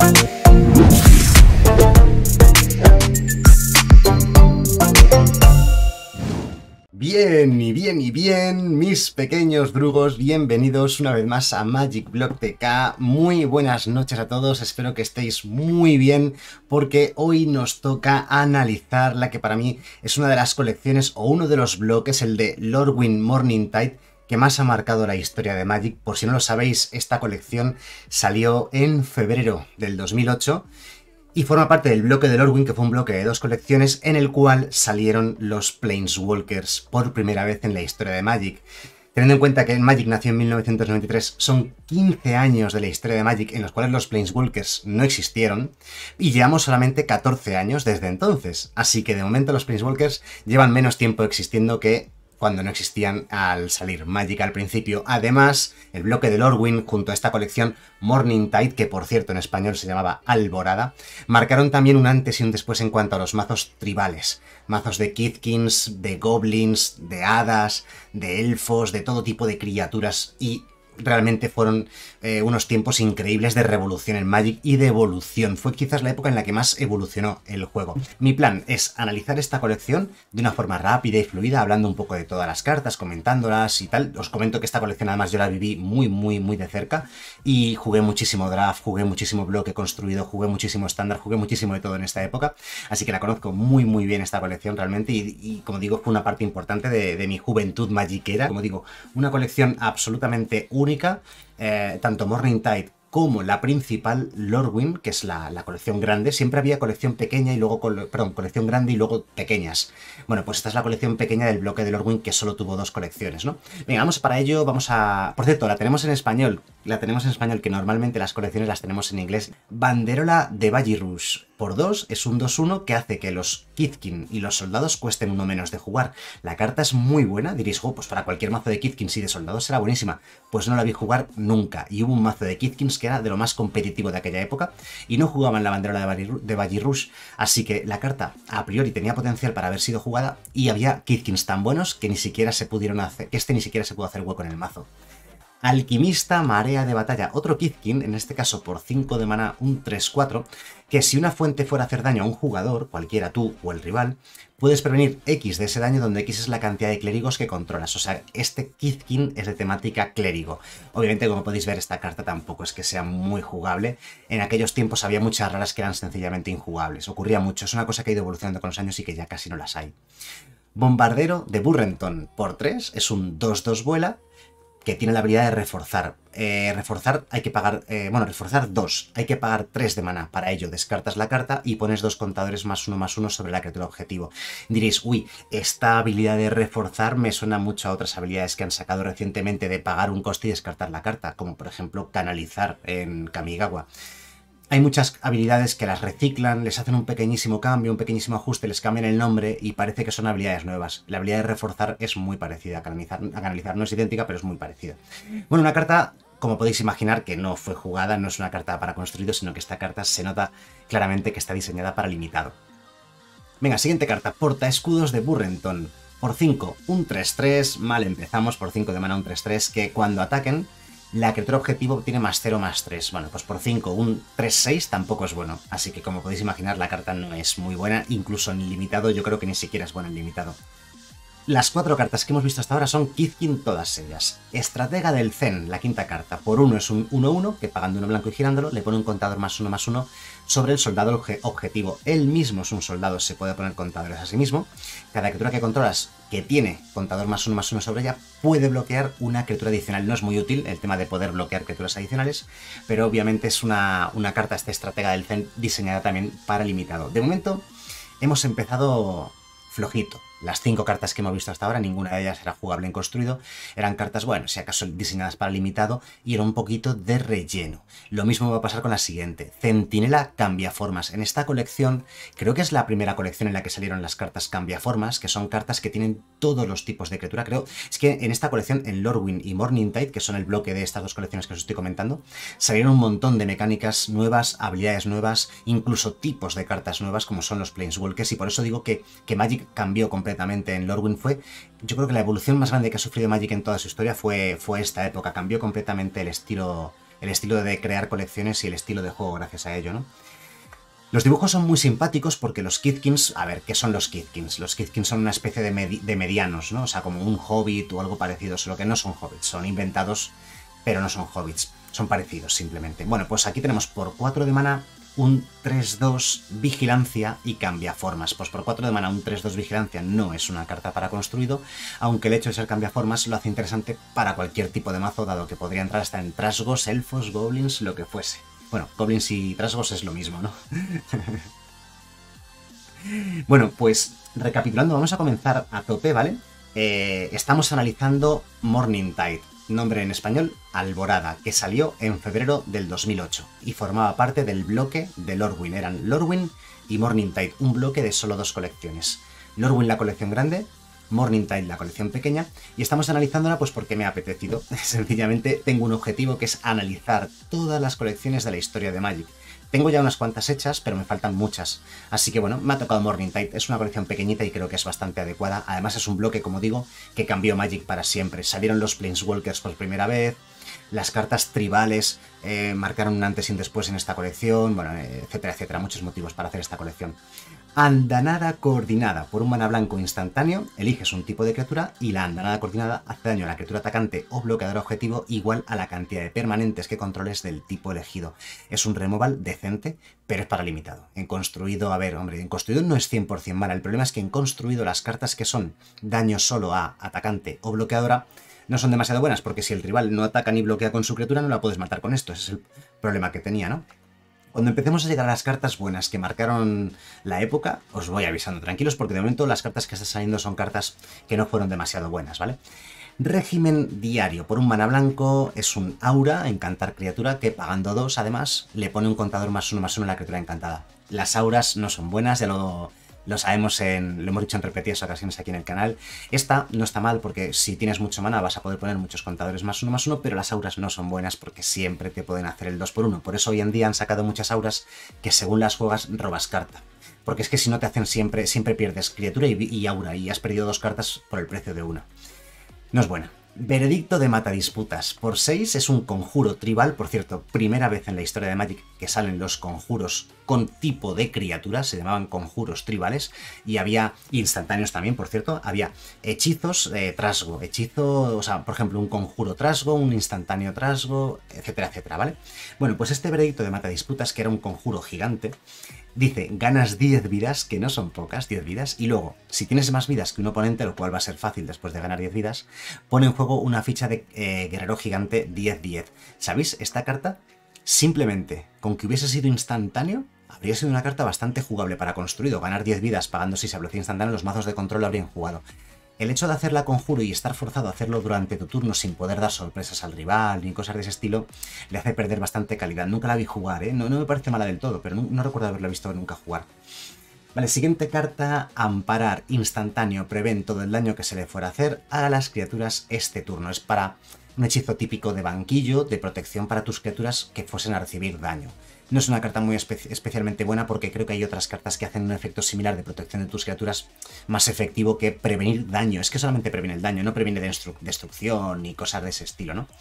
Bien, mis pequeños drugos, bienvenidos una vez más a Magic Block TK. Muy buenas noches a todos, espero que estéis muy bien, porque hoy nos toca analizar la que para mí es una de las colecciones o uno de los bloques, el de Lorwyn Morningtide, que más ha marcado la historia de Magic. Por si no lo sabéis, esta colección salió en febrero del 2008 y forma parte del bloque de Lorwyn, que fue un bloque de 2 colecciones en el cual salieron los Planeswalkers por primera vez en la historia de Magic. Teniendo en cuenta que Magic nació en 1993, son 15 años de la historia de Magic en los cuales los Planeswalkers no existieron, y llevamos solamente 14 años desde entonces. Así que de momento los Planeswalkers llevan menos tiempo existiendo que cuando no existían al salir Magic al principio. Además, el bloque de Lorwyn junto a esta colección Morningtide, que por cierto en español se llamaba Alborada, marcaron también un antes y un después en cuanto a los mazos tribales. Mazos de Kithkins, de Goblins, de Hadas, de Elfos, de todo tipo de criaturas, y realmente fueron unos tiempos increíbles de revolución en Magic y de evolución. Fue quizás la época en la que más evolucionó el juego. Mi plan es analizar esta colección de una forma rápida y fluida, hablando un poco de todas las cartas, comentándolas y tal. Os comento que esta colección además yo la viví muy de cerca y jugué muchísimo draft, jugué muchísimo bloque construido, jugué muchísimo estándar, jugué muchísimo de todo en esta época, así que la conozco muy bien esta colección realmente, y como digo, fue una parte importante de mi juventud magiquera. Como digo, una colección absolutamente única, tanto Morningtide como la principal, Lorwyn, que es la colección grande. Siempre había colección pequeña y luego, colección grande y luego pequeñas. Bueno, pues esta es la colección pequeña del bloque de Lorwyn, que solo tuvo 2 colecciones, ¿no? Venga, vamos para ello, vamos a... Por cierto, la tenemos en español, que normalmente las colecciones las tenemos en inglés. Banderola de Vallirush por 2, es un 2-1 que hace que los Kithkin y los soldados cuesten 1 menos de jugar. La carta es muy buena, diréis, oh, pues para cualquier mazo de Kithkins y de soldados será buenísima. Pues no la vi jugar nunca, y hubo un mazo de Kithkins que era de lo más competitivo de aquella época, y no jugaban la banderola de Vallirush, así que la carta a priori tenía potencial para haber sido jugada, y había Kithkins tan buenos que ni siquiera se pudieron hacer, que ni siquiera se pudo hacer hueco en el mazo. Alquimista, Marea de Batalla, otro Kithkin, en este caso por 5 de maná, un 3-4, que si una fuente fuera a hacer daño a un jugador, cualquiera tú o el rival, puedes prevenir X de ese daño, donde X es la cantidad de clérigos que controlas. O sea, este Kithkin es de temática clérigo. Obviamente, como podéis ver, esta carta tampoco es que sea muy jugable. En aquellos tiempos había muchas raras que eran sencillamente injugables. Ocurría mucho, es una cosa que ha ido evolucionando con los años y que ya casi no las hay. Bombardero de Burrenton por 3, es un 2-2 vuela, que tiene la habilidad de reforzar. Reforzar hay que pagar... reforzar 2. Hay que pagar 3 de maná. Para ello descartas la carta y pones 2 contadores +1/+1 sobre la criatura objetivo. Diréis, uy, esta habilidad de reforzar me suena mucho a otras habilidades que han sacado recientemente de pagar un coste y descartar la carta, como por ejemplo canalizar en Kamigawa. Hay muchas habilidades que las reciclan, les hacen un pequeñísimo cambio, un pequeñísimo ajuste, les cambian el nombre y parece que son habilidades nuevas. La habilidad de reforzar es muy parecida a canalizar, no es idéntica, pero es muy parecida. Bueno, una carta, como podéis imaginar, que no fue jugada, no es una carta para construido, sino que esta carta se nota claramente que está diseñada para limitado. Venga, siguiente carta, Portaescudos de Burrenton. Por 5, un 3-3, mal empezamos, por 5 de mana un 3-3, que cuando ataquen, la criatura objetivo tiene +0/+3. Bueno, pues por 5, un 3-6 tampoco es bueno. Así que como podéis imaginar, la carta no es muy buena. Incluso en limitado, yo creo que ni siquiera es buena en limitado. Las 4 cartas que hemos visto hasta ahora son Kithkin todas ellas. Estratega del Zen, la quinta carta. Por 1 es un 1-1, que pagando 1 blanco y girándolo, le pone un contador +1/+1 sobre el soldado objetivo. Él mismo es un soldado, se puede poner contadores a sí mismo. Cada criatura que controlas que tiene contador +1/+1 sobre ella puede bloquear una criatura adicional. No es muy útil el tema de poder bloquear criaturas adicionales, pero obviamente es una carta, esta Estratega del Zen, diseñada también para limitado. De momento hemos empezado flojito. Las 5 cartas que hemos visto hasta ahora, ninguna de ellas era jugable en construido. Eran cartas, bueno, si acaso diseñadas para limitado, y era un poquito de relleno. Lo mismo va a pasar con la siguiente. Centinela Cambiaformas. En esta colección, creo que es la primera colección en la que salieron las cartas Cambiaformas, que son cartas que tienen todos los tipos de criatura. Creo, es que en esta colección, en Lorwyn y Morningtide, que son el bloque de estas 2 colecciones que os estoy comentando, salieron un montón de mecánicas nuevas, habilidades nuevas, incluso tipos de cartas nuevas, como son los Planeswalkers, y por eso digo que Magic cambió completamente en Lorwyn. Yo creo que la evolución más grande que ha sufrido Magic en toda su historia fue esta época. Cambió completamente el estilo el estilo de crear colecciones y el estilo de juego gracias a ello, ¿no? Los dibujos son muy simpáticos porque los Kithkins, a ver, ¿qué son los Kithkins? Los Kithkins son una especie de medianos, ¿no? O sea, como un hobbit o algo parecido, solo que no son hobbits, son inventados, pero no son hobbits, son parecidos simplemente. Bueno, pues aquí tenemos por 4 de mana un 3-2 vigilancia y cambiaformas. Pues por 4 de mana un 3-2 vigilancia no es una carta para construido, aunque el hecho de ser cambiaformas lo hace interesante para cualquier tipo de mazo, dado que podría entrar hasta en trasgos, elfos, goblins, lo que fuese. Bueno, goblins y trasgos es lo mismo, ¿no? Bueno, pues recapitulando, vamos a comenzar a tope, ¿vale? Estamos analizando Morningtide, nombre en español, Alborada, que salió en febrero del 2008 y formaba parte del bloque de Lorwyn. Eran Lorwyn y Morningtide, un bloque de solo 2 colecciones. Lorwyn la colección grande, Morningtide la colección pequeña, y estamos analizándola pues porque me ha apetecido. Sencillamente tengo un objetivo que es analizar todas las colecciones de la historia de Magic. Tengo ya unas cuantas hechas, pero me faltan muchas. Así que bueno, me ha tocado Morningtide. Es una colección pequeñita y creo que es bastante adecuada. Además es un bloque, como digo, que cambió Magic para siempre. Salieron los Planeswalkers por primera vez, las cartas tribales marcaron un antes y un después en esta colección, bueno, etcétera, etcétera. Muchos motivos para hacer esta colección. Andanada coordinada. Por un mana blanco instantáneo, eliges un tipo de criatura y la andanada coordinada hace daño a la criatura atacante o bloqueador objetivo igual a la cantidad de permanentes que controles del tipo elegido. Es un removal decente, pero es para limitado. En construido, a ver, hombre, en construido no es 100% mala. El problema es que en construido las cartas que son daño solo a atacante o bloqueadora no son demasiado buenas, porque si el rival no ataca ni bloquea con su criatura, no la puedes matar con esto. Ese es el problema que tenía, ¿no? Cuando empecemos a llegar a las cartas buenas que marcaron la época, os voy avisando, tranquilos, porque de momento las cartas que están saliendo son cartas que no fueron demasiado buenas, ¿vale? Régimen diario. Por un mana blanco es un aura, encantar criatura, que pagando 2, además, le pone un contador +1/+1 a la criatura encantada. Las auras no son buenas, ya lo sabemos, lo hemos dicho en repetidas ocasiones aquí en el canal. Esta no está mal porque si tienes mucho mana vas a poder poner muchos contadores +1/+1, pero las auras no son buenas porque siempre te pueden hacer el 2x1. Por eso hoy en día han sacado muchas auras que según las juegas robas carta. Porque es que si no te hacen siempre pierdes criatura y aura, y has perdido 2 cartas por el precio de una. No es buena. Veredicto de Matadisputas. Por 6 es un conjuro tribal, por cierto, primera vez en la historia de Magic que salen los conjuros con tipo de criaturas, se llamaban conjuros tribales, y había instantáneos también, por cierto, había hechizos trasgo, o sea, por ejemplo, un conjuro trasgo, un instantáneo trasgo, etcétera, etcétera, ¿vale? Bueno, pues este veredicto de Matadisputas, que era un conjuro gigante, dice, ganas 10 vidas, que no son pocas, 10 vidas, y luego, si tienes más vidas que un oponente, lo cual va a ser fácil después de ganar 10 vidas, pone en juego una ficha de guerrero gigante 10-10. ¿Sabéis? Esta carta, simplemente con que hubiese sido instantáneo, habría sido una carta bastante jugable para construido. Ganar 10 vidas pagando 6 a velocidad instantánea, los mazos de control lo habrían jugado. El hecho de hacerla conjuro y estar forzado a hacerlo durante tu turno sin poder dar sorpresas al rival ni cosas de ese estilo, le hace perder bastante calidad. Nunca la vi jugar, ¿eh? No me parece mala del todo, pero no recuerdo haberla visto nunca jugar. Vale, siguiente carta, Amparar, instantáneo, prevén todo el daño que se le fuera a hacer a las criaturas este turno. Es para un hechizo típico de banquillo, de protección para tus criaturas que fuesen a recibir daño. No es una carta muy especialmente buena porque creo que hay otras cartas que hacen un efecto similar de protección de tus criaturas más efectivo que prevenir daño. Es que solamente previene el daño, no previene destrucción ni cosas de ese estilo, ¿no?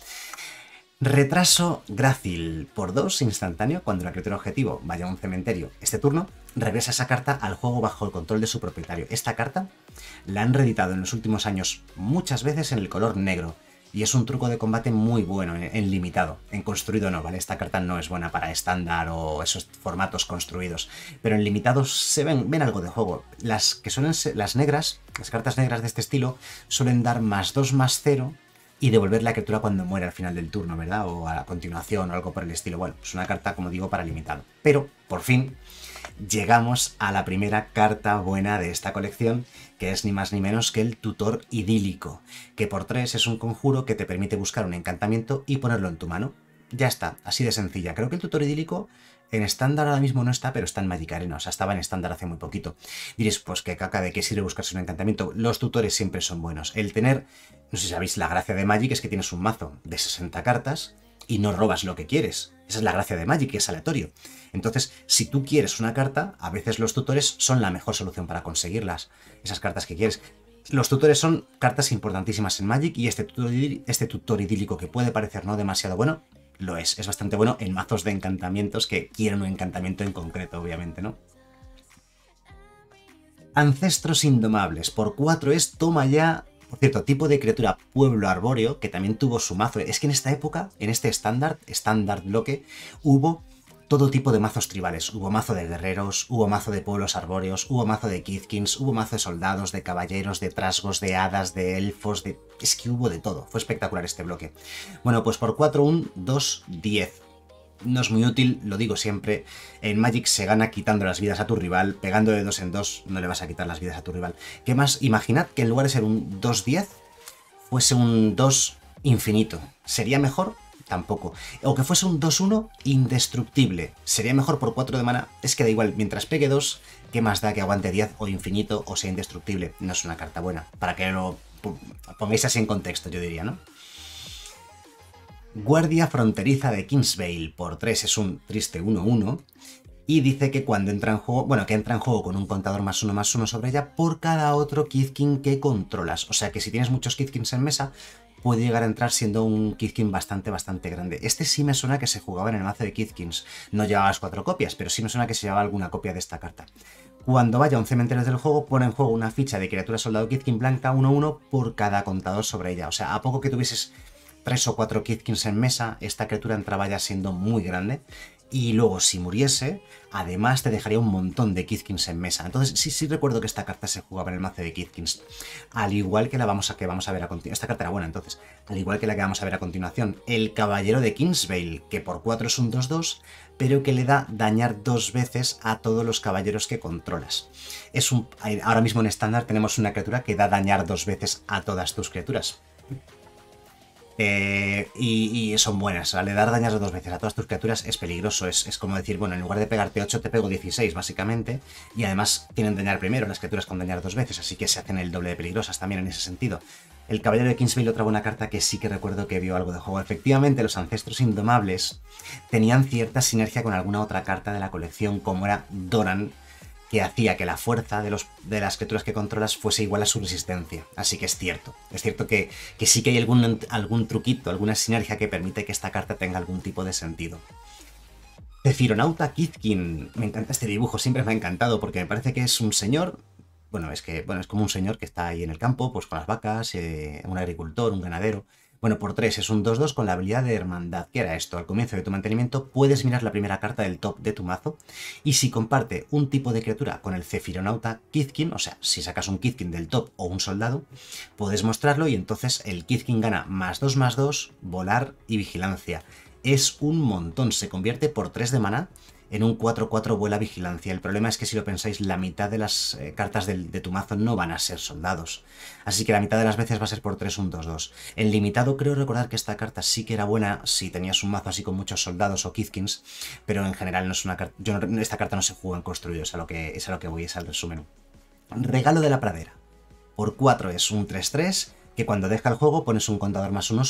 Retraso grácil. Por 2 instantáneo, cuando la criatura objetivo vaya a un cementerio este turno, regresa esa carta al juego bajo el control de su propietario. Esta carta la han reeditado en los últimos años muchas veces en el color negro. Y es un truco de combate muy bueno en limitado. En construido no, ¿vale? Esta carta no es buena para estándar o esos formatos construidos. Pero en limitados se ven algo de juego. Las que suelen ser las negras, las cartas negras de este estilo, suelen dar +2/+0 y devolver la criatura cuando muere al final del turno, ¿verdad? O a continuación o algo por el estilo. Bueno, es una carta, como digo, para limitado. Pero, por fin, llegamos a la primera carta buena de esta colección, que es ni más ni menos que el Tutor Idílico, que por 3 es un conjuro que te permite buscar un encantamiento y ponerlo en tu mano. Ya está, así de sencilla. Creo que el Tutor Idílico en estándar ahora mismo no está, pero está en Magic Arena, o sea, estaba en estándar hace muy poquito. Diréis, pues qué caca, ¿de qué sirve buscarse un encantamiento? Los tutores siempre son buenos. El tener, no sé si sabéis, la gracia de Magic es que tienes un mazo de 60 cartas y no robas lo que quieres. Esa es la gracia de Magic, que es aleatorio. Entonces, si tú quieres una carta, a veces los tutores son la mejor solución para conseguirlas, esas cartas que quieres. Los tutores son cartas importantísimas en Magic y este tutor idílico, que puede parecer no demasiado bueno, lo es bastante bueno en mazos de encantamientos que quieren un encantamiento en concreto, obviamente, ¿no? Ancestros Indomables, por 4 es toma ya. Por cierto, tipo de criatura pueblo arbóreo, que también tuvo su mazo. Es que en esta época, en este estándar bloque, hubo todo tipo de mazos tribales. Hubo mazo de guerreros, hubo mazo de pueblos arbóreos, hubo mazo de Kithkins, hubo mazo de soldados, de caballeros, de trasgos, de hadas, de elfos, de... Es que hubo de todo. Fue espectacular este bloque. Bueno, pues por 4, 1, 2, 10. No es muy útil, lo digo siempre. En Magic se gana quitando las vidas a tu rival, pegando de 2 en 2 no le vas a quitar las vidas a tu rival. ¿Qué más? Imaginad que en lugar de ser un 2-10, fuese un 2 infinito. ¿Sería mejor? Tampoco. O que fuese un 2-1 indestructible. ¿Sería mejor por 4 de mana? Es que da igual, mientras pegue 2, ¿qué más da que aguante 10 o infinito o sea indestructible? No es una carta buena. Para que lo pongáis así en contexto, yo diría, ¿no? Guardia Fronteriza de Kingsvale por 3 es un triste 1-1 y dice que cuando entra en juego, bueno, que entra en juego con un contador +1/+1 sobre ella por cada otro Kithkin que controlas. O sea que si tienes muchos Kithkins en mesa, puede llegar a entrar siendo un Kithkin bastante grande. Este sí me suena que se jugaba en el mazo de Kithkins. No llevaba las 4 copias, pero sí me suena que se llevaba alguna copia de esta carta. Cuando vaya a un cementerio del juego, pone en juego una ficha de criatura soldado Kithkin blanca 1-1 por cada contador sobre ella. O sea, a poco que tuvieses 3 o 4 Kithkins en mesa, esta criatura entraba ya siendo muy grande. Y luego, si muriese, además te dejaría un montón de Kithkins en mesa. Entonces, sí recuerdo que esta carta se jugaba en el mazo de Kithkins. Al igual que la vamos a ver a continuación. Esta carta era buena, entonces. Al igual que la que vamos a ver a continuación. El Caballero de Kingsvale, que por 4 es un 2-2, pero que le da dañar 2 veces a todos los caballeros que controlas. Ahora mismo en estándar tenemos una criatura que da dañar 2 veces a todas tus criaturas. Y son buenas. Al dar daños 2 veces a todas tus criaturas es peligroso. Es como decir, bueno, en lugar de pegarte 8 te pego 16 básicamente. Y además tienen dañar primero las criaturas con dañar 2 veces, así que se hacen el doble de peligrosas también en ese sentido. El Caballero de Kingsvale, otra buena carta que sí que recuerdo que vio algo de juego. Efectivamente, los Ancestros Indomables tenían cierta sinergia con alguna otra carta de la colección, como era Doran, que hacía que la fuerza de las criaturas que controlas fuese igual a su resistencia. Así que es cierto que sí que hay algún truquito, alguna sinergia que permite que esta carta tenga algún tipo de sentido. Cefironauta Kithkin, me encanta este dibujo, siempre me ha encantado porque me parece que es un señor, es como un señor que está ahí en el campo, pues con las vacas, un agricultor, un ganadero. Bueno, por 3 es un 2-2 con la habilidad de Hermandad. ¿Qué era esto? Al comienzo de tu mantenimiento puedes mirar la primera carta del top de tu mazo y si comparte un tipo de criatura con el Cefironauta Kithkin, o sea, si sacas un Kithkin del top o un soldado, puedes mostrarlo y entonces el Kithkin gana +2/+2, volar y vigilancia. Es un montón, se convierte por 3 de maná en un 4-4 vuela vigilancia. El problema es que si lo pensáis, la mitad de las cartas de tu mazo no van a ser soldados. Así que la mitad de las veces va a ser por 3 un 2-2. En limitado creo recordar que esta carta sí que era buena si tenías un mazo así con muchos soldados o Kithkins, pero en general no es una carta... esta carta no se juega en construido, es a lo que voy, es al resumen. Regalo de la pradera. Por 4 es un 3-3... que cuando deja el juego pones un contador +1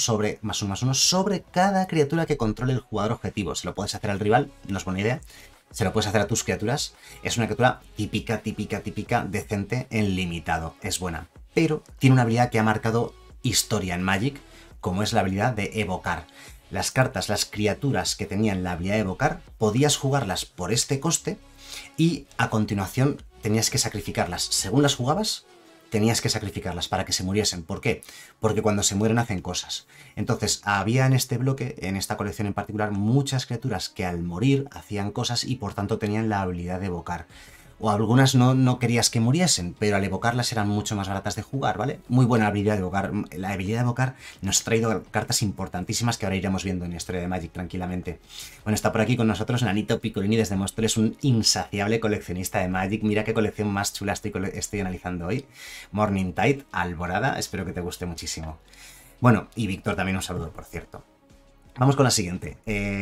sobre cada criatura que controle el jugador objetivo. Se lo puedes hacer al rival, no es buena idea. Se lo puedes hacer a tus criaturas. Es una criatura típica, decente en limitado. Es buena. Pero tiene una habilidad que ha marcado historia en Magic, como es la habilidad de evocar. Las criaturas que tenían la habilidad de evocar, podías jugarlas por este coste y a continuación tenías que sacrificarlas. Según las jugabas, tenías que sacrificarlas para que se muriesen. ¿Por qué? Porque cuando se mueren hacen cosas. Entonces, había en este bloque, en esta colección en particular, muchas criaturas que al morir hacían cosas y por tanto tenían la habilidad de evocar. O algunas no querías que muriesen, pero al evocarlas eran mucho más baratas de jugar, ¿vale? Muy buena habilidad de evocar. La habilidad de evocar nos ha traído cartas importantísimas que ahora iremos viendo en la historia de Magic tranquilamente. Bueno, está por aquí con nosotros Nanito Piccolini desde Móstoles, un insaciable coleccionista de Magic. Mira qué colección más chula estoy analizando hoy. Morning Tide, Alborada, espero que te guste muchísimo. Bueno, y Víctor también un saludo, por cierto. Vamos con la siguiente.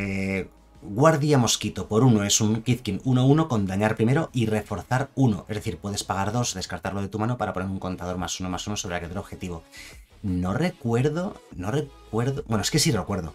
Guardia Mosquito por 1 es un Kithkin 1-1 con dañar primero y reforzar 1. Es decir, puedes pagar 2, descartarlo de tu mano para poner un contador +1/+1 sobre la criatura objetivo. No recuerdo... Bueno, es que sí recuerdo.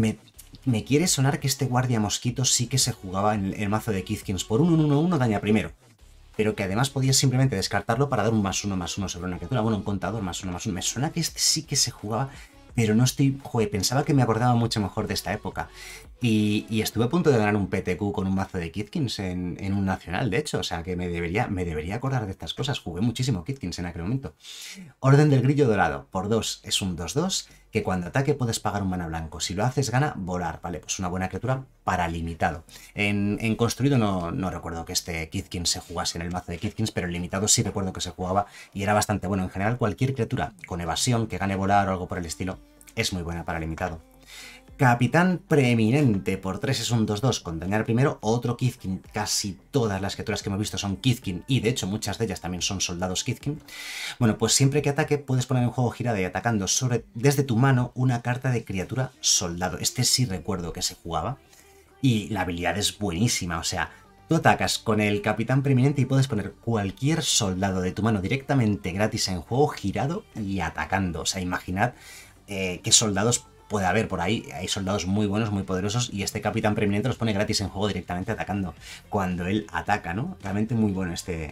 Me quiere sonar que este Guardia Mosquito sí que se jugaba en el mazo de Kithkins. Por 1-1 daña primero. Pero que además podías simplemente descartarlo para dar un +1/+1 sobre una criatura. Bueno, un contador +1/+1. Me suena que este sí que se jugaba... pero no estoy... Joder, pensaba que me acordaba mucho mejor de esta época. Y estuve a punto de ganar un PTQ con un mazo de Kithkins en un nacional, de hecho. O sea que me debería acordar de estas cosas. Jugué muchísimo Kithkins en aquel momento. Orden del Grillo Dorado. Por 2 es un 2-2 que cuando ataque puedes pagar un mana blanco. Si lo haces gana volar. Vale, pues una buena criatura para limitado. En construido no recuerdo que este Kithkins se jugase en el mazo de Kithkins, pero en limitado sí recuerdo que se jugaba y era bastante bueno. En general cualquier criatura con evasión que gane volar o algo por el estilo es muy buena para limitado. Capitán Preeminente, por 3 es un 2-2 con dañar primero, otro Kithkin. Casi todas las criaturas que hemos visto son Kithkin y de hecho muchas de ellas también son soldados Kithkin. Bueno, pues siempre que ataque puedes poner en juego girada y atacando desde tu mano una carta de criatura soldado. Este sí recuerdo que se jugaba y la habilidad es buenísima, o sea... Tú atacas con el Capitán Preeminente y puedes poner cualquier soldado de tu mano directamente gratis en juego girado y atacando. O sea, imaginad qué soldados puede haber por ahí. Hay soldados muy buenos, muy poderosos y este Capitán Preeminente los pone gratis en juego directamente atacando cuando él ataca, ¿no? Realmente muy bueno este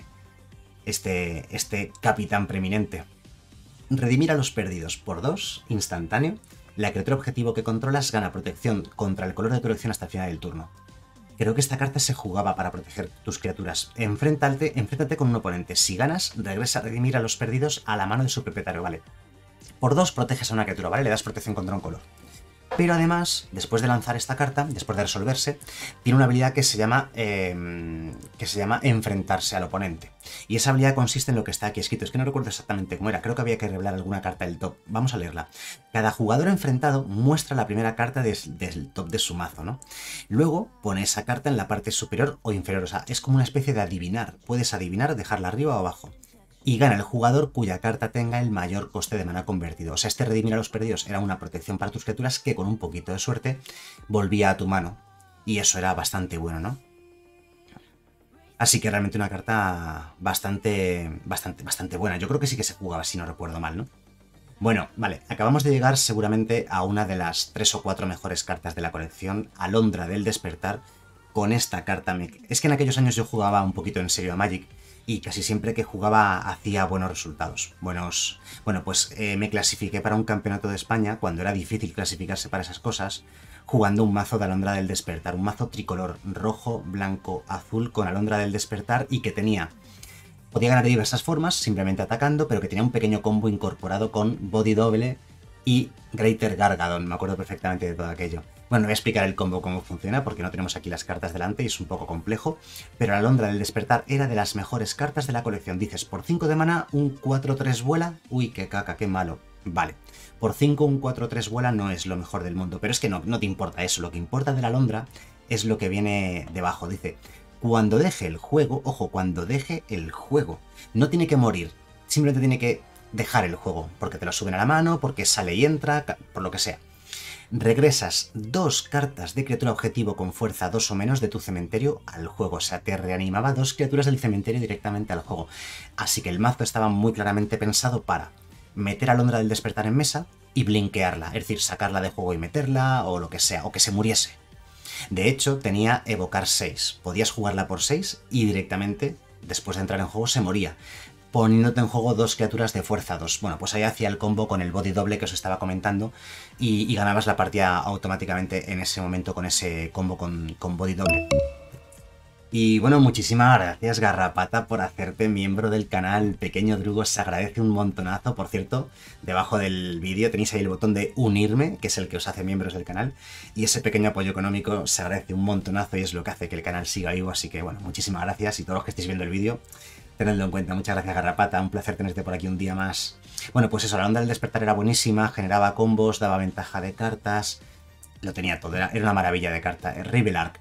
Capitán Preeminente. Redimir a los perdidos por 2, instantáneo. La criatura objetivo que controlas gana protección contra el color de tu elección hasta el final del turno. Creo que esta carta se jugaba para proteger tus criaturas. Enfréntate con un oponente. Si ganas, regresa a redimir a los perdidos a la mano de su propietario, ¿vale? Por 2 proteges a una criatura, ¿vale? Le das protección contra un color. Pero además, después de lanzar esta carta, después de resolverse, tiene una habilidad que se llama enfrentarse al oponente. Y esa habilidad consiste en lo que está aquí escrito. Es que no recuerdo exactamente cómo era. Creo que había que revelar alguna carta del top. Vamos a leerla. Cada jugador enfrentado muestra la primera carta del top de su mazo, ¿no? Luego pone esa carta en la parte superior o inferior. O sea, es como una especie de adivinar. Puedes adivinar, dejarla arriba o abajo. Y gana el jugador cuya carta tenga el mayor coste de mana convertido. O sea, este redimir a los perdidos era una protección para tus criaturas que con un poquito de suerte volvía a tu mano. Y eso era bastante bueno, ¿no? Así que realmente una carta bastante buena. Yo creo que sí que se jugaba, si no recuerdo mal, ¿no? Bueno, vale, acabamos de llegar seguramente a una de las 3 o 4 mejores cartas de la colección, Alondra del Despertar, con esta carta. Es que en aquellos años yo jugaba un poquito en serio a Magic, y casi siempre que jugaba hacía buenos resultados. Bueno, pues me clasifiqué para un campeonato de España, cuando era difícil clasificarse para esas cosas, jugando un mazo de Alondra del Despertar, un mazo tricolor, rojo, blanco, azul, con Alondra del Despertar, y que podía ganar de diversas formas, simplemente atacando, pero que tenía un pequeño combo incorporado con Body Double y Greater Gargadon. Me acuerdo perfectamente de todo aquello. Bueno, no voy a explicar el combo cómo funciona porque no tenemos aquí las cartas delante y es un poco complejo, pero la Alondra del Despertar era de las mejores cartas de la colección. Dices, por 5 de mana, un 4-3 vuela. Uy, qué caca, qué malo. Vale, por 5 un 4-3 vuela no es lo mejor del mundo, pero es que no te importa eso. Lo que importa de la Alondra es lo que viene debajo. Dice, cuando deje el juego, ojo, cuando deje el juego, no tiene que morir, simplemente tiene que dejar el juego, porque te lo suben a la mano, porque sale y entra, por lo que sea. Regresas 2 cartas de criatura objetivo con fuerza 2 o menos de tu cementerio al juego. O sea, te reanimaba 2 criaturas del cementerio directamente al juego. Así que el mazo estaba muy claramente pensado para meter a Alondra del Despertar en mesa y blinkearla. Es decir, sacarla de juego y meterla o lo que sea, o que se muriese. De hecho, tenía evocar 6. Podías jugarla por 6 y directamente, después de entrar en juego, se moría, poniéndote en juego 2 criaturas de fuerza 2. Bueno, pues ahí hacía el combo con el body doble que os estaba comentando y ganabas la partida automáticamente en ese momento con ese combo con body doble. Y bueno, muchísimas gracias Garrapata por hacerte miembro del canal. Pequeño Drugo, se agradece un montonazo. Por cierto, debajo del vídeo tenéis ahí el botón de unirme, que es el que os hace miembros del canal. Y ese pequeño apoyo económico se agradece un montonazo y es lo que hace que el canal siga vivo. Así que bueno, muchísimas gracias y todos los que estéis viendo el vídeo, tenedlo en cuenta. Muchas gracias Garrapata, un placer tenerte por aquí un día más. Bueno, pues eso, la onda del despertar era buenísima, generaba combos, daba ventaja de cartas, lo tenía todo, era una maravilla de carta. Revelark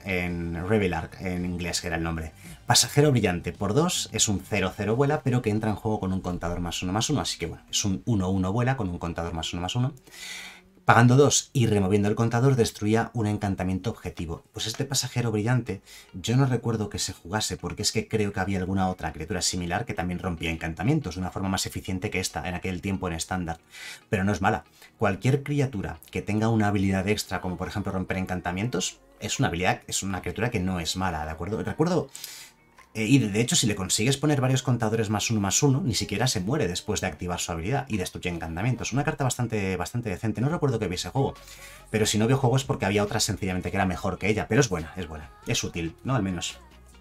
en inglés, que era el nombre. Pasajero brillante, por 2 es un 0-0 vuela, pero que entra en juego con un contador +1/+1, así que bueno, es un 1-1 vuela con un contador +1/+1. Pagando 2 y removiendo el contador destruía un encantamiento objetivo. Pues este pasajero brillante yo no recuerdo que se jugase, porque es que creo que había alguna otra criatura similar que también rompía encantamientos de una forma más eficiente que esta en aquel tiempo en estándar. Pero no es mala. Cualquier criatura que tenga una habilidad extra, como por ejemplo romper encantamientos, es una criatura que no es mala, ¿de acuerdo? Recuerdo Y de hecho, si le consigues poner varios contadores más uno, ni siquiera se muere después de activar su habilidad y destruye encantamientos. Una carta bastante decente. No recuerdo que viese juego, pero si no vio juego es porque había otra sencillamente que era mejor que ella. Pero es buena, es buena. Es útil, ¿no? Al menos.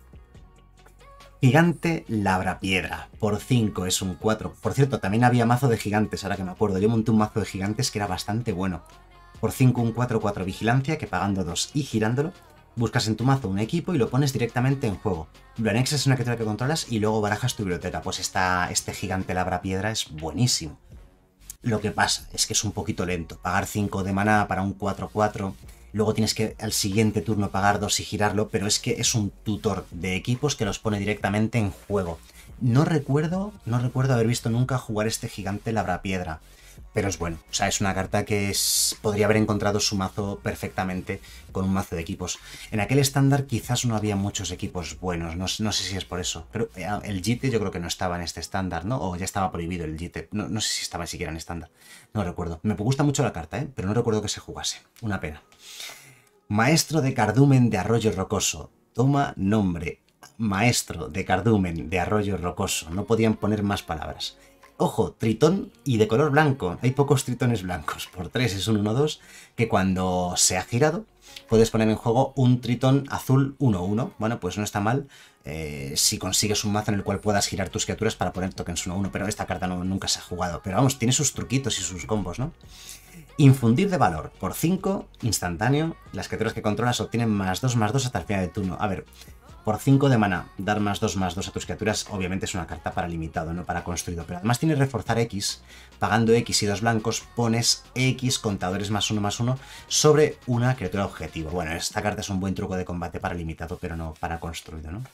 Gigante Labrapiedra. Por 5 es un 4. Por cierto, también había mazo de gigantes, ahora que me acuerdo. Yo monté un mazo de gigantes que era bastante bueno. Por 5 un 4-4 vigilancia, que pagando 2 y girándolo, buscas en tu mazo un equipo y lo pones directamente en juego. Lo anexas a una criatura que controlas y luego barajas tu biblioteca. Pues este Gigante Labrapiedra es buenísimo. Lo que pasa es que es un poquito lento. Pagar 5 de maná para un 4-4, luego tienes que al siguiente turno pagar 2 y girarlo, pero es que es un tutor de equipos que los pone directamente en juego. No recuerdo haber visto nunca jugar este Gigante Labrapiedra, pero es bueno. O sea, es una carta que podría haber encontrado su mazo perfectamente con un mazo de equipos. En aquel estándar quizás no había muchos equipos buenos, no sé si es por eso. Pero el JITE yo creo que no estaba en este estándar, ¿no? O ya estaba prohibido el JITE. No sé si estaba siquiera en estándar. No recuerdo. Me gusta mucho la carta, ¿eh? Pero no recuerdo que se jugase. Una pena. Maestro de Cardumen de Arroyo Rocoso. Toma nombre. Maestro de Cardumen de Arroyo Rocoso. No podían poner más palabras. Ojo, tritón y de color blanco. Hay pocos tritones blancos. Por 3 es un 1-2 que cuando se ha girado puedes poner en juego un tritón azul 1-1. Bueno, pues no está mal si consigues un mazo en el cual puedas girar tus criaturas para poner tokens 1-1. Pero esta carta nunca se ha jugado. Pero vamos, tiene sus truquitos y sus combos, ¿no? Infundir de valor. Por 5, instantáneo. Las criaturas que controlas obtienen +2/+2 hasta el final del turno. A ver, por 5 de maná, dar +2/+2 a tus criaturas, obviamente es una carta para limitado, no para construido. Pero además tiene reforzar X. Pagando X y 2 blancos, pones X contadores +1/+1 sobre una criatura objetivo. Bueno, esta carta es un buen truco de combate para limitado, pero no para construido, ¿no?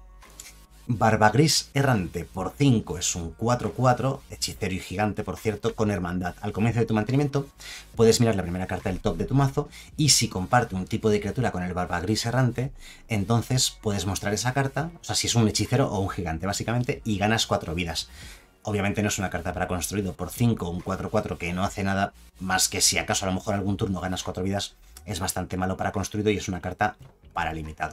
Barbagris Errante por 5 es un 4-4, hechicero y gigante, por cierto, con hermandad. Al comienzo de tu mantenimiento puedes mirar la primera carta del top de tu mazo y si comparte un tipo de criatura con el Barbagris Errante, entonces puedes mostrar esa carta, o sea, si es un hechicero o un gigante, básicamente, y ganas 4 vidas. Obviamente no es una carta para construido. Por 5, un 4-4 que no hace nada más que si acaso a lo mejor algún turno ganas 4 vidas, es bastante malo para construido y es una carta para limitado.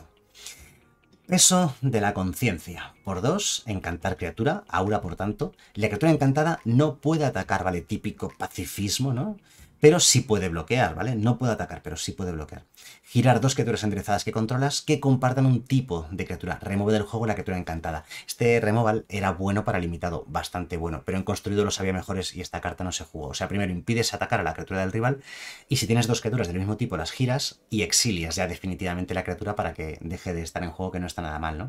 Peso de la conciencia. Por 2, encantar criatura, aura por tanto. La criatura encantada no puede atacar, ¿vale? Típico pacifismo, ¿no? Pero sí puede bloquear, ¿vale? No puede atacar, pero sí puede bloquear. Girar 2 criaturas enderezadas que controlas que compartan un tipo de criatura. Remueve del juego la criatura encantada. Este removal era bueno para limitado, bastante bueno, pero en construido los había mejores y esta carta no se jugó. O sea, primero impides atacar a la criatura del rival y si tienes 2 criaturas del mismo tipo las giras y exilias ya definitivamente la criatura para que deje de estar en juego, que no está nada mal, ¿no?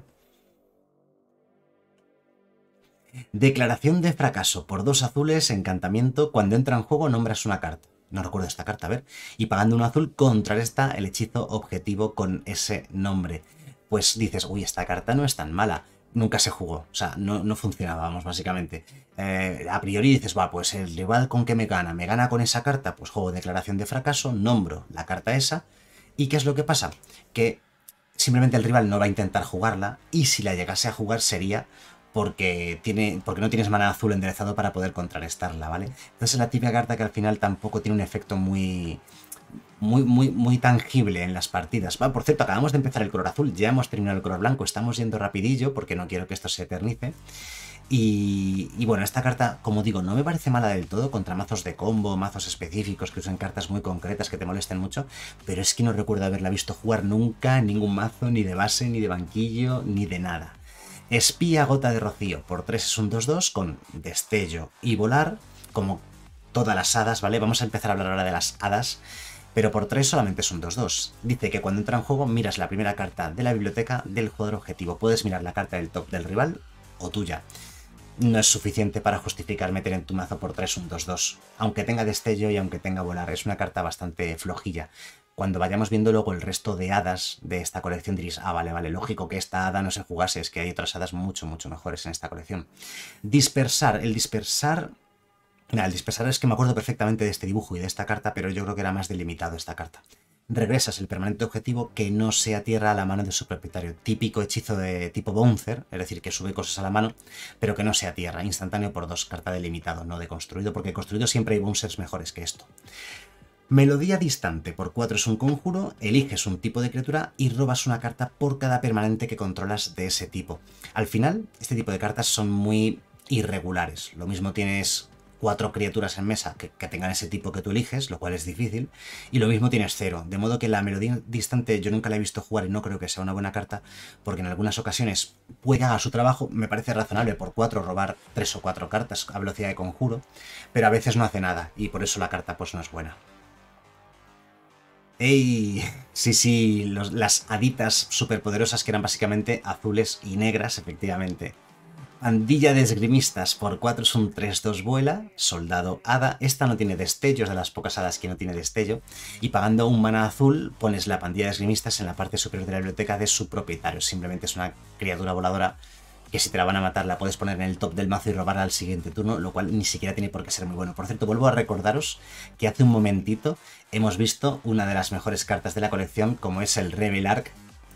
Declaración de fracaso. Por 2 azules, encantamiento. Cuando entra en juego nombras una carta. No recuerdo esta carta, a ver. Y pagando un azul, contrarresta el hechizo objetivo con ese nombre. Pues dices, uy, esta carta no es tan mala. Nunca se jugó, o sea, no funcionaba, vamos, básicamente. A priori dices, va, pues el rival con que me gana con esa carta, pues juego declaración de fracaso, nombro la carta esa. ¿Y qué es lo que pasa? Que simplemente el rival no va a intentar jugarla y si la llegase a jugar sería porque no tienes mana azul enderezado para poder contrarrestarla, ¿vale? Entonces es la típica carta que al final tampoco tiene un efecto muy tangible en las partidas. Por cierto, acabamos de empezar el color azul, ya hemos terminado el color blanco, estamos yendo rapidillo porque no quiero que esto se eternice. Y bueno, esta carta, como digo, no me parece mala del todo contra mazos de combo, mazos específicos que usan cartas muy concretas que te molesten mucho, pero es que no recuerdo haberla visto jugar nunca en ningún mazo, ni de base, ni de banquillo, ni de nada. Espía Gota de Rocío, por 3 es un 2-2 con destello y volar, como todas las hadas, ¿vale? Vamos a empezar a hablar ahora de las hadas, pero por 3 solamente es un 2-2. Dice que cuando entra en juego miras la primera carta de la biblioteca del jugador objetivo. Puedes mirar la carta del top del rival o tuya. No es suficiente para justificar meter en tu mazo por 3 un 2-2. Aunque tenga destello y aunque tenga volar, es una carta bastante flojilla. Cuando vayamos viendo luego el resto de hadas de esta colección diréis, ah, vale, lógico que esta hada no se jugase, es que hay otras hadas mucho mejores en esta colección. Dispersar. El dispersar es que me acuerdo perfectamente de este dibujo y de esta carta, pero yo creo que era más delimitado esta carta. Regresas el permanente objetivo que no sea tierra a la mano de su propietario. Típico hechizo de tipo bouncer, es decir, que sube cosas a la mano, pero que no sea tierra. Instantáneo por 2, carta de limitado, no de construido, porque construido siempre hay bouncers mejores que esto. Melodía distante por 4 es un conjuro, eliges un tipo de criatura y robas una carta por cada permanente que controlas de ese tipo. Al final, este tipo de cartas son muy irregulares. Lo mismo tienes 4 criaturas en mesa que tengan ese tipo que tú eliges, lo cual es difícil, y lo mismo tienes 0. De modo que la melodía distante yo nunca la he visto jugar y no creo que sea una buena carta, porque en algunas ocasiones puede hacer su trabajo, me parece razonable por 4 robar 3 o 4 cartas a velocidad de conjuro, pero a veces no hace nada, y por eso la carta pues no es buena. ¡Ey! Sí, sí, las haditas superpoderosas que eran básicamente azules y negras, efectivamente. Pandilla de esgrimistas por 4 es un 3-2 vuela, soldado hada. Esta no tiene destello, es de las pocas hadas que no tiene destello. Y pagando un mana azul, pones la pandilla de esgrimistas en la parte superior de la biblioteca de su propietario. Simplemente es una criatura voladora que si te la van a matar la puedes poner en el top del mazo y robarla al siguiente turno, lo cual ni siquiera tiene por qué ser muy bueno. Por cierto, vuelvo a recordaros que hace un momentito hemos visto una de las mejores cartas de la colección, como es el Rebel Arc,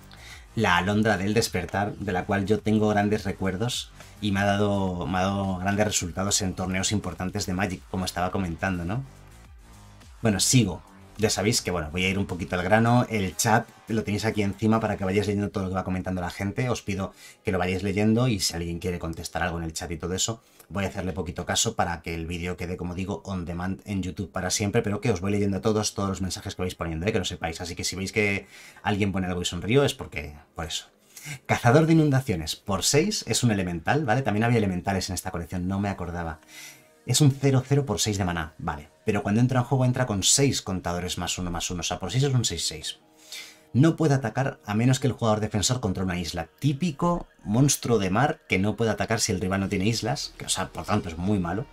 la Alondra del Despertar, de la cual yo tengo grandes recuerdos y me ha dado grandes resultados en torneos importantes de Magic, como estaba comentando, ¿no? Bueno, sigo. Ya sabéis que, bueno, voy a ir un poquito al grano. El chat lo tenéis aquí encima para que vayáis leyendo todo lo que va comentando la gente. Os pido que lo vayáis leyendo y si alguien quiere contestar algo en el chat y todo eso, voy a hacerle poquito caso para que el vídeo quede, como digo, on demand en YouTube para siempre, pero que os voy leyendo todos los mensajes que vais poniendo, que lo sepáis. Así que si veis que alguien pone algo y sonrío es porque, por eso. Cazador de inundaciones, por 6 es un elemental, ¿vale? También había elementales en esta colección, no me acordaba. Es un 0-0 por 6 de maná, vale. Pero cuando entra en juego entra con 6 contadores +1/+1, o sea, por 6 es un 6-6. No puede atacar a menos que el jugador defensor controle una isla. Típico monstruo de mar que no puede atacar si el rival no tiene islas, que, o sea, por tanto es muy malo.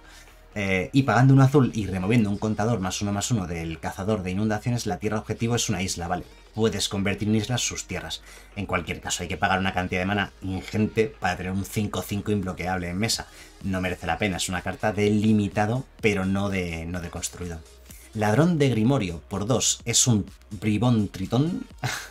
Y pagando un azul y removiendo un contador +1/+1 del cazador de inundaciones, la tierra objetivo es una isla, ¿vale? Puedes convertir en islas sus tierras. En cualquier caso, hay que pagar una cantidad de mana ingente para tener un 5-5 imbloqueable en mesa. No merece la pena, es una carta de limitado, pero no de construido. Ladrón de Grimorio, por 2, es un bribón tritón.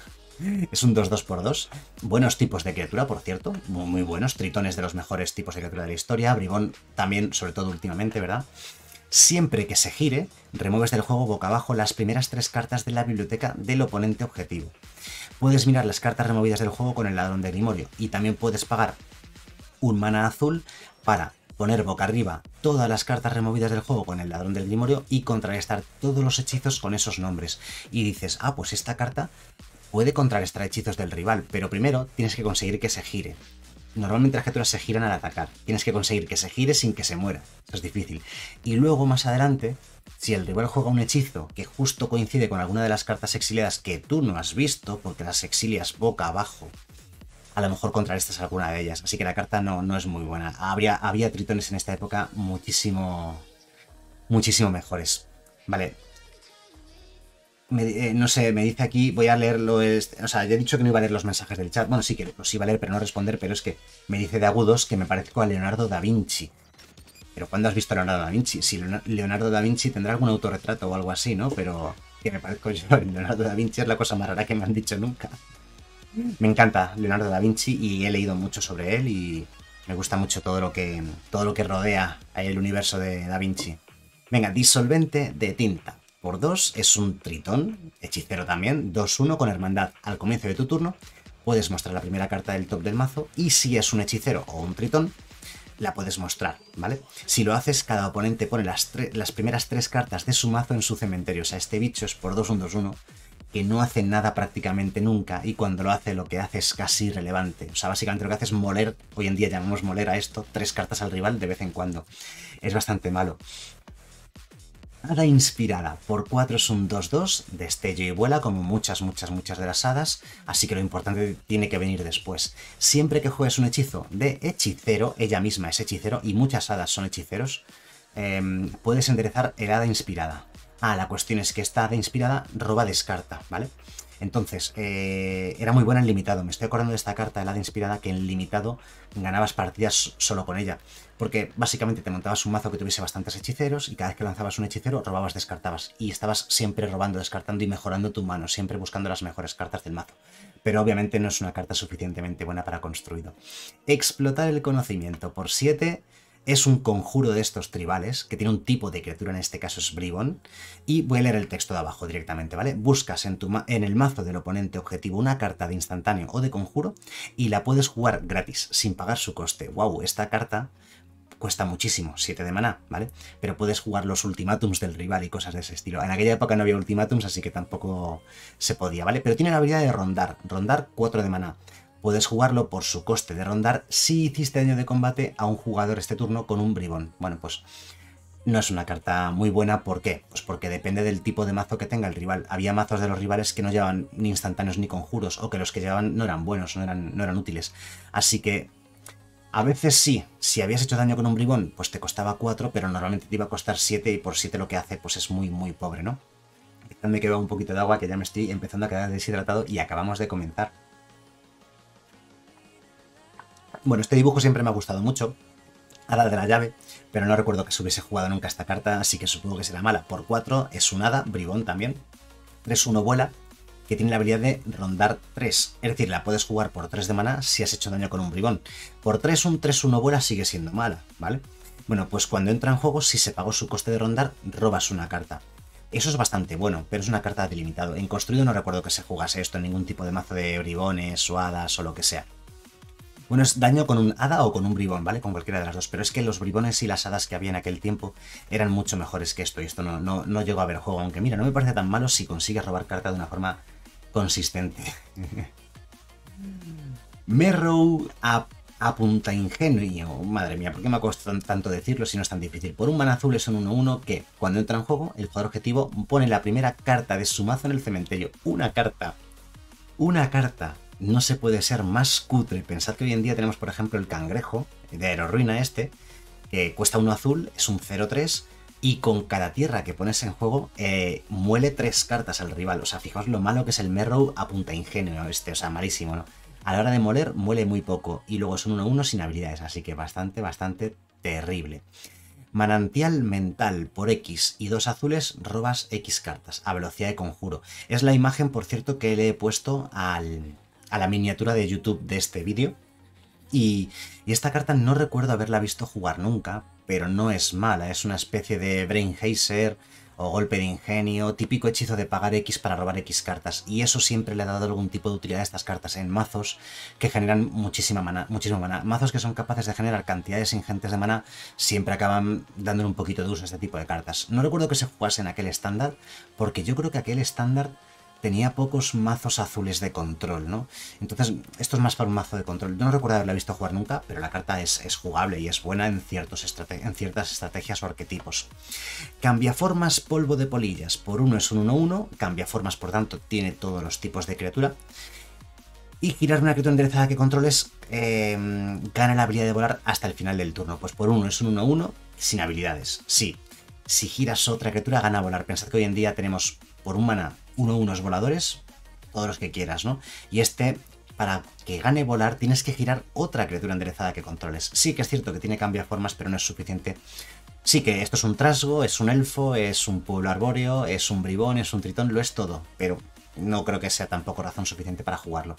Es un 2-2 por 2. Buenos tipos de criatura, por cierto. Muy, muy buenos. Tritón es de los mejores tipos de criatura de la historia. Bribón también, sobre todo últimamente, ¿verdad? Siempre que se gire, remueves del juego boca abajo las primeras 3 cartas de la biblioteca del oponente objetivo. Puedes mirar las cartas removidas del juego con el Ladrón de Grimorio. Y también puedes pagar un mana azul para poner boca arriba todas las cartas removidas del juego con el Ladrón del Grimorio y contrarrestar todos los hechizos con esos nombres. Y dices, ah, pues esta carta puede contrarrestar hechizos del rival, pero primero tienes que conseguir que se gire. Normalmente las criaturas se giran al atacar. Tienes que conseguir que se gire sin que se muera. Eso es difícil. Y luego, más adelante, si el rival juega un hechizo que justo coincide con alguna de las cartas exiliadas que tú no has visto, porque las exilias boca abajo, a lo mejor contrarrestas alguna de ellas. Así que la carta no es muy buena. Había tritones en esta época muchísimo mejores. Vale. No sé, me dice aquí, voy a leerlo, o sea, ya he dicho que no iba a leer los mensajes del chat, bueno, sí que los iba a leer, pero no responder, pero es que me dice de agudos que me parezco a Leonardo da Vinci. Pero ¿cuándo has visto a Leonardo da Vinci? Si Leonardo da Vinci tendrá algún autorretrato o algo así, ¿no? Pero que me parezco yo a Leonardo da Vinci es la cosa más rara que me han dicho nunca. Me encanta Leonardo da Vinci y he leído mucho sobre él y me gusta mucho todo lo que rodea el universo de da Vinci. Venga, disolvente de tinta. Por 2 es un tritón, hechicero también, 2-1 con hermandad. Al comienzo de tu turno puedes mostrar la primera carta del top del mazo y si es un hechicero o un tritón, la puedes mostrar, ¿vale? Si lo haces, cada oponente pone las primeras 3 cartas de su mazo en su cementerio. O sea, este bicho es por 2 un 2-1 que no hace nada prácticamente nunca y cuando lo hace es casi irrelevante. O sea, básicamente lo que hace es moler, hoy en día llamamos moler a esto, 3 cartas al rival de vez en cuando. Es bastante malo. Hada inspirada, por 4 es un 2-2, destello y vuela como muchas de las hadas, así que lo importante tiene que venir después. Siempre que juegues un hechizo de hechicero, ella misma es hechicero y muchas hadas son hechiceros, puedes enderezar el hada inspirada. Ah, la cuestión es que esta hada inspirada roba descarta, ¿vale? Entonces, era muy buena en limitado. Me estoy acordando de esta carta, el hada inspirada, que en limitado ganabas partidas solo con ella. Porque básicamente te montabas un mazo que tuviese bastantes hechiceros y cada vez que lanzabas un hechicero, robabas, descartabas. Y estabas siempre robando, descartando y mejorando tu mano, siempre buscando las mejores cartas del mazo. Pero obviamente no es una carta suficientemente buena para construido. Explotar el conocimiento por 7. Es un conjuro de estos tribales, que tiene un tipo de criatura, en este caso es bribón, y voy a leer el texto de abajo directamente, ¿vale? Buscas en el mazo del oponente objetivo una carta de instantáneo o de conjuro y la puedes jugar gratis, sin pagar su coste. ¡Wow! Esta carta cuesta muchísimo, 7 de maná, ¿vale? Pero puedes jugar los ultimátums del rival y cosas de ese estilo. En aquella época no había ultimátums, así que tampoco se podía, ¿vale? Pero tiene la habilidad de rondar 4 de maná. Puedes jugarlo por su coste de rondar si hiciste daño de combate a un jugador este turno con un bribón. Bueno, pues no es una carta muy buena. ¿Por qué? Pues porque depende del tipo de mazo que tenga el rival. Había mazos de los rivales que no llevaban ni instantáneos ni conjuros, o que los que llevaban no eran buenos, no eran útiles. Así que a veces sí, si habías hecho daño con un bribón, pues te costaba 4, pero normalmente te iba a costar 7 y por 7 lo que hace pues es muy muy pobre, ¿no? Dejadme que beba un poquito de agua, que ya me estoy empezando a quedar deshidratado y acabamos de comenzar. Bueno, este dibujo siempre me ha gustado mucho, Hada de la llave, pero no recuerdo que se hubiese jugado nunca esta carta, así que supongo que será mala. Por 4 es un hada, bribón también. 3-1 vuela, que tiene la habilidad de rondar 3. Es decir, la puedes jugar por 3 de maná si has hecho daño con un bribón. Por 3, un 3-1 vuela sigue siendo mala, ¿vale? Bueno, pues cuando entra en juego, si se pagó su coste de rondar, robas una carta. Eso es bastante bueno, pero es una carta delimitado. En construido no recuerdo que se jugase esto en ningún tipo de mazo de bribones o hadas o lo que sea. Bueno, es daño con un hada o con un bribón, ¿vale? Con cualquiera de las dos. Pero es que los bribones y las hadas que había en aquel tiempo eran mucho mejores que esto. Y esto no llegó a ver juego. Aunque mira, no me parece tan malo si consigues robar carta de una forma consistente. Merrow a punta ingenio. Madre mía, ¿por qué me ha costado tanto decirlo si no es tan difícil? Por un mana azul es un 1-1 que, cuando entra en juego, el jugador objetivo pone la primera carta de su mazo en el cementerio. Una carta. Una carta. No se puede ser más cutre. Pensad que hoy en día tenemos, por ejemplo, el cangrejo de Aerorruina este, que cuesta 1 azul, es un 0-3, y con cada tierra que pones en juego, muele 3 cartas al rival. O sea, fijaos lo malo que es el Merrow a punta ingenio este, o sea, malísimo, ¿no? A la hora de moler, muele muy poco, y luego es un 1-1 sin habilidades, así que bastante terrible. Manantial mental, por X y 2 azules, robas X cartas, a velocidad de conjuro. Es la imagen, por cierto, que le he puesto a la miniatura de YouTube de este vídeo. Y esta carta no recuerdo haberla visto jugar nunca, pero no es mala, es una especie de Brain Hazer o golpe de ingenio, típico hechizo de pagar X para robar X cartas, y eso siempre le ha dado algún tipo de utilidad a estas cartas en mazos que generan muchísima maná. Mazos que son capaces de generar cantidades ingentes de maná siempre acaban dándole un poquito de uso a este tipo de cartas. No recuerdo que se jugase en aquel estándar, porque yo creo que aquel estándar tenía pocos mazos azules de control, ¿no? Entonces, esto es más para un mazo de control. Yo no recuerdo haberla visto jugar nunca, pero la carta es jugable y es buena en ciertas estrategias o arquetipos. Cambiaformas, polvo de polillas. Por 1 es un 1-1. Cambiaformas, por tanto, tiene todos los tipos de criatura. Y girar una criatura enderezada que controles gana la habilidad de volar hasta el final del turno. Pues por 1 es un 1-1 sin habilidades. Sí. Si giras otra criatura, gana volar. Pensad que hoy en día tenemos por un mana 1-1 voladores, todos los que quieras, ¿no? Y este, para que gane volar, tienes que girar otra criatura enderezada que controles. Sí que es cierto que tiene cambiaformas, pero no es suficiente. Sí que esto es un trasgo, es un elfo, es un pueblo arbóreo, es un bribón, es un tritón, lo es todo, pero no creo que sea tampoco razón suficiente para jugarlo.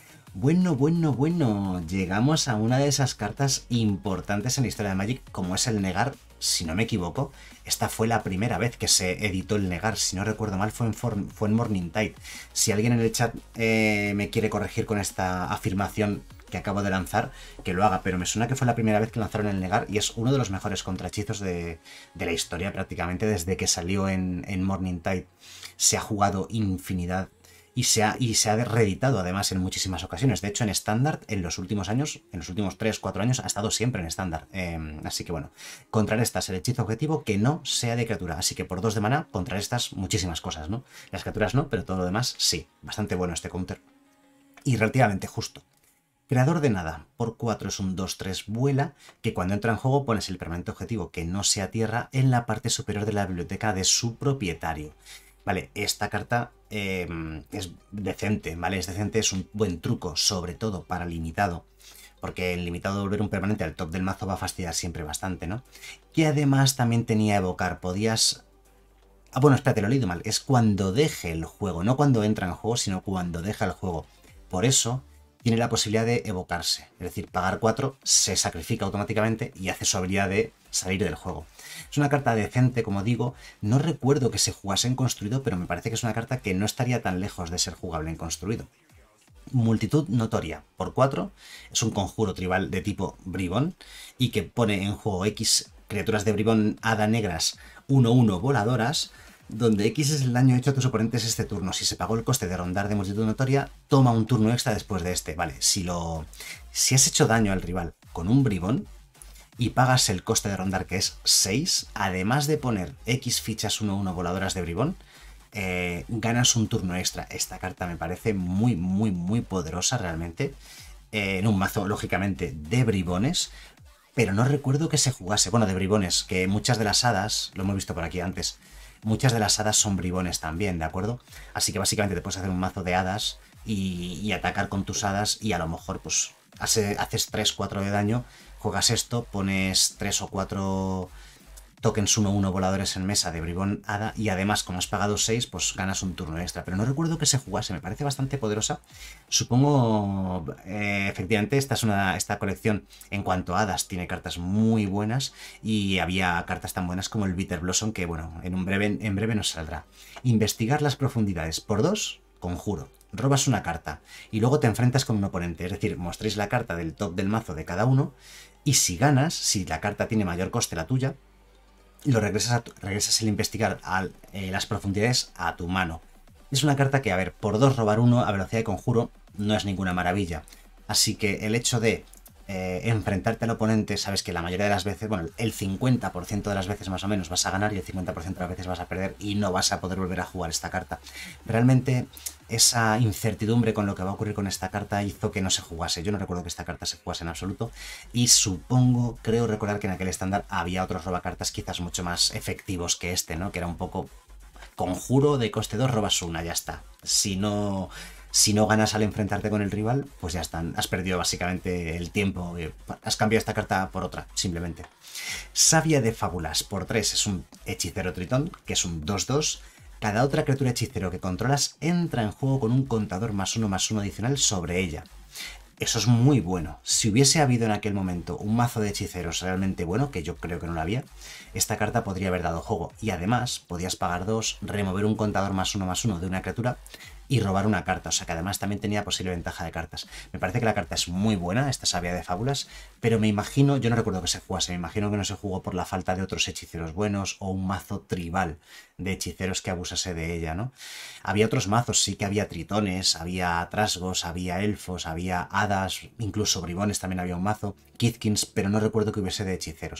Bueno, llegamos a una de esas cartas importantes en la historia de Magic, como es el Negar. Si no me equivoco, esta fue la primera vez que se editó el Negar, si no recuerdo mal fue en Morningtide. Si alguien en el chat me quiere corregir con esta afirmación que acabo de lanzar, que lo haga, pero me suena que fue la primera vez que lanzaron el Negar y es uno de los mejores contrahechizos de la historia prácticamente. Desde que salió en Morningtide se ha jugado infinidad y se ha reeditado además en muchísimas ocasiones. De hecho, en estándar, en los últimos años, en los últimos 3-4 años, ha estado siempre en estándar. Así que bueno, contrarrestas el hechizo objetivo que no sea de criatura. Así que por 2 de maná, contrarrestas muchísimas cosas, ¿no? Las criaturas no, pero todo lo demás sí. Bastante bueno este counter. Y relativamente justo. Creador de nada, por 4 es un 2-3 vuela, que cuando entra en juego pones el permanente objetivo que no sea tierra en la parte superior de la biblioteca de su propietario. Vale, esta carta es decente, ¿vale? Es decente, es un buen truco, sobre todo para limitado, porque en limitado volver un permanente al top del mazo va a fastidiar siempre bastante, ¿no? Que además también tenía evocar, podías... Ah, bueno, espérate, lo he leído mal, es cuando deje el juego, no cuando entra en juego, sino cuando deja el juego. Por eso tiene la posibilidad de evocarse. Es decir, pagar 4, se sacrifica automáticamente y hace su habilidad de salir del juego. Es una carta decente, como digo. No recuerdo que se jugase en construido, pero me parece que es una carta que no estaría tan lejos de ser jugable en construido. Multitud notoria, por 4, es un conjuro tribal de tipo bribón y que pone en juego X criaturas de bribón hada negras 1/1 voladoras, donde X es el daño hecho a tus oponentes este turno. Si se pagó el coste de rondar de multitud notoria, toma un turno extra después de este. Vale, si has hecho daño al rival con un bribón y pagas el coste de rondar, que es 6, además de poner X fichas 1/1 voladoras de bribón, ganas un turno extra. Esta carta me parece muy, muy, muy poderosa realmente. En un mazo, lógicamente, de bribones. Pero no recuerdo que se jugase. Bueno, de bribones, que muchas de las hadas, lo hemos visto por aquí antes, muchas de las hadas son bribones también, ¿de acuerdo? Así que básicamente te puedes hacer un mazo de hadas y atacar con tus hadas y a lo mejor pues haces 3-4 de daño, juegas esto, pones 3 o 4 tokens 1/1 voladores en mesa de bribón hada y además como has pagado 6 pues ganas un turno extra, pero no recuerdo que se jugase, me parece bastante poderosa. Supongo, efectivamente, esta colección en cuanto a hadas tiene cartas muy buenas y había cartas tan buenas como el Bitter Blossom que bueno, en breve nos saldrá. Investigar las profundidades, por 2, conjuro. Robas una carta y luego te enfrentas con un oponente, es decir, mostréis la carta del top del mazo de cada uno y si ganas, si la carta tiene mayor coste la tuya, lo regresas el investigar a las profundidades a tu mano. Es una carta que, a ver, por 2 robar 1 a velocidad de conjuro no es ninguna maravilla. Así que el hecho de enfrentarte al oponente, sabes que la mayoría de las veces, bueno, el 50% de las veces más o menos vas a ganar y el 50% de las veces vas a perder y no vas a poder volver a jugar esta carta. Realmente esa incertidumbre con lo que va a ocurrir con esta carta hizo que no se jugase. Yo no recuerdo que esta carta se jugase en absoluto y supongo, creo recordar que en aquel estándar había otros robacartas quizás mucho más efectivos que este, ¿no? Que era un poco conjuro de coste 2, robas una, ya está. Si no ganas al enfrentarte con el rival, pues ya están. Has perdido básicamente el tiempo. Has cambiado esta carta por otra, simplemente. Savia de Fábulas, por 3, es un hechicero tritón, que es un 2/2. Cada otra criatura hechicero que controlas entra en juego con un contador +1/+1 adicional sobre ella. Eso es muy bueno. Si hubiese habido en aquel momento un mazo de hechiceros realmente bueno, que yo creo que no lo había, esta carta podría haber dado juego. Y además, podías pagar 2, remover un contador +1/+1 de una criatura y robar una carta, o sea que además también tenía posible ventaja de cartas. Me parece que la carta es muy buena, esta Savia de Fábulas, pero me imagino, yo no recuerdo que se jugase, me imagino que no se jugó por la falta de otros hechiceros buenos o un mazo tribal de hechiceros que abusase de ella, ¿no? Había otros mazos, sí que había tritones, había trasgos, había elfos, había hadas, incluso bribones también había un mazo, Kithkins, pero no recuerdo que hubiese de hechiceros.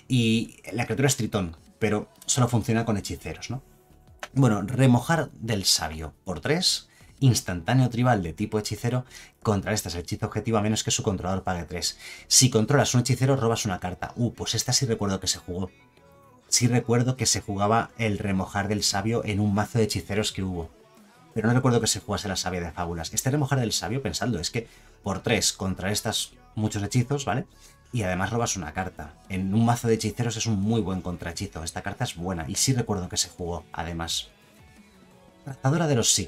Y la criatura es tritón, pero solo funciona con hechiceros, ¿no? Bueno, remojar del sabio por 3, instantáneo tribal de tipo hechicero, contrarrestas el hechizo objetivo a menos que su controlador pague 3. Si controlas un hechicero, robas una carta. Pues esta sí recuerdo que se jugó. Sí recuerdo que se jugaba el remojar del sabio en un mazo de hechiceros que hubo. Pero no recuerdo que se jugase la Savia de Fábulas. Este remojar del sabio, pensadlo, es que por 3 contrarrestas muchos hechizos, ¿vale? Y además robas una carta. En un mazo de hechiceros es un muy buen contrahechizo. Esta carta es buena y sí recuerdo que se jugó, además. Trazadora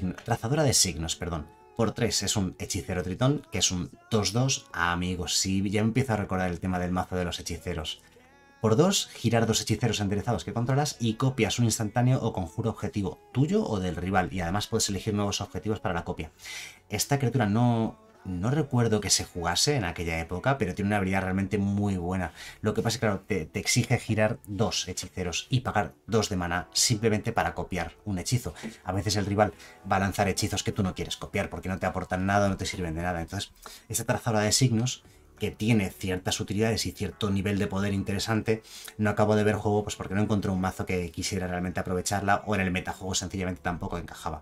de signos, perdón. Por 3 es un hechicero tritón, que es un 2/2. Amigos, sí, ya empiezo a recordar el tema del mazo de los hechiceros. Por 2, girar 2 hechiceros enderezados que controlas y copias un instantáneo o conjuro objetivo tuyo o del rival. Y además puedes elegir nuevos objetivos para la copia. Esta criatura no recuerdo que se jugase en aquella época, pero tiene una habilidad realmente muy buena. Lo que pasa es que, claro, te exige girar 2 hechiceros y pagar 2 de maná simplemente para copiar un hechizo. A veces el rival va a lanzar hechizos que tú no quieres copiar porque no te aportan nada o no te sirven de nada. Entonces, esta trazadora de signos, que tiene ciertas utilidades y cierto nivel de poder interesante, no acabo de ver juego pues porque no encontré un mazo que quisiera realmente aprovecharla o en el metajuego sencillamente tampoco encajaba.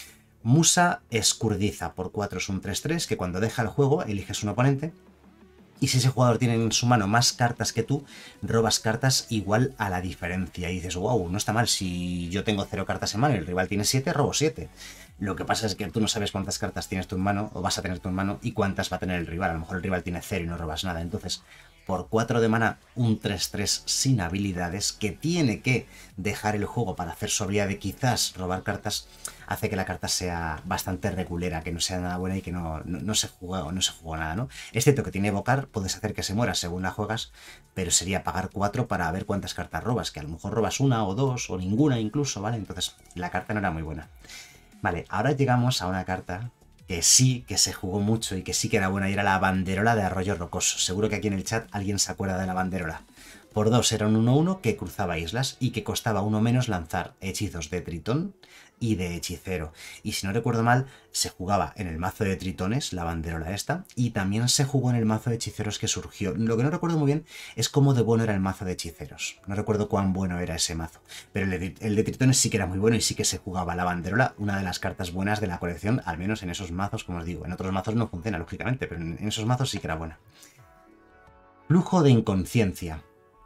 Musa Escurdiza, por 4 es un 3/3, que cuando deja el juego eliges un oponente y si ese jugador tiene en su mano más cartas que tú, robas cartas igual a la diferencia. Y dices, wow, no está mal, si yo tengo 0 cartas en mano y el rival tiene 7, robo 7. Lo que pasa es que tú no sabes cuántas cartas tienes tú en mano o vas a tener tú en mano y cuántas va a tener el rival. A lo mejor el rival tiene 0 y no robas nada. Entonces, por 4 de mana, un 3-3 sin habilidades, que tiene que dejar el juego para hacer su habilidad de quizás robar cartas, hace que la carta sea bastante regulera, que no sea nada buena y que no se jugó nada, ¿no? Es cierto que tiene evocar, puedes hacer que se muera según la juegas, pero sería pagar 4 para ver cuántas cartas robas, que a lo mejor robas una o dos, o ninguna incluso, ¿vale? Entonces la carta no era muy buena. Vale, ahora llegamos a una carta que sí que se jugó mucho y que sí que era buena, y era la banderola de Arroyo Rocoso. Seguro que aquí en el chat alguien se acuerda de la banderola. Por 2 era un 1-1 que cruzaba islas y que costaba 1 menos lanzar hechizos de Tritón y de hechicero. Y si no recuerdo mal, se jugaba en el mazo de Tritones, la banderola esta, y también se jugó en el mazo de hechiceros que surgió. Lo que no recuerdo muy bien es cómo de bueno era el mazo de hechiceros. No recuerdo cuán bueno era ese mazo. Pero el de Tritones sí que era muy bueno y sí que se jugaba la banderola, una de las cartas buenas de la colección, al menos en esos mazos, como os digo. En otros mazos no funciona, lógicamente, pero en esos mazos sí que era buena. Flujo de inconsciencia.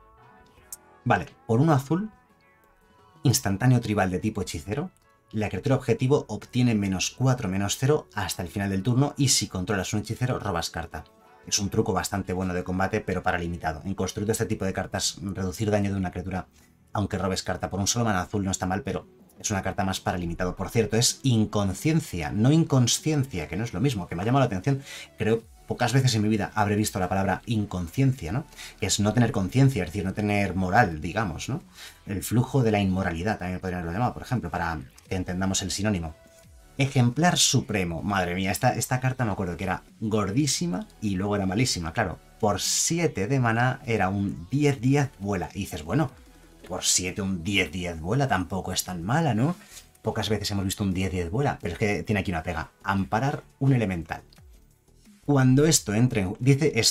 Vale, por 1 azul, instantáneo tribal de tipo hechicero, la criatura objetivo obtiene -4/-0 hasta el final del turno y si controlas un hechicero, robas carta. Es un truco bastante bueno de combate, pero para limitado. En construir este tipo de cartas, reducir daño de una criatura, aunque robes carta por un solo mana azul no está mal, pero es una carta más para limitado. Por cierto, es inconsciencia, no inconsciencia, que no es lo mismo, que me ha llamado la atención. Creo pocas veces en mi vida habré visto la palabra inconsciencia, ¿no? Que es no tener conciencia, es decir, no tener moral, digamos, ¿no? El flujo de la inmoralidad, también podrían haberlo llamado, por ejemplo, para que entendamos el sinónimo. Ejemplar supremo. Madre mía, esta carta me acuerdo que era gordísima y luego era malísima. Claro, por 7 de mana era un 10-10 vuela. Y dices, bueno, por 7 un 10-10 vuela tampoco es tan mala, ¿no? Pocas veces hemos visto un 10-10 vuela, pero es que tiene aquí una pega. Amparar un elemental. Cuando esto entre en...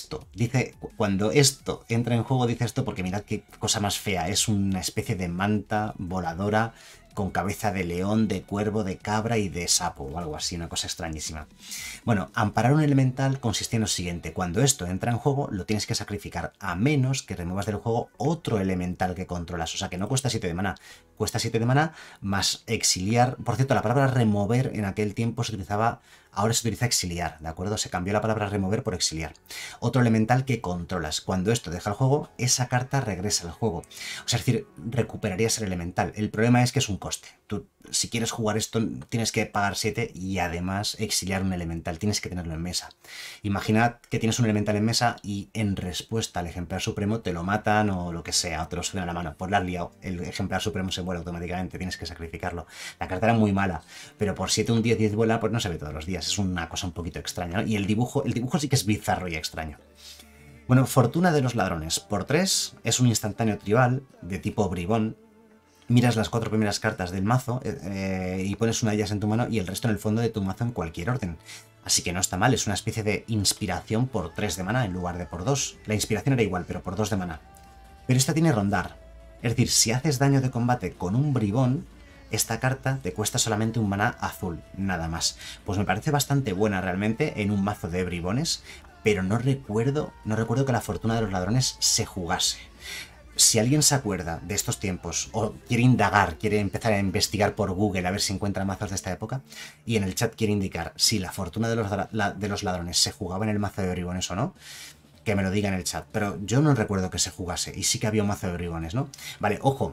Cuando esto entra en juego, dice esto porque mirad qué cosa más fea. Es una especie de manta voladora con cabeza de león, de cuervo, de cabra y de sapo o algo así, una cosa extrañísima. Bueno, amparar un elemental consiste en lo siguiente. Cuando esto entra en juego, lo tienes que sacrificar a menos que remuevas del juego otro elemental que controlas. O sea, que no cuesta 7 de mana. Cuesta 7 de mana más exiliar. Por cierto, la palabra remover en aquel tiempo se utilizaba... Ahora se utiliza exiliar, ¿de acuerdo? Se cambió la palabra remover por exiliar. Otro elemental que controlas. Cuando esto deja el juego, esa carta regresa al juego. O sea, es decir, recuperarías el elemental. El problema es que es un coste. Tú, si quieres jugar esto, tienes que pagar 7 y además exiliar un elemental. Tienes que tenerlo en mesa. Imaginad que tienes un elemental en mesa y en respuesta al ejemplar supremo te lo matan o lo que sea, o te lo suben a la mano. Pues la has liado. El ejemplar supremo se muere automáticamente. Tienes que sacrificarlo. La carta era muy mala, pero por 7 un 10-10 vuela, pues no se ve todos los días. Es una cosa un poquito extraña, ¿no? Y el dibujo sí que es bizarro y extraño. Bueno, Fortuna de los Ladrones. Por 3 es un instantáneo tribal de tipo bribón. Miras las 4 primeras cartas del mazo y pones una de ellas en tu mano y el resto en el fondo de tu mazo en cualquier orden. Así que no está mal, es una especie de inspiración por 3 de mana en lugar de por 2. La inspiración era igual, pero por 2 de mana. Pero esta tiene rondar. Es decir, si haces daño de combate con un bribón, esta carta te cuesta solamente un maná azul, nada más. Pues me parece bastante buena realmente en un mazo de bribones, pero no recuerdo que la Fortuna de los Ladrones se jugase. Si alguien se acuerda de estos tiempos o quiere indagar, quiere empezar a investigar por Google a ver si encuentra mazos de esta época y en el chat quiere indicar si la Fortuna de los Ladrones se jugaba en el mazo de bribones o no, que me lo diga en el chat. Pero yo no recuerdo que se jugase y sí que había un mazo de bribones, ¿no? Vale, ojo,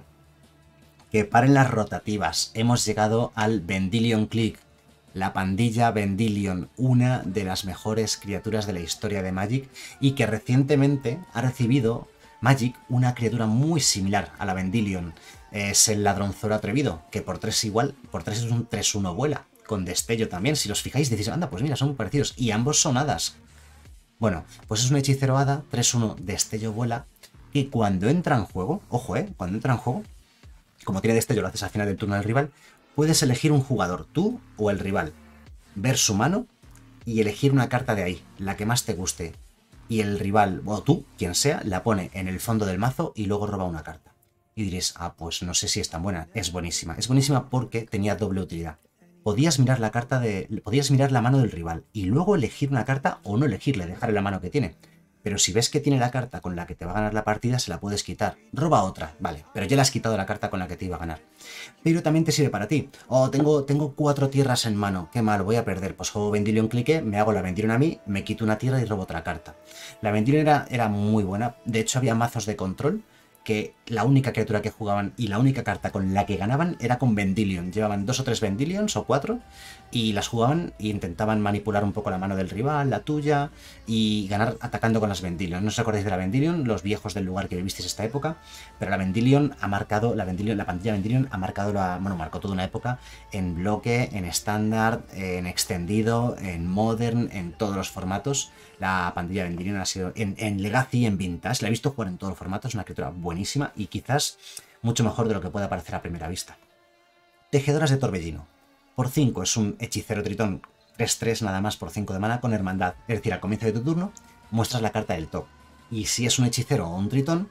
que paren las rotativas. Hemos llegado al Vendilion Clique, la pandilla Vendilion, una de las mejores criaturas de la historia de Magic y que recientemente ha recibido Magic una criatura muy similar a la Vendilion. Es el Ladronzoro Atrevido, que por 3 igual, por 3 es un 3-1 vuela, con destello también. Si los fijáis decís, anda, pues mira, son muy parecidos y ambos son hadas. Bueno, pues es un hechicero hada, 3-1 destello vuela, que cuando entra en juego, ojo, cuando entra en juego, como tira destello lo haces al final del turno del rival, puedes elegir un jugador, tú o el rival, ver su mano y elegir una carta de ahí, la que más te guste. Y el rival, o tú, quien sea, la pone en el fondo del mazo y luego roba una carta. Y diréis, ah, pues no sé si es tan buena. Es buenísima. Es buenísima porque tenía doble utilidad. Podías mirar la mano del rival y luego elegir una carta o no elegirle, dejarle la mano que tiene. pero si ves que tiene la carta con la que te va a ganar la partida, se la puedes quitar. Roba otra, vale, pero ya le has quitado la carta con la que te iba a ganar. Pero también te sirve para ti. Oh, tengo 4 tierras en mano, qué mal, voy a perder. Pues juego Vendilion Clique, me hago la Vendilion a mí, me quito una tierra y robo otra carta. La Vendilion era muy buena, de hecho había mazos de control que la única criatura que jugaban y la única carta con la que ganaban era con Vendilion. Llevaban 2 o 3 Vendilions o 4 y las jugaban e intentaban manipular un poco la mano del rival, la tuya, y ganar atacando con las Vendilion. No os acordáis de la Vendilion, los viejos del lugar que vivisteis esta época, pero la Vendilion ha marcado, la pantalla Vendilion ha marcado marcó toda una época en bloque, en estándar, en extendido, en modern, en todos los formatos. La pandilla de Vendilion ha sido en Legacy y en Vintage. La he visto jugar en todos los formatos. Es una criatura buenísima y quizás mucho mejor de lo que pueda parecer a primera vista. Tejedoras de Torbellino. Por 5 es un hechicero tritón 3-3 nada más por 5 de mana con hermandad. Es decir, al comienzo de tu turno muestras la carta del top. Y si es un hechicero o un tritón,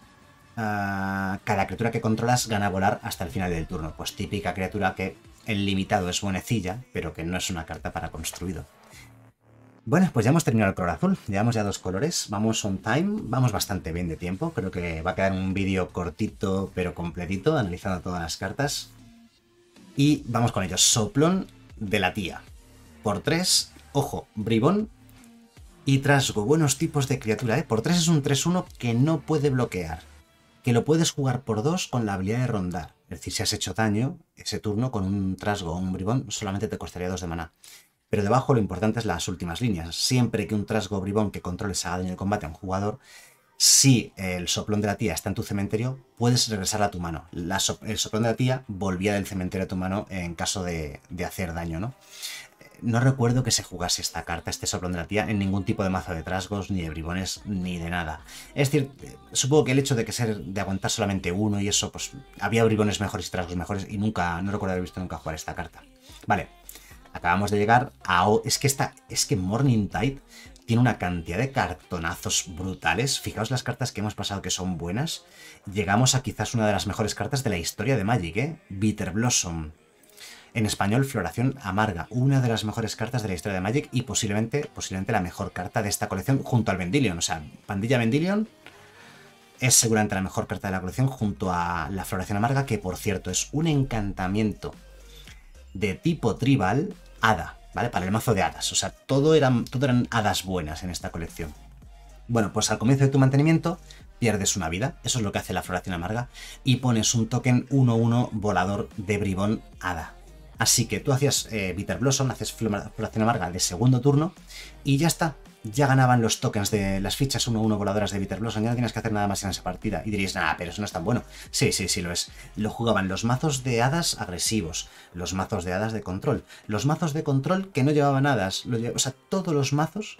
cada criatura que controlas gana a volar hasta el final del turno. Pues típica criatura que en limitado es buenecilla, pero que no es una carta para construido. Bueno, pues ya hemos terminado el color azul, llevamos ya 2 colores, vamos on time, vamos bastante bien de tiempo, creo que va a quedar un vídeo cortito pero completito, analizando todas las cartas. Y vamos con ellos, Soplón de la Tía. Por 3, ojo, Bribón y Trasgo, buenos tipos de criatura, ¿eh? Por 3 es un 3-1 que no puede bloquear, que lo puedes jugar por 2 con la habilidad de rondar. Es decir, si has hecho daño ese turno con un Trasgo o un Bribón, solamente te costaría 2 de maná. Pero debajo lo importante es las últimas líneas. Siempre que un Trasgo Bribón que controles haga daño de combate a un jugador, si el Soplón de la Tía está en tu cementerio, puedes regresar a tu mano. El Soplón de la Tía volvía del cementerio a tu mano en caso de hacer daño, ¿no? No recuerdo que se jugase esta carta, este Soplón de la Tía, en ningún tipo de mazo de Trasgos, ni de Bribones, ni de nada. Es decir, supongo que el hecho de aguantar solamente uno y eso, pues había Bribones mejores y Trasgos mejores y no recuerdo haber visto nunca jugar esta carta. Vale. Acabamos de llegar a... Es que Morningtide tiene una cantidad de cartonazos brutales. Fijaos las cartas que hemos pasado que son buenas. Llegamos a quizás una de las mejores cartas de la historia de Magic, ¿eh? Bitter Blossom. En español, Floración Amarga. Una de las mejores cartas de la historia de Magic y posiblemente la mejor carta de esta colección junto al Vendilion. O sea, Pandilla Vendilion es seguramente la mejor carta de la colección junto a la Floración Amarga, que por cierto es un encantamiento de tipo tribal hada, ¿vale? Para el mazo de hadas, o sea, todo eran hadas buenas en esta colección. Bueno, pues al comienzo de tu mantenimiento pierdes una vida, eso es lo que hace la Floración Amarga, y pones un token 1-1 volador de Bribón hada. Así que tú hacías Bitter Blossom, haces Floración Amarga de segundo turno y ya está. Ya ganaban los tokens de las fichas 1-1 voladoras de Bitter Blossom, ya no tienes que hacer nada más en esa partida. Y diréis, nada, pero eso no es tan bueno. Sí, lo es. Lo jugaban los mazos de hadas agresivos, los mazos de hadas de control, los mazos de control que no llevaban hadas. O sea, todos los mazos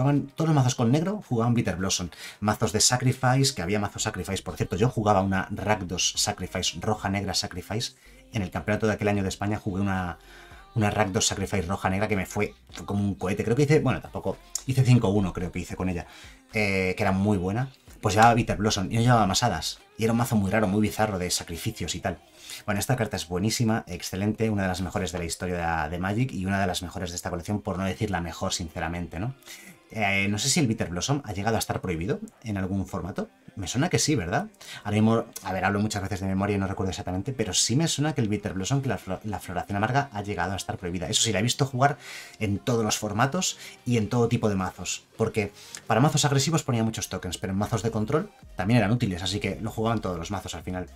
con negro jugaban Bitter Blossom. Mazos de Sacrifice, que había mazos Sacrifice, por cierto, yo jugaba una Rakdos Sacrifice, roja-negra Sacrifice. En el campeonato de aquel año de España jugué una Rakdos Sacrifice roja negra que me fue como un cohete. Creo que hice, bueno, tampoco, hice 5-1 creo que hice con ella, que era muy buena. Pues llevaba Bitter Blossom y no llevaba más hadas. Y era un mazo muy raro, muy bizarro de sacrificios y tal. Bueno, esta carta es buenísima, excelente, una de las mejores de la historia de Magic y una de las mejores de esta colección, por no decir la mejor, sinceramente, ¿no? No sé si el Bitter Blossom ha llegado a estar prohibido en algún formato. Me suena que sí, ¿verdad? Ahora mismo, a ver, hablo muchas veces de memoria y no recuerdo exactamente, pero sí me suena que el Bitter Blossom, que la Floración Amarga, ha llegado a estar prohibida. Eso sí, la he visto jugar en todos los formatos y en todo tipo de mazos. Porque para mazos agresivos ponía muchos tokens, pero en mazos de control también eran útiles, así que lo jugaban todos los mazos al final.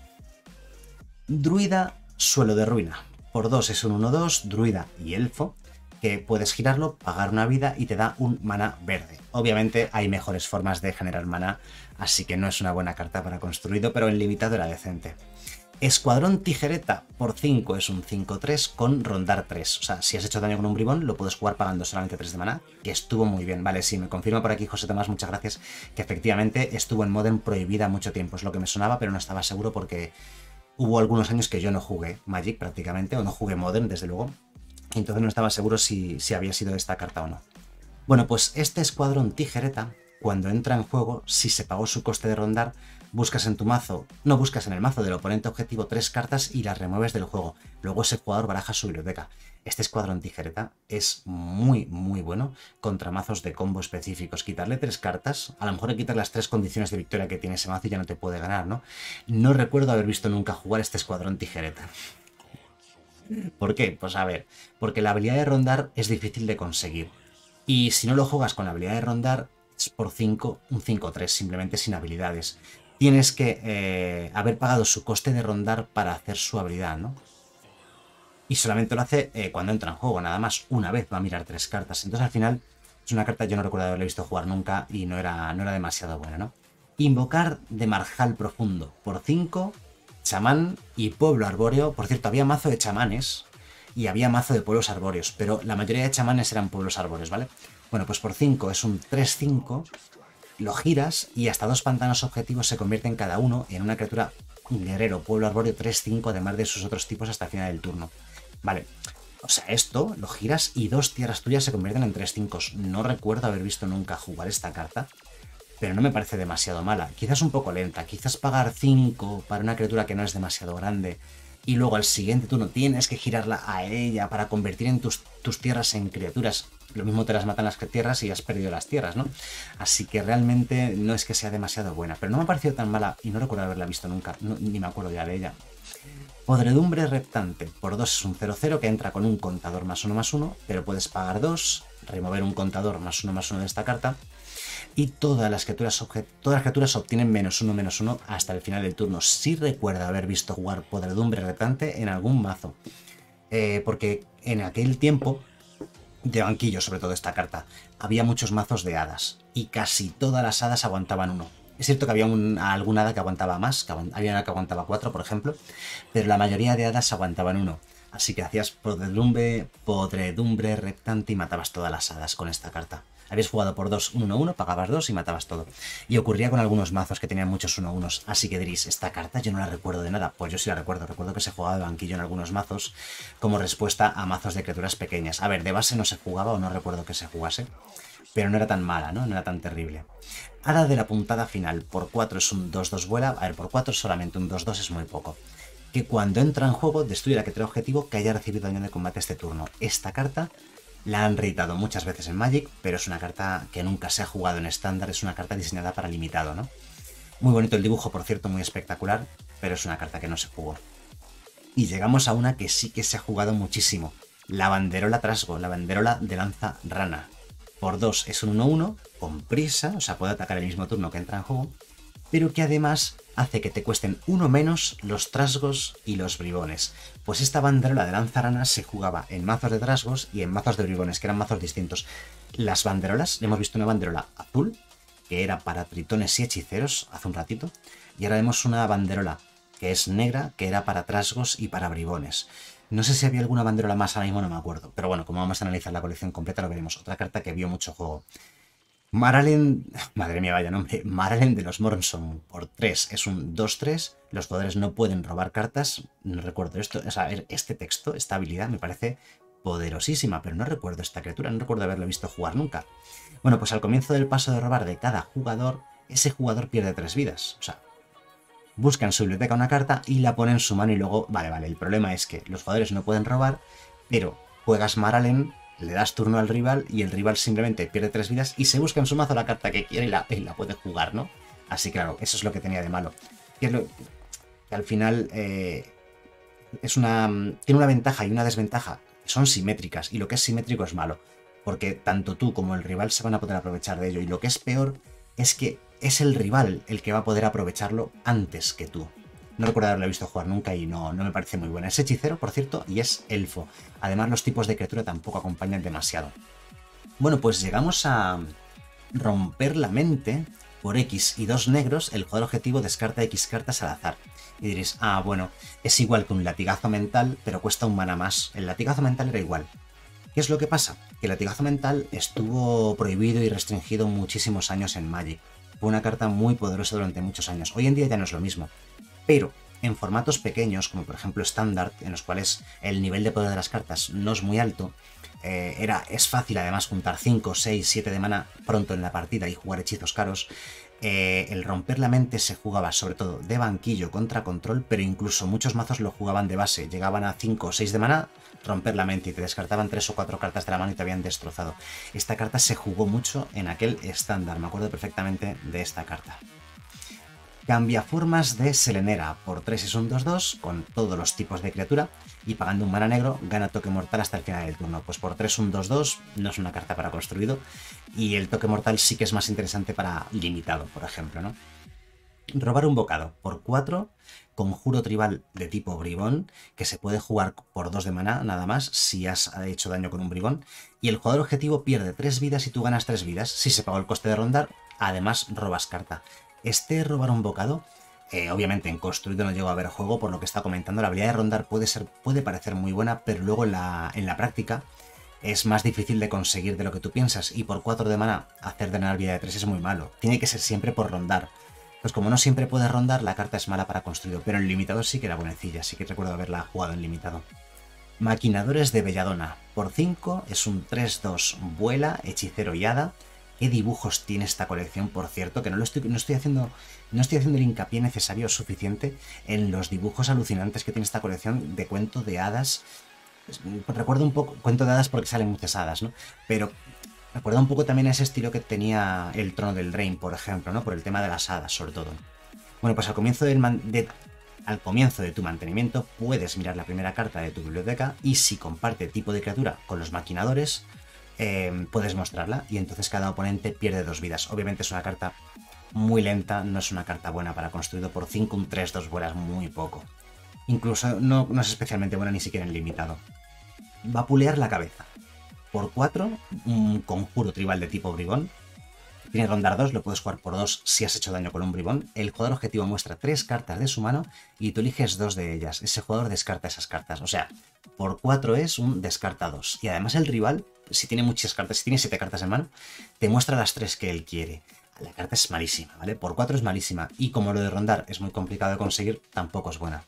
Druida, Suelo de Ruina. Por 2 es un 1-2, Druida y Elfo, que puedes girarlo, pagar una vida y te da un maná verde. Obviamente hay mejores formas de generar maná, así que no es una buena carta para construido, pero en limitado era decente. Escuadrón Tijereta, por 5 es un 5-3 con rondar 3. O sea, si has hecho daño con un bribón, lo puedes jugar pagando solamente 3 de maná, que estuvo muy bien. Vale, sí, me confirma por aquí José Tomás, muchas gracias, que efectivamente estuvo en Modern prohibida mucho tiempo. Es lo que me sonaba, pero no estaba seguro porque hubo algunos años que yo no jugué Magic prácticamente, o no jugué Modern, desde luego. Entonces no estaba seguro si había sido esta carta o no. Bueno, pues este Escuadrón Tijereta cuando entra en juego, si se pagó su coste de rondar, buscas en tu mazo, no buscas en el mazo del oponente objetivo 3 cartas y las remueves del juego. Luego ese jugador baraja su biblioteca. Este escuadrón tijereta es muy bueno contra mazos de combo específicos. Quitarle 3 cartas, a lo mejor le quitas las 3 condiciones de victoria que tiene ese mazo y ya no te puede ganar, ¿no? No recuerdo haber visto nunca jugar este escuadrón tijereta. ¿Por qué? Pues a ver, porque la habilidad de rondar es difícil de conseguir. Y si no lo juegas con la habilidad de rondar, es por 5, un 5-3, simplemente sin habilidades. Tienes que haber pagado su coste de rondar para hacer su habilidad, ¿no? Y solamente lo hace cuando entra en juego, nada más. Una vez va a mirar 3 cartas. Entonces al final es una carta que yo no recuerdo haberle visto jugar nunca y no era demasiado buena, ¿no? Invocar de Marjal Profundo por 5, chamán y pueblo arbóreo. Por cierto, había mazo de chamanes y había mazo de pueblos arbóreos, pero la mayoría de chamanes eran pueblos arbóreos, ¿vale? Bueno, pues por 5 es un 3-5, lo giras y hasta 2 pantanos objetivos se convierten cada uno en una criatura guerrero, pueblo arbóreo 3-5, además de sus otros tipos hasta el final del turno. Vale, o sea, esto lo giras y 2 tierras tuyas se convierten en 3-5. No recuerdo haber visto nunca jugar esta carta, pero no me parece demasiado mala. Quizás un poco lenta, quizás pagar 5 para una criatura que no es demasiado grande y luego al siguiente turno tienes que girarla a ella para convertir en tus tierras en criaturas. Lo mismo te las matan las tierras y has perdido las tierras, ¿no? Así que realmente no es que sea demasiado buena, pero no me ha parecido tan mala y no recuerdo haberla visto nunca, ni me acuerdo ya de ella. Podredumbre reptante, por 2 es un 0-0 que entra con un contador +1/+1, pero puedes pagar 2, remover un contador +1/+1 de esta carta, y todas las criaturas obtienen -1/-1 hasta el final del turno. Sí recuerdo haber visto jugar Podredumbre reptante en algún mazo, porque en aquel tiempo, de banquillo sobre todo esta carta, había muchos mazos de hadas, y casi todas las hadas aguantaban 1. Es cierto que había alguna hada que aguantaba más, había una que aguantaba 4, por ejemplo, pero la mayoría de hadas aguantaban 1. Así que hacías podredumbre reptante y matabas todas las hadas con esta carta. Habías jugado por 2, 1-1, pagabas 2 y matabas todo. Y ocurría con algunos mazos que tenían muchos 1-1s. Así que diréis, esta carta yo no la recuerdo de nada. Pues yo sí la recuerdo. Recuerdo que se jugaba de banquillo en algunos mazos como respuesta a mazos de criaturas pequeñas. A ver, de base no se jugaba o no recuerdo que se jugase, pero no era tan mala, ¿no? No era tan terrible. Hada de la puntada final, por 4 es un 2-2 vuela. A ver, por 4 solamente un 2-2 es muy poco. Que cuando entra en juego destruye la criatura objetivo que haya recibido daño de combate este turno. Esta carta la han reeditado muchas veces en Magic, pero es una carta que nunca se ha jugado en estándar, es una carta diseñada para limitado, ¿no? Muy bonito el dibujo, por cierto, muy espectacular, pero es una carta que no se jugó. Y llegamos a una que sí que se ha jugado muchísimo. La banderola Trasgo, la banderola de lanza rana. Por 2 es un 1-1, con prisa, o sea, puede atacar el mismo turno que entra en juego, pero que además hace que te cuesten 1 menos los trasgos y los bribones. Pues esta banderola de lanza rana se jugaba en mazos de trasgos y en mazos de bribones, que eran mazos distintos. Las banderolas, hemos visto una banderola azul, que era para tritones y hechiceros hace un ratito, y ahora vemos una banderola que es negra, que era para trasgos y para bribones. No sé si había alguna banderola más, ahora mismo no me acuerdo, pero bueno, como vamos a analizar la colección completa lo veremos. Otra carta que vio mucho juego. Maralen, madre mía, vaya nombre, Maralen de los Mornson por 3 es un 2-3, los jugadores no pueden robar cartas, no recuerdo esto, o sea, este texto, esta habilidad me parece poderosísima, pero no recuerdo esta criatura, no recuerdo haberlo visto jugar nunca. Bueno, pues al comienzo del paso de robar de cada jugador, ese jugador pierde 3 vidas, o sea, busca en su biblioteca una carta y la pone en su mano y luego, vale, el problema es que los jugadores no pueden robar, pero juegas Maralen, le das turno al rival y el rival simplemente pierde 3 vidas y se busca en su mazo la carta que quiere y la puede jugar, ¿no? Así claro, eso es lo que tenía de malo. Que al final tiene una ventaja y una desventaja, son simétricas y lo que es simétrico es malo, porque tanto tú como el rival se van a poder aprovechar de ello y lo que es peor es que es el rival el que va a poder aprovecharlo antes que tú. No recuerdo haberlo visto jugar nunca y no me parece muy buena. Es hechicero, por cierto, y es elfo. Además, los tipos de criatura tampoco acompañan demasiado. Bueno, pues llegamos a romper la mente. Por X y 2 negros, el jugador objetivo descarta X cartas al azar. Y diréis, ah, bueno, es igual que un latigazo mental, pero cuesta un mana más. El latigazo mental era igual. ¿Qué es lo que pasa? Que el latigazo mental estuvo prohibido y restringido muchísimos años en Magic. Fue una carta muy poderosa durante muchos años. Hoy en día ya no es lo mismo. Pero en formatos pequeños, como por ejemplo estándar, en los cuales el nivel de poder de las cartas no es muy alto, Es fácil además juntar 5, 6, 7 de mana pronto en la partida y jugar hechizos caros. El romper la mente se jugaba sobre todo de banquillo contra control, pero incluso muchos mazos lo jugaban de base. Llegaban a 5 o 6 de mana, romper la mente y te descartaban 3 o 4 cartas de la mano y te habían destrozado. Esta carta se jugó mucho en aquel estándar, me acuerdo perfectamente de esta carta. Cambia formas de Selenera. Por 3 es un 2-2 con todos los tipos de criatura y pagando un mana negro gana toque mortal hasta el final del turno. Pues por 3 un 2-2 no es una carta para construido y el toque mortal sí que es más interesante para limitado, por ejemplo, ¿no? Robar un bocado. Por 4, conjuro tribal de tipo bribón, que se puede jugar por 2 de mana nada más si has hecho daño con un bribón. Y el jugador objetivo pierde 3 vidas y tú ganas 3 vidas. Si se pagó el coste de rondar, además robas carta. Robar un bocado, obviamente en construido no llego a ver juego, por lo que está comentando, la habilidad de rondar puede parecer muy buena, pero luego en la práctica es más difícil de conseguir de lo que tú piensas, y por 4 de mana hacer drenar vida de 3 es muy malo, tiene que ser siempre por rondar. Pues como no siempre puedes rondar, la carta es mala para construido, pero en limitado sí que era buenecilla, sí que recuerdo haberla jugado en limitado. Maquinadores de Belladona. Por 5 es un 3-2 vuela, hechicero y hada. ¿Qué dibujos tiene esta colección, por cierto? Que no estoy haciendo el hincapié necesario suficiente en los dibujos alucinantes que tiene esta colección de cuento de hadas. Recuerdo un poco, cuento de hadas porque salen muchas hadas, ¿no? Pero recuerda un poco también a ese estilo que tenía el Trono del Drain, por ejemplo, ¿no? Por el tema de las hadas, sobre todo. Bueno, pues al comienzo de tu mantenimiento puedes mirar la primera carta de tu biblioteca y si comparte tipo de criatura con los maquinadores, puedes mostrarla y entonces cada oponente pierde 2 vidas. Obviamente es una carta muy lenta, no es una carta buena para construido. Por 5 un 3-2 vuelas muy poco. Incluso no es especialmente buena ni siquiera en limitado. Vapulear la cabeza. Por 4, un conjuro tribal de tipo bribón. Tiene rondar 2, lo puedes jugar por 2 si has hecho daño con un bribón. El jugador objetivo muestra 3 cartas de su mano y tú eliges 2 de ellas. Ese jugador descarta esas cartas. O sea, por 4 es un descarta 2. Y además el rival, si tiene muchas cartas, si tiene 7 cartas en mano, te muestra las 3 que él quiere. La carta es malísima, ¿vale? Por 4 es malísima. Y como lo de rondar es muy complicado de conseguir, tampoco es buena.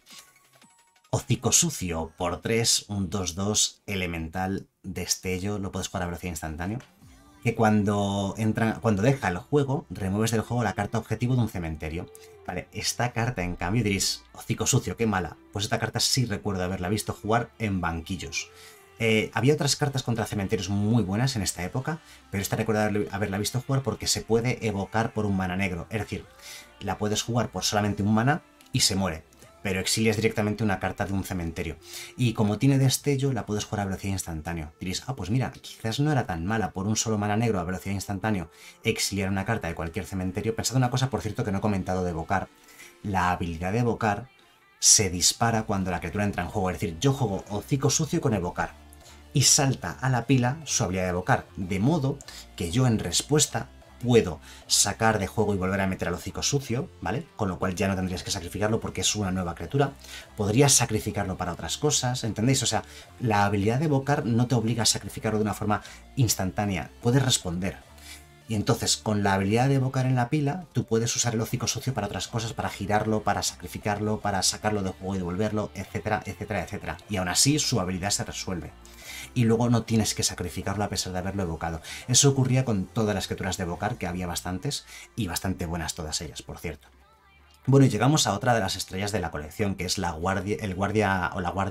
Hocico sucio. Por 3, un 2-2 elemental destello. Lo puedes jugar a velocidad instantánea. Que cuando deja el juego, remueves del juego la carta objetivo de un cementerio. Vale, esta carta, en cambio, diréis, hocico sucio, qué mala. Pues esta carta sí recuerdo haberla visto jugar en banquillos. Había otras cartas contra cementerios muy buenas en esta época, pero esta recuerdo haberla visto jugar porque se puede evocar por un mana negro. Es decir, la puedes jugar por solamente un mana y se muere, pero exilias directamente una carta de un cementerio. Y como tiene destello, la puedes jugar a velocidad instantánea. Diréis, pues mira, quizás no era tan mala por un solo mana negro a velocidad instantánea exiliar una carta de cualquier cementerio. Pensad una cosa, por cierto, que no he comentado de evocar. La habilidad de evocar se dispara cuando la criatura entra en juego. Es decir, yo juego hocico sucio con evocar y salta a la pila su habilidad de evocar, de modo que yo en respuesta puedo sacar de juego y volver a meter al hocico sucio, ¿vale? Con lo cual ya no tendrías que sacrificarlo porque es una nueva criatura. Podrías sacrificarlo para otras cosas, ¿entendéis? O sea, la habilidad de evocar no te obliga a sacrificarlo de una forma instantánea, puedes responder. Y entonces, con la habilidad de evocar en la pila, tú puedes usar el hocico sucio para otras cosas, para girarlo, para sacrificarlo, para sacarlo de juego y devolverlo, etcétera, etcétera, etcétera. Y aún así, su habilidad se resuelve. Y luego no tienes que sacrificarlo a pesar de haberlo evocado. Eso ocurría con todas las criaturas de evocar, que había bastantes, y bastante buenas todas ellas, por cierto. Bueno, y llegamos a otra de las estrellas de la colección, que es el guardia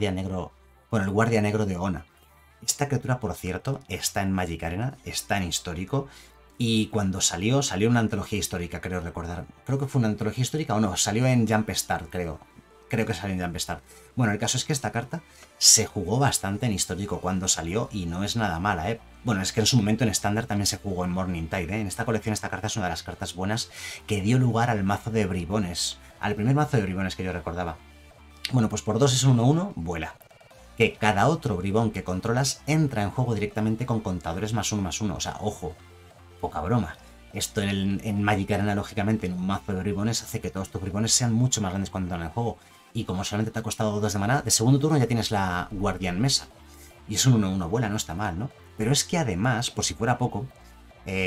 negro de Ona. Esta criatura, por cierto, está en Magic Arena, está en histórico, y cuando salió en una antología histórica, creo recordar. Creo que fue una antología histórica o no, salió en Jumpstart, creo. Creo que salió en Jumpstart. Bueno, el caso es que esta carta se jugó bastante en histórico cuando salió y no es nada mala, ¿eh? Bueno, es que en su momento en estándar también se jugó en Morningtide, ¿eh? En esta colección esta carta es una de las cartas buenas que dio lugar al mazo de bribones. Al primer mazo de bribones que yo recordaba. Bueno, pues por 2 es un 1-1, vuela. Que cada otro bribón que controlas entra en juego directamente con contadores +1/+1. O sea, ojo, poca broma. Esto en Magic Arena, lógicamente, en un mazo de bribones, hace que todos tus bribones sean mucho más grandes cuando entran en el juego. Y como solamente te ha costado 2 de maná, de segundo turno ya tienes la Guardian Mesa. Y es un 1-1 vuela, no está mal, ¿no? Pero es que además, por si fuera poco,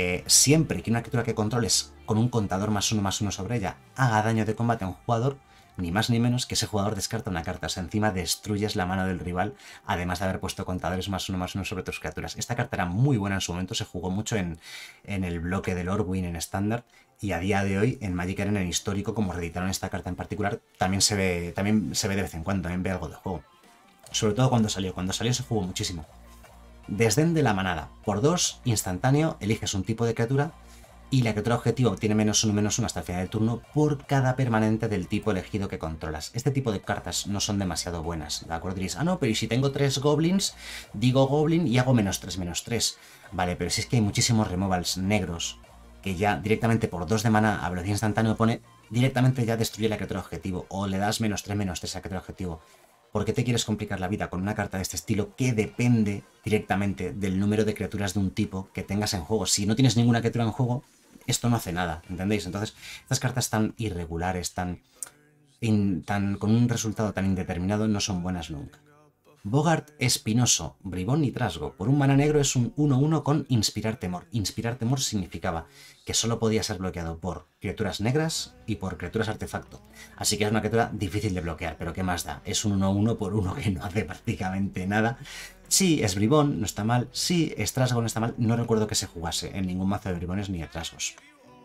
siempre que una criatura que controles con un contador +1/+1 sobre ella haga daño de combate a un jugador, ni más ni menos que ese jugador descarta una carta. O sea, encima destruyes la mano del rival, además de haber puesto contadores +1/+1 sobre tus criaturas. Esta carta era muy buena en su momento, se jugó mucho en el bloque del Orwin en estándar, y a día de hoy en Magic Arena en histórico, como reeditaron esta carta en particular, también se ve de vez en cuando, también ve algo de juego. Sobre todo cuando salió se jugó muchísimo. Desdén de la manada. Por 2, instantáneo, eliges un tipo de criatura y la criatura objetivo tiene -1/-1 hasta el final del turno por cada permanente del tipo elegido que controlas. Este tipo de cartas no son demasiado buenas, ¿de acuerdo? Diréis, no, pero ¿y si tengo 3 goblins? Digo goblin y hago -3/-3. Vale, pero si es que hay muchísimos removals negros que ya directamente por 2 de mana a velocidad instantánea pone directamente ya destruye la criatura objetivo o le das -3/-3 a la criatura objetivo. ¿Por qué te quieres complicar la vida con una carta de este estilo que depende directamente del número de criaturas de un tipo que tengas en juego? Si no tienes ninguna criatura en juego, esto no hace nada, ¿entendéis? Entonces, estas cartas tan irregulares, tan con un resultado tan indeterminado, no son buenas nunca. Bogart Espinoso, bribón y trasgo. Por un mana negro es un 1/1 con Inspirar Temor. Inspirar Temor significaba que solo podía ser bloqueado por criaturas negras y por criaturas artefacto. Así que es una criatura difícil de bloquear, pero ¿qué más da? Es un 1/1 por 1 que no hace prácticamente nada. Sí, es bribón, no está mal. Sí, es trasgo, no está mal. No recuerdo que se jugase en ningún mazo de bribones ni de trasgos.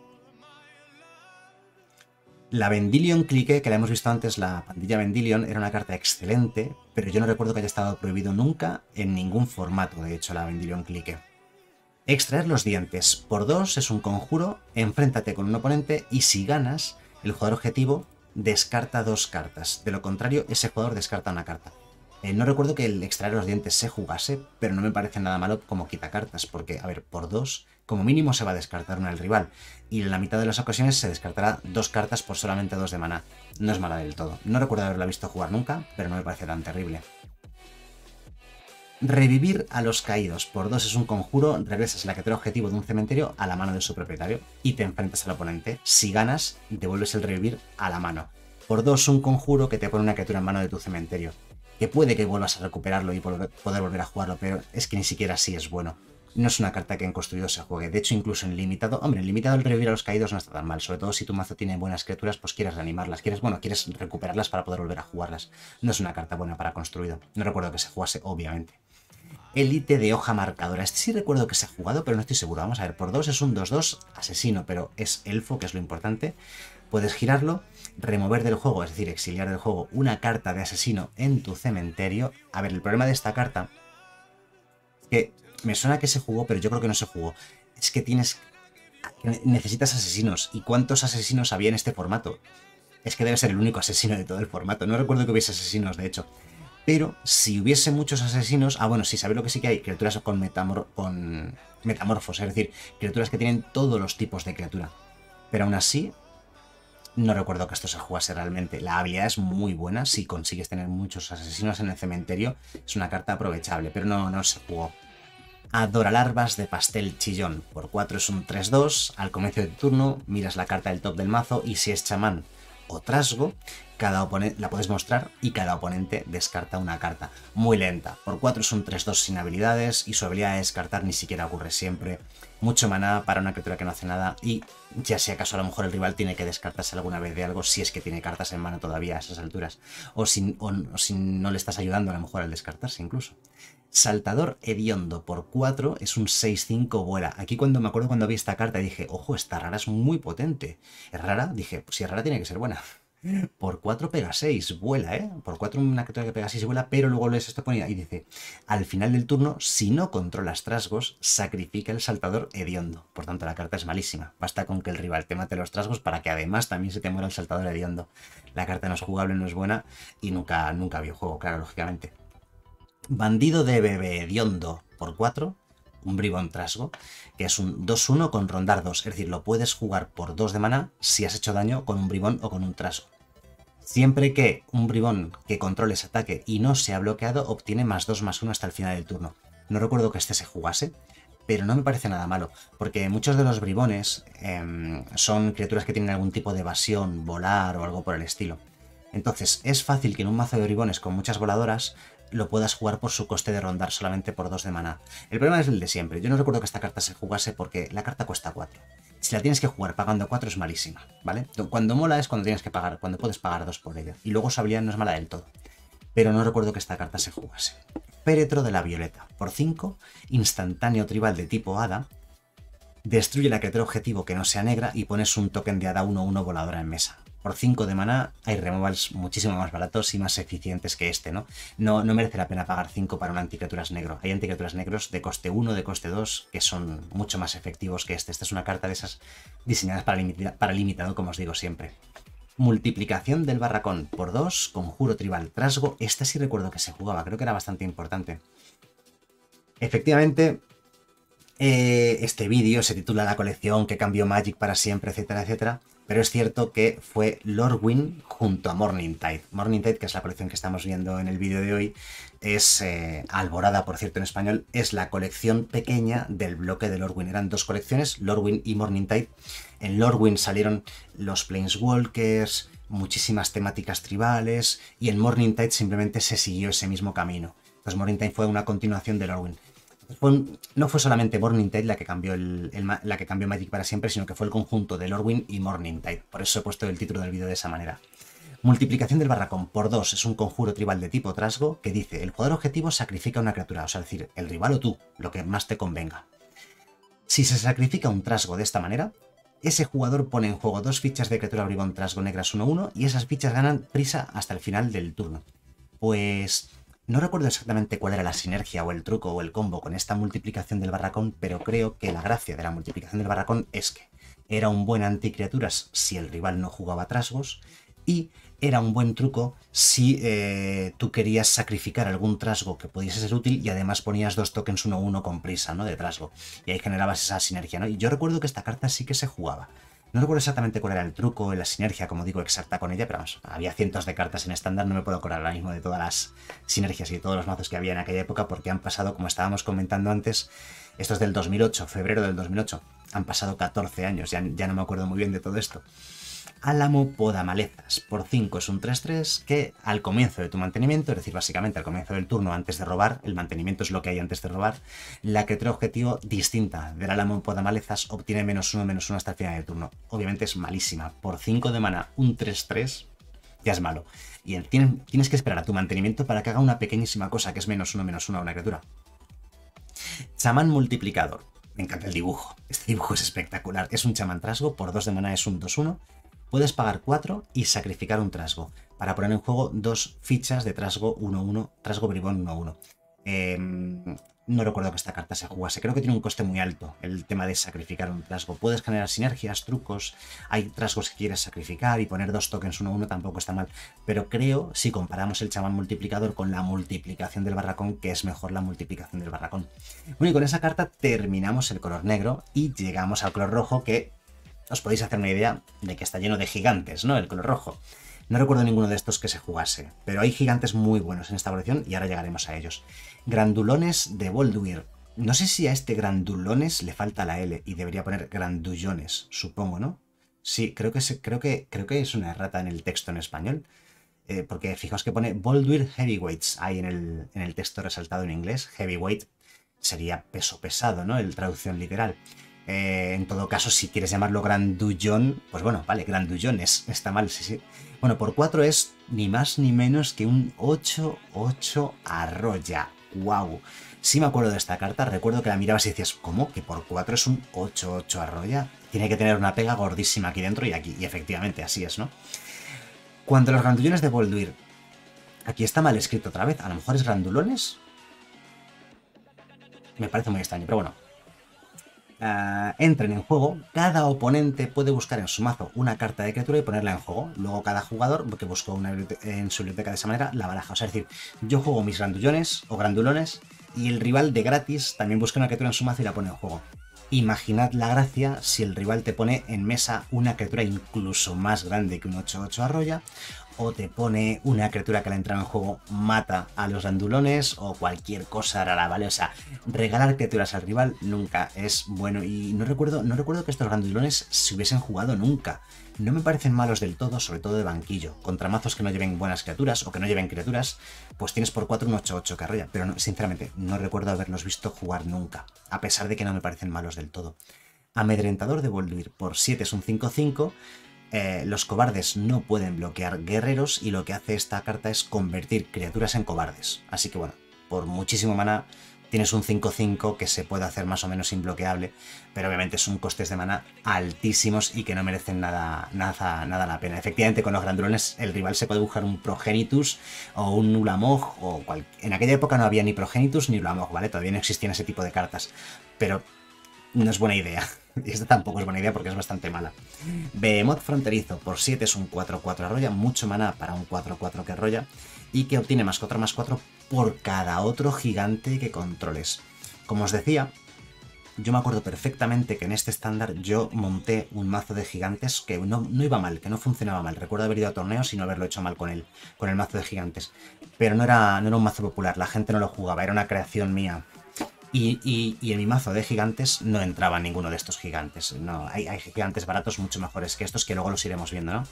La Vendilion Clique, que la hemos visto antes, la pandilla Vendilion, era una carta excelente, pero yo no recuerdo que haya estado prohibido nunca en ningún formato, de hecho, la Vendilion Clique. Extraer los dientes. Por 2 es un conjuro, enfréntate con un oponente y si ganas, el jugador objetivo descarta 2 cartas. De lo contrario, ese jugador descarta una carta. No recuerdo que el extraer los dientes se jugase, pero no me parece nada malo como quita cartas, porque, a ver, por 2, como mínimo se va a descartar una del rival, y en la mitad de las ocasiones se descartará 2 cartas por solamente 2 de maná. No es mala del todo. No recuerdo haberla visto jugar nunca, pero no me parece tan terrible. Revivir a los caídos. Por 2 es un conjuro, regresas la criatura objetivo de un cementerio a la mano de su propietario y te enfrentas al oponente. Si ganas, devuelves el revivir a la mano. Por 2 un conjuro que te pone una criatura en mano de tu cementerio, que puede que vuelvas a recuperarlo y poder volver a jugarlo, pero es que ni siquiera así es bueno. No es una carta que en construido se juegue. De hecho, incluso en limitado, hombre, en limitado el revivir a los caídos no está tan mal. Sobre todo si tu mazo tiene buenas criaturas, pues quieres reanimarlas. Quieres recuperarlas para poder volver a jugarlas. No es una carta buena para construido. No recuerdo que se jugase, obviamente. Élite de hoja marcadora. Este sí recuerdo que se ha jugado, pero no estoy seguro. Vamos a ver, por 2 es un 2/2 asesino, pero es elfo, que es lo importante. Puedes girarlo, remover del juego, es decir, exiliar del juego una carta de asesino en tu cementerio. A ver, el problema de esta carta es que me suena que se jugó, pero yo creo que no se jugó. Es que necesitas asesinos. ¿Y cuántos asesinos había en este formato? Es que debe ser el único asesino de todo el formato. No recuerdo que hubiese asesinos, de hecho. Pero si hubiese muchos asesinos... Ah, bueno, sí, sabéis lo que sí que hay. Criaturas con metamorfos, es decir, criaturas que tienen todos los tipos de criatura. Pero aún así, no recuerdo que esto se jugase realmente. La habilidad es muy buena. Si consigues tener muchos asesinos en el cementerio, es una carta aprovechable, pero no se jugó. Adoralarvas de pastel chillón. Por 4 es un 3/2. Al comienzo de tu turno, miras la carta del top del mazo y si es chamán o trasgo, cada oponente la puedes mostrar y cada oponente descarta una carta. Muy lenta. Por 4 es un 3/2 sin habilidades y su habilidad de descartar ni siquiera ocurre siempre. Mucho maná para una criatura que no hace nada y ya si acaso a lo mejor el rival tiene que descartarse alguna vez de algo si es que tiene cartas en mano todavía a esas alturas. O si no le estás ayudando a lo mejor al descartarse incluso. Saltador hediondo por 4 es un 6/5 vuela. Aquí me acuerdo cuando vi esta carta dije, ojo, esta rara es muy potente. ¿Es rara? Dije, pues si es rara tiene que ser buena. Por 4 pega 6, vuela, ¿eh? Por 4 una criatura que pega 6 vuela, pero luego lees esto y dice, al final del turno, si no controlas trasgos, sacrifica el saltador hediondo. Por tanto, la carta es malísima. Basta con que el rival te mate los trasgos para que además también se te muera el saltador hediondo. La carta no es jugable, no es buena y nunca vio juego, claro, lógicamente. Bandido de bebé hediondo por 4, un bribón trasgo, que es un 2/1 con rondar 2, es decir, lo puedes jugar por 2 de maná si has hecho daño con un bribón o con un trasgo. Siempre que un bribón que controles ataque y no sea bloqueado, obtiene +2/+1 hasta el final del turno. No recuerdo que este se jugase, pero no me parece nada malo, porque muchos de los bribones son criaturas que tienen algún tipo de evasión, volar o algo por el estilo. Entonces, es fácil que en un mazo de bribones con muchas voladoras lo puedas jugar por su coste de rondar solamente por 2 de maná. El problema es el de siempre. Yo no recuerdo que esta carta se jugase porque la carta cuesta 4. Si la tienes que jugar pagando 4 es malísima, ¿vale? Cuando mola es cuando tienes que pagar, cuando puedes pagar 2 por ella. Y luego su habilidad no es mala del todo. Pero no recuerdo que esta carta se jugase. Féretro de la Violeta. Por 5, instantáneo tribal de tipo hada. Destruye la criatura objetivo que no sea negra y pones un token de hada 1/1 voladora en mesa. Por 5 de maná hay removals muchísimo más baratos y más eficientes que este, ¿no? No merece la pena pagar 5 para un anticriaturas negro. Hay anticriaturas negros de coste 1, de coste 2, que son mucho más efectivos que este. Esta es una carta de esas diseñadas para limitado, como os digo siempre. Multiplicación del barracón por 2, conjuro tribal trasgo. Esta sí recuerdo que se jugaba, creo que era bastante importante. Efectivamente, este vídeo se titula La colección que cambió Magic para siempre, etcétera, etcétera. Pero es cierto que fue Lorwyn junto a Morningtide. Morningtide, que es la colección que estamos viendo en el vídeo de hoy, es Alborada, por cierto, en español, es la colección pequeña del bloque de Lorwyn. Eran 2 colecciones, Lorwyn y Morningtide. En Lorwyn salieron los Planeswalkers, muchísimas temáticas tribales, y en Morningtide simplemente se siguió ese mismo camino. Pues Morningtide fue una continuación de Lorwyn. No fue solamente Morningtide la que cambió Magic para siempre, sino que fue el conjunto de Lorwyn y Morningtide. Por eso he puesto el título del vídeo de esa manera. Multiplicación del barracón por 2 es un conjuro tribal de tipo trasgo que dice: el jugador objetivo sacrifica una criatura, o sea, es decir, el rival o tú, lo que más te convenga. Si se sacrifica un trasgo de esta manera, ese jugador pone en juego 2 fichas de criatura bribón trasgo negras 1/1 y esas fichas ganan prisa hasta el final del turno. Pues no recuerdo exactamente cuál era la sinergia o el truco o el combo con esta multiplicación del barracón, pero creo que la gracia de la multiplicación del barracón es que era un buen anticriaturas si el rival no jugaba trasgos, y era un buen truco si tú querías sacrificar algún trasgo que pudiese ser útil y además ponías 2 tokens 1/1 con prisa, ¿no? De trasgo. Y ahí generabas esa sinergia, ¿no? Y yo recuerdo que esta carta sí que se jugaba. No recuerdo exactamente cuál era el truco, la sinergia, como digo, exacta con ella, pero vamos, había cientos de cartas en estándar, no me puedo acordar ahora mismo de todas las sinergias y de todos los mazos que había en aquella época, porque han pasado, como estábamos comentando antes, esto es del 2008, febrero del 2008, han pasado 14 años, ya no me acuerdo muy bien de todo esto. Álamo Podamalezas, por 5 es un 3/3 que al comienzo de tu mantenimiento, es decir, básicamente al comienzo del turno antes de robar, el mantenimiento es lo que hay antes de robar, la criatura objetivo distinta del Álamo Podamalezas obtiene -1/-1 hasta el final del turno. Obviamente es malísima, por 5 de mana, un 3/3 ya es malo. Y tienes que esperar a tu mantenimiento para que haga una pequeñísima cosa, que es -1/-1 a una criatura. Chamán multiplicador. Me encanta el dibujo, este dibujo es espectacular. Es un chamán trasgo, por 2 de mana es un 2/1. Puedes pagar 4 y sacrificar un trasgo para poner en juego 2 fichas de trasgo 1/1, trasgo bribón 1/1. No recuerdo que esta carta se jugase, creo que tiene un coste muy alto el tema de sacrificar un trasgo. Puedes generar sinergias, trucos, hay trasgos que quieres sacrificar y poner 2 tokens 1/1 tampoco está mal. Pero creo, si comparamos el chamán multiplicador con la multiplicación del barracón, que es mejor la multiplicación del barracón. Bueno, y con esa carta terminamos el color negro y llegamos al color rojo, que os podéis hacer una idea de que está lleno de gigantes, ¿no? El color rojo. No recuerdo ninguno de estos que se jugase, pero hay gigantes muy buenos en esta colección y ahora llegaremos a ellos. Grandulones de Volduir. No sé si a este grandulones le falta la L y debería poner grandullones, supongo, ¿no? Sí, creo que es una errata en el texto en español, porque fijaos que pone Volduir Heavyweights ahí en el texto resaltado en inglés. Heavyweight sería peso pesado, ¿no? El traducción literal. En todo caso, si quieres llamarlo grandullón, pues bueno, vale, grandullones, está mal, sí. Bueno, por 4 es ni más ni menos que un 8/8 arroya. ¡Wow! Sí me acuerdo de esta carta, recuerdo que la mirabas y decías, ¿cómo? ¿Que por 4 es un 8/8 arroya? Tiene que tener una pega gordísima aquí dentro y aquí, y efectivamente así es, ¿no? Cuando los grandullones de Volduir, aquí está mal escrito otra vez, a lo mejor es grandulones. Me parece muy extraño, pero bueno. Entren en juego, cada oponente puede buscar en su mazo una carta de criatura y ponerla en juego. Luego cada jugador que buscó una en su biblioteca de esa manera la baraja. O sea, es decir, yo juego mis grandullones o grandulones y el rival de gratis también busca una criatura en su mazo y la pone en juego. Imaginad la gracia si el rival te pone en mesa una criatura incluso más grande que un 8/8 arroya, o te pone una criatura que al entrar en juego mata a los grandulones o cualquier cosa rara, ¿vale? O sea, regalar criaturas al rival nunca es bueno, y no recuerdo que estos grandulones se hubiesen jugado nunca. No me parecen malos del todo, sobre todo de banquillo. Contra mazos que no lleven buenas criaturas o que no lleven criaturas, pues tienes por 4 un 8/8 que arrolla, pero no, sinceramente no recuerdo haberlos visto jugar nunca, a pesar de que no me parecen malos del todo. Amedrentador de Volvir por 7 es un 5-5. Los cobardes no pueden bloquear guerreros y lo que hace esta carta es convertir criaturas en cobardes. Así que bueno, por muchísimo mana tienes un 5-5 que se puede hacer más o menos imbloqueable, pero obviamente son costes de mana altísimos y que no merecen nada la pena. Efectivamente, con los grandulones el rival se puede buscar un Progenitus o un Ulamog, en aquella época no había ni Progenitus ni Ulamog, ¿vale? Todavía no existían ese tipo de cartas, pero no es buena idea. Y esta tampoco es buena idea porque es bastante mala. Behemoth Fronterizo por 7 es un 4-4 arrolla, mucho mana para un 4-4 que arrolla, y que obtiene +4/+4 por cada otro gigante que controles. Como os decía, yo me acuerdo perfectamente que en este estándar yo monté un mazo de gigantes que no iba mal, que no funcionaba mal. Recuerdo haber ido a torneos y no haberlo hecho mal con el mazo de gigantes. Pero no era un mazo popular, la gente no lo jugaba, era una creación mía. Y en mi mazo de gigantes no entraba ninguno de estos gigantes. No, hay gigantes baratos mucho mejores que estos, que luego los iremos viendo, ¿no?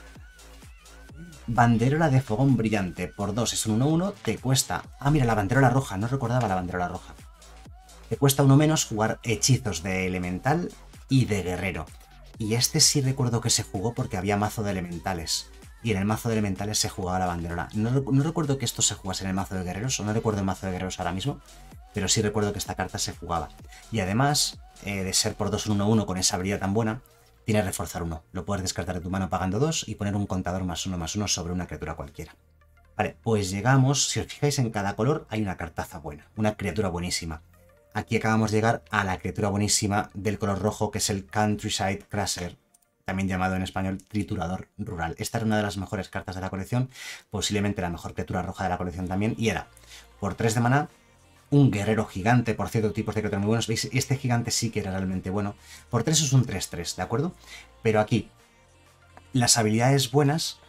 Banderola de Fogón Brillante por 2 es un 1-1, te cuesta... Ah, mira, la banderola roja, no recordaba la banderola roja. Te cuesta 1 menos jugar hechizos de elemental y de guerrero. Y este sí recuerdo que se jugó porque había mazo de elementales. Y en el mazo de elementales se jugaba la banderola. No recuerdo que esto se jugase en el mazo de guerreros, o no recuerdo el mazo de guerreros ahora mismo, pero sí recuerdo que esta carta se jugaba. Y además, de ser por 2 un 1-1 con esa habilidad tan buena, tiene reforzar 1. Lo puedes descartar de tu mano pagando 2 y poner un contador +1/+1 sobre una criatura cualquiera. Vale, pues llegamos, si os fijáis en cada color hay una cartaza buena, una criatura buenísima. Aquí acabamos de llegar a la criatura buenísima del color rojo, que es el Countryside Crusher, también llamado en español Triturador Rural. Esta era una de las mejores cartas de la colección, posiblemente la mejor criatura roja de la colección también, y era por 3 de maná, un guerrero gigante, por cierto, tipos de criaturas muy buenos. ¿Veis? Este gigante sí que era realmente bueno. Por 3 es un 3-3, ¿de acuerdo? Pero aquí, las habilidades buenas,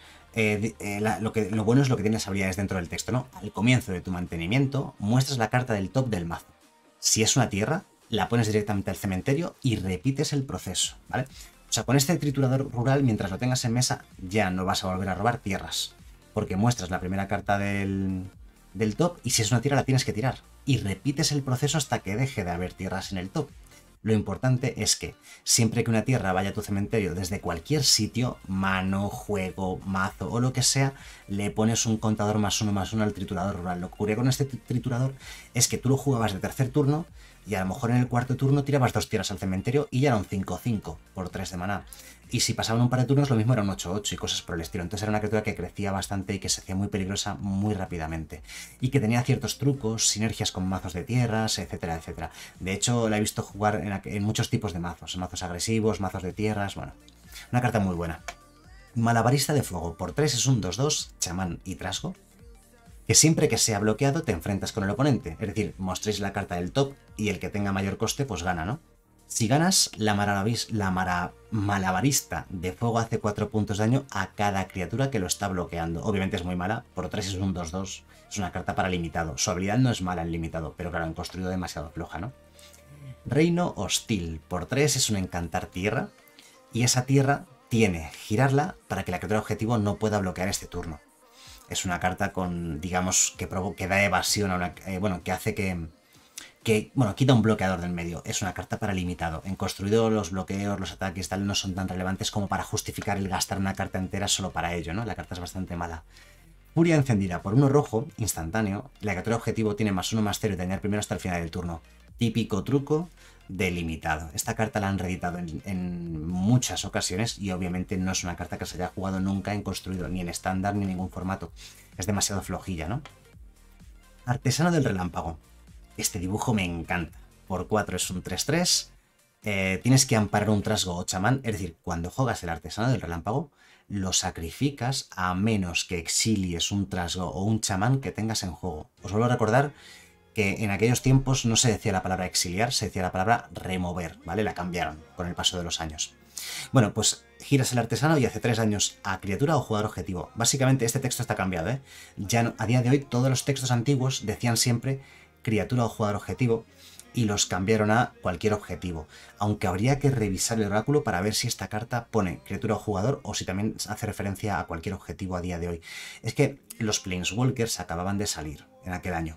lo bueno es lo que tiene las habilidades dentro del texto, ¿no? Al comienzo de tu mantenimiento, muestras la carta del top del mazo. Si es una tierra, la pones directamente al cementerio y repites el proceso, ¿vale? O sea, con este triturador rural, mientras lo tengas en mesa, ya no vas a volver a robar tierras, porque muestras la primera carta del top y si es una tierra la tienes que tirar. Y repites el proceso hasta que deje de haber tierras en el top. Lo importante es que siempre que una tierra vaya a tu cementerio desde cualquier sitio, mano, juego, mazo o lo que sea, le pones un contador +1/+1 al triturador rural. Lo que ocurría con este triturador es que tú lo jugabas de tercer turno y a lo mejor en el cuarto turno tirabas 2 tierras al cementerio y ya era un 5-5 por 3 de maná. Y si pasaban un par de turnos, lo mismo era un 8-8 y cosas por el estilo. Entonces era una criatura que crecía bastante y que se hacía muy peligrosa muy rápidamente. Y que tenía ciertos trucos, sinergias con mazos de tierras, etcétera, etcétera. De hecho, la he visto jugar en muchos tipos de mazos. Mazos agresivos, mazos de tierras, bueno. Una carta muy buena. Malabarista de Fuego. Por 3 es un 2-2, chamán y trasgo. Que siempre que sea bloqueado te enfrentas con el oponente. Es decir, mostréis la carta del top y el que tenga mayor coste, pues gana, ¿no? Si ganas, la malabarista de fuego hace 4 puntos de daño a cada criatura que lo está bloqueando. Obviamente es muy mala, por 3 es un 2-2, es una carta para limitado. Su habilidad no es mala en limitado, pero claro, en construido demasiado floja, ¿no? Reino Hostil, por 3 es un encantar tierra, y esa tierra tiene girarla para que la criatura objetivo no pueda bloquear este turno. Es una carta con, digamos, que da evasión a una... que hace que quita un bloqueador del medio. Es una carta para limitado. En construido los bloqueos, los ataques tal no son tan relevantes como para justificar el gastar una carta entera solo para ello, ¿no? La carta es bastante mala. Furia encendida por 1 rojo, instantáneo. La criatura objetivo tiene +1/+0 y dañar primero hasta el final del turno. Típico truco de limitado. Esta carta la han reeditado en muchas ocasiones y obviamente no es una carta que se haya jugado nunca en construido, ni en estándar ni en ningún formato. Es demasiado flojilla, ¿no? Artesano del relámpago. Este dibujo me encanta. Por 4 es un 3-3. Tienes que amparar un trasgo o chamán. Es decir, cuando juegas el artesano del relámpago, lo sacrificas a menos que exilies un trasgo o un chamán que tengas en juego. Os vuelvo a recordar que en aquellos tiempos no se decía la palabra exiliar, se decía la palabra remover, ¿vale? La cambiaron con el paso de los años. Bueno, pues giras el artesano y hace 3 daños a criatura o jugador objetivo. Básicamente este texto está cambiado, ¿eh? Ya no, a día de hoy todos los textos antiguos decían siempre criatura o jugador objetivo y los cambiaron a cualquier objetivo, aunque habría que revisar el oráculo para ver si esta carta pone criatura o jugador o si también hace referencia a cualquier objetivo a día de hoy. Es que los Planeswalkers acababan de salir en aquel año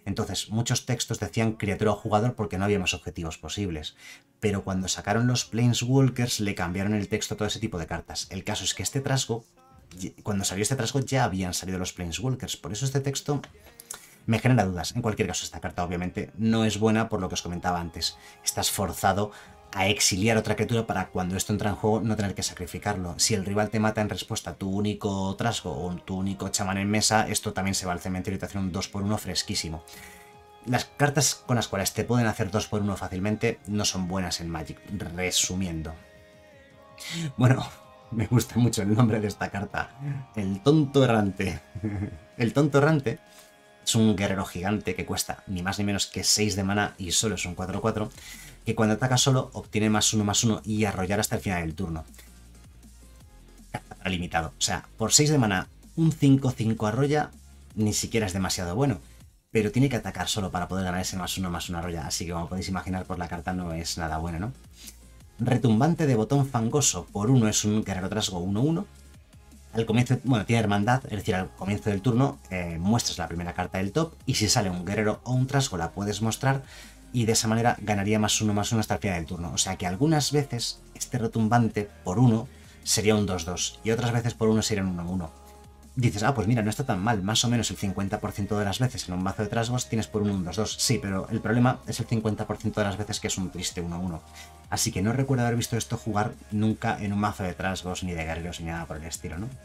Entonces, muchos textos decían criatura o jugador porque no había más objetivos posibles. Pero cuando sacaron los Planeswalkers le cambiaron el texto a todo ese tipo de cartas. El caso es que este trasgo, cuando salió este trasgo ya habían salido los Planeswalkers. Por eso este texto me genera dudas. En cualquier caso, esta carta obviamente no es buena por lo que os comentaba antes. Estás forzado a exiliar otra criatura para cuando esto entra en juego no tener que sacrificarlo. Si el rival te mata en respuesta a tu único trasgo o tu único chamán en mesa, esto también se va al cementerio y te hace un 2x1 fresquísimo. Las cartas con las cuales te pueden hacer 2x1 fácilmente no son buenas en Magic, resumiendo. Bueno, me gusta mucho el nombre de esta carta. El Tonto Errante. El Tonto Errante es un guerrero gigante que cuesta ni más ni menos que 6 de mana y solo es un 4-4, que cuando ataca solo obtiene +1/+1 y arrollar hasta el final del turno. Limitado. O sea, por 6 de mana, un 5-5 arrolla ni siquiera es demasiado bueno, pero tiene que atacar solo para poder ganar ese +1/+1 arrolla, así que como podéis imaginar, pues la carta no es nada buena, ¿no? Retumbante de Botón Fangoso, por 1 es un guerrero trasgo 1-1. Al comienzo, bueno, tiene hermandad, es decir, al comienzo del turno muestras la primera carta del top y si sale un guerrero o un trasgo la puedes mostrar y de esa manera ganaría +1/+1 hasta el final del turno. O sea que algunas veces este retumbante por 1 sería un 2-2 y otras veces por 1 sería un 1-1. Dices, ah, pues mira, no está tan mal, más o menos el 50% de las veces en un mazo de trasgos tienes por 1 un 2-2. Sí, pero el problema es el 50% de las veces que es un triste 1-1. Así que no recuerdo haber visto esto jugar nunca en un mazo de trasgos, ni de guerreros, ni nada por el estilo, ¿no?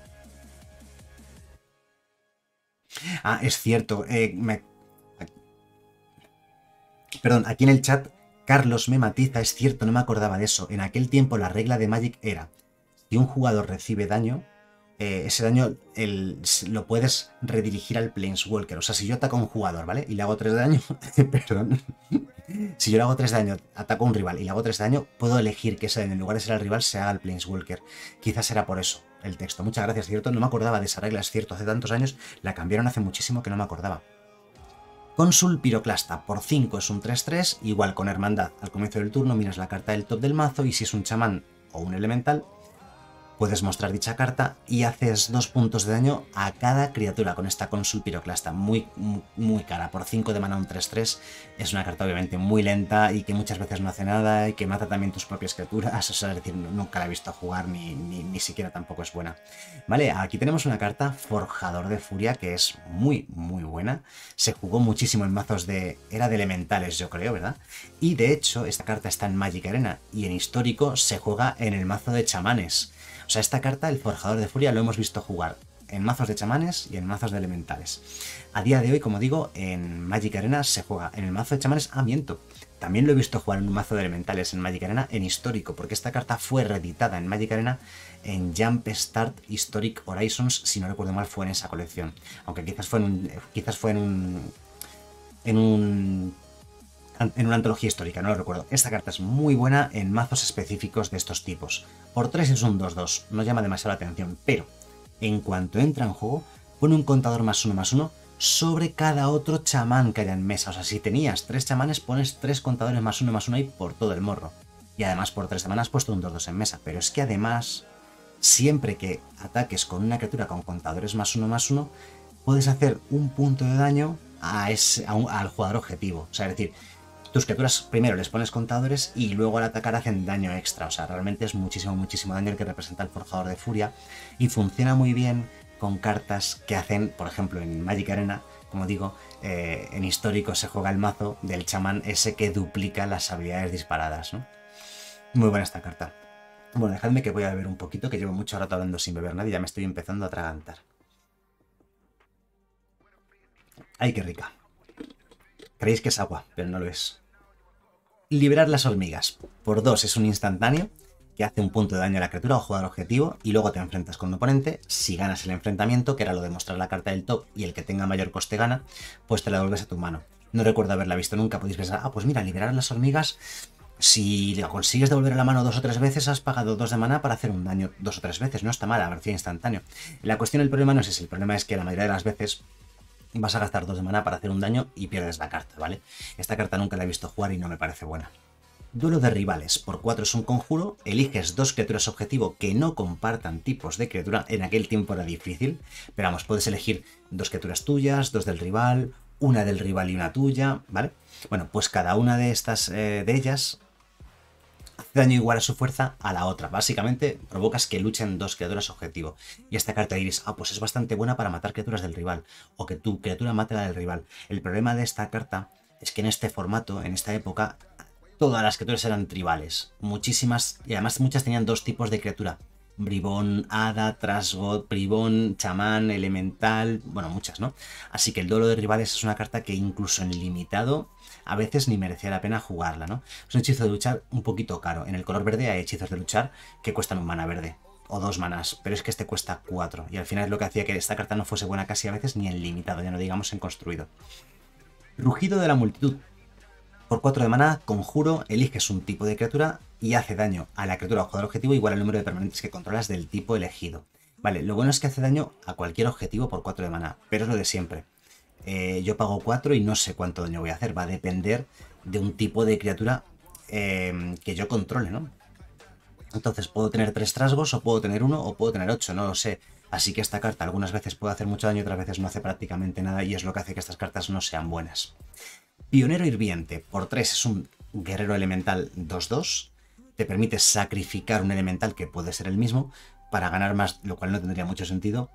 Ah, es cierto, perdón, aquí en el chat Carlos me matiza, es cierto, no me acordaba de eso. En aquel tiempo la regla de Magic era, si un jugador recibe daño, ese daño lo puedes redirigir al Planeswalker. O sea, si yo ataco a un jugador, ¿vale? Y le hago 3 de daño, perdón. Si yo le hago 3 de daño, ataco a un rival y le hago 3 de daño, puedo elegir que ese daño, en lugar de ser al rival, sea al Planeswalker. Quizás era por eso el texto. Muchas gracias, cierto. No me acordaba de esa regla, es cierto. Hace tantos años la cambiaron hace muchísimo que no me acordaba. Cónsul Piroclasta, por 5 es un 3-3, igual con hermandad. Al comienzo del turno miras la carta del top del mazo y si es un chamán o un elemental, puedes mostrar dicha carta y haces 2 puntos de daño a cada criatura con esta Cónsul Piroclasta. Muy cara. Por 5 de mana un 3-3 es una carta obviamente muy lenta y que muchas veces no hace nada y que mata también tus propias criaturas. O sea, es decir, nunca la he visto jugar ni siquiera tampoco es buena. Vale, aquí tenemos una carta Forjador de Furia que es muy buena. Se jugó muchísimo en mazos de... era de elementales, yo creo, ¿verdad? Y de hecho, esta carta está en Magic Arena y en histórico se juega en el mazo de chamanes. O sea, esta carta, el Forjador de Furia, lo hemos visto jugar en mazos de chamanes y en mazos de elementales. A día de hoy, como digo, en Magic Arena se juega en el mazo de chamanes. Ah, miento. También lo he visto jugar en un mazo de elementales en Magic Arena en histórico, porque esta carta fue reeditada en Magic Arena en Jump Start Historic Horizons, si no recuerdo mal, fue en esa colección. Aunque quizás fue en una antología histórica, no lo recuerdo. Esta carta es muy buena en mazos específicos de estos tipos. Por 3 es un 2-2, no llama demasiado la atención, pero en cuanto entra en juego, pone un contador +1/+1 sobre cada otro chamán que haya en mesa. O sea, si tenías 3 chamanes, pones 3 contadores +1/+1 ahí por todo el morro. Y además por 3 de mana has puesto un 2-2 en mesa. Pero es que además, siempre que ataques con una criatura con contadores +1/+1, puedes hacer un punto de daño al jugador objetivo. O sea, es decir, tus criaturas primero les pones contadores y luego al atacar hacen daño extra. O sea, realmente es muchísimo daño el que representa el Forjador de Furia. Y funciona muy bien con cartas que hacen, por ejemplo, en Magic Arena, como digo, en histórico se juega el mazo del chamán ese que duplica las habilidades disparadas, ¿no? Muy buena esta carta. Bueno, dejadme que voy a beber un poquito, que llevo mucho rato hablando sin beber nada y ya me estoy empezando a atragantar. ¡Ay, qué rica! Creéis que es agua, pero no lo es. Liberar las hormigas. Por 2 es un instantáneo que hace un punto de daño a la criatura o jugador objetivo y luego te enfrentas con un oponente. Si ganas el enfrentamiento, que era lo de mostrar la carta del top y el que tenga mayor coste gana, pues te la devuelves a tu mano. No recuerdo haberla visto nunca, podéis pensar, ah, pues mira, liberar las hormigas, si la consigues devolver a la mano 2 o 3 veces, has pagado 2 de mana para hacer un daño 2 o 3 veces, no está mal, a velocidad instantáneo. La cuestión, el problema no es ese, el problema es que la mayoría de las veces vas a gastar 2 de mana para hacer un daño y pierdes la carta, ¿vale? Esta carta nunca la he visto jugar y no me parece buena. Duelo de rivales. Por 4 es un conjuro. Eliges 2 criaturas objetivo que no compartan tipos de criatura. En aquel tiempo era difícil, pero vamos, puedes elegir 2 criaturas tuyas, 2 del rival, una del rival y una tuya, ¿vale? Bueno, pues cada una de estas de ellas hace daño igual a su fuerza a la otra. Básicamente provocas que luchen dos criaturas objetivo. Y esta carta diréis, pues es bastante buena para matar criaturas del rival, o que tu criatura mate a la del rival. El problema de esta carta es que en este formato, en esta época, todas las criaturas eran tribales. Muchísimas, y además muchas tenían dos tipos de criatura. Bribón, hada, trasgo, bribón, chamán, elemental, bueno, muchas, ¿no? Así que el duelo de rivales es una carta que incluso en limitado a veces ni merecía la pena jugarla, ¿no? Es un hechizo de luchar un poquito caro. En el color verde hay hechizos de luchar que cuestan un mana verde o 2 manás, pero es que este cuesta 4 y al final es lo que hacía que esta carta no fuese buena casi a veces ni en limitado, ya no digamos en construido. Rugido de la multitud. Por 4 de maná, conjuro, eliges un tipo de criatura y hace daño a la criatura o jugador objetivo igual al número de permanentes que controlas del tipo elegido. Vale, lo bueno es que hace daño a cualquier objetivo por 4 de maná, pero es lo de siempre. Yo pago 4 y no sé cuánto daño voy a hacer, va a depender de un tipo de criatura que yo controle, ¿no? Entonces puedo tener 3 trasgos, o puedo tener 1, o puedo tener 8, no lo sé. Así que esta carta algunas veces puede hacer mucho daño, otras veces no hace prácticamente nada y es lo que hace que estas cartas no sean buenas. Pionero Hirviente, por 3 es un guerrero elemental 2-2. Te permite sacrificar un elemental que puede ser el mismo para ganar más, lo cual no tendría mucho sentido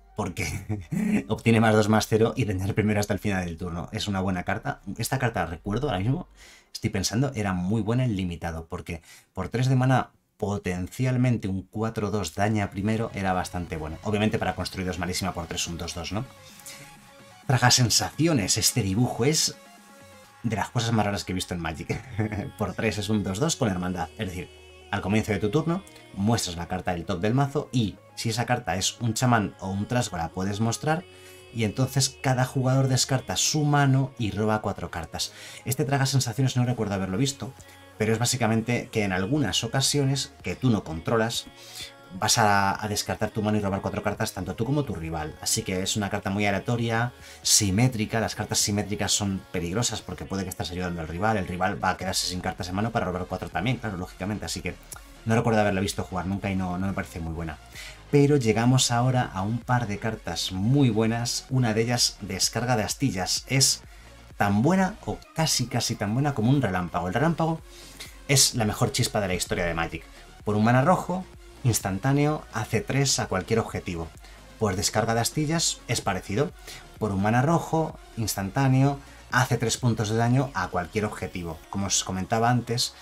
porque obtiene +2/+0 y dañar primero hasta el final del turno. Es una buena carta. Esta carta, recuerdo ahora mismo, estoy pensando, era muy buena en limitado porque por 3 de mana potencialmente un 4-2 daña primero era bastante bueno. Obviamente para construido es malísima, por 3 un 2-2, ¿no? Traga sensaciones, este dibujo es de las cosas más raras que he visto en Magic. Por 3 es un 2-2 con hermandad. Es decir, al comienzo de tu turno, muestras la carta del top del mazo y si esa carta es un chamán o un trasgo la puedes mostrar y entonces cada jugador descarta su mano y roba 4 cartas. Este traga sensaciones no recuerdo haberlo visto, pero es básicamente que en algunas ocasiones que tú no controlas, vas a descartar tu mano y robar 4 cartas tanto tú como tu rival. Así que es una carta muy aleatoria, simétrica. Las cartas simétricas son peligrosas porque puede que estés ayudando al rival. El rival va a quedarse sin cartas en mano para robar 4 también, claro, lógicamente. Así que no recuerdo haberla visto jugar nunca y no me parece muy buena. Pero llegamos ahora a un par de cartas muy buenas. Una de ellas, descarga de astillas. Es tan buena o casi tan buena como un relámpago. El relámpago es la mejor chispa de la historia de Magic. Por un mana rojo, instantáneo, hace 3 a cualquier objetivo. Por descarga de astillas es parecido. Por un mana rojo, instantáneo, hace 3 puntos de daño a cualquier objetivo. Como os comentaba antes,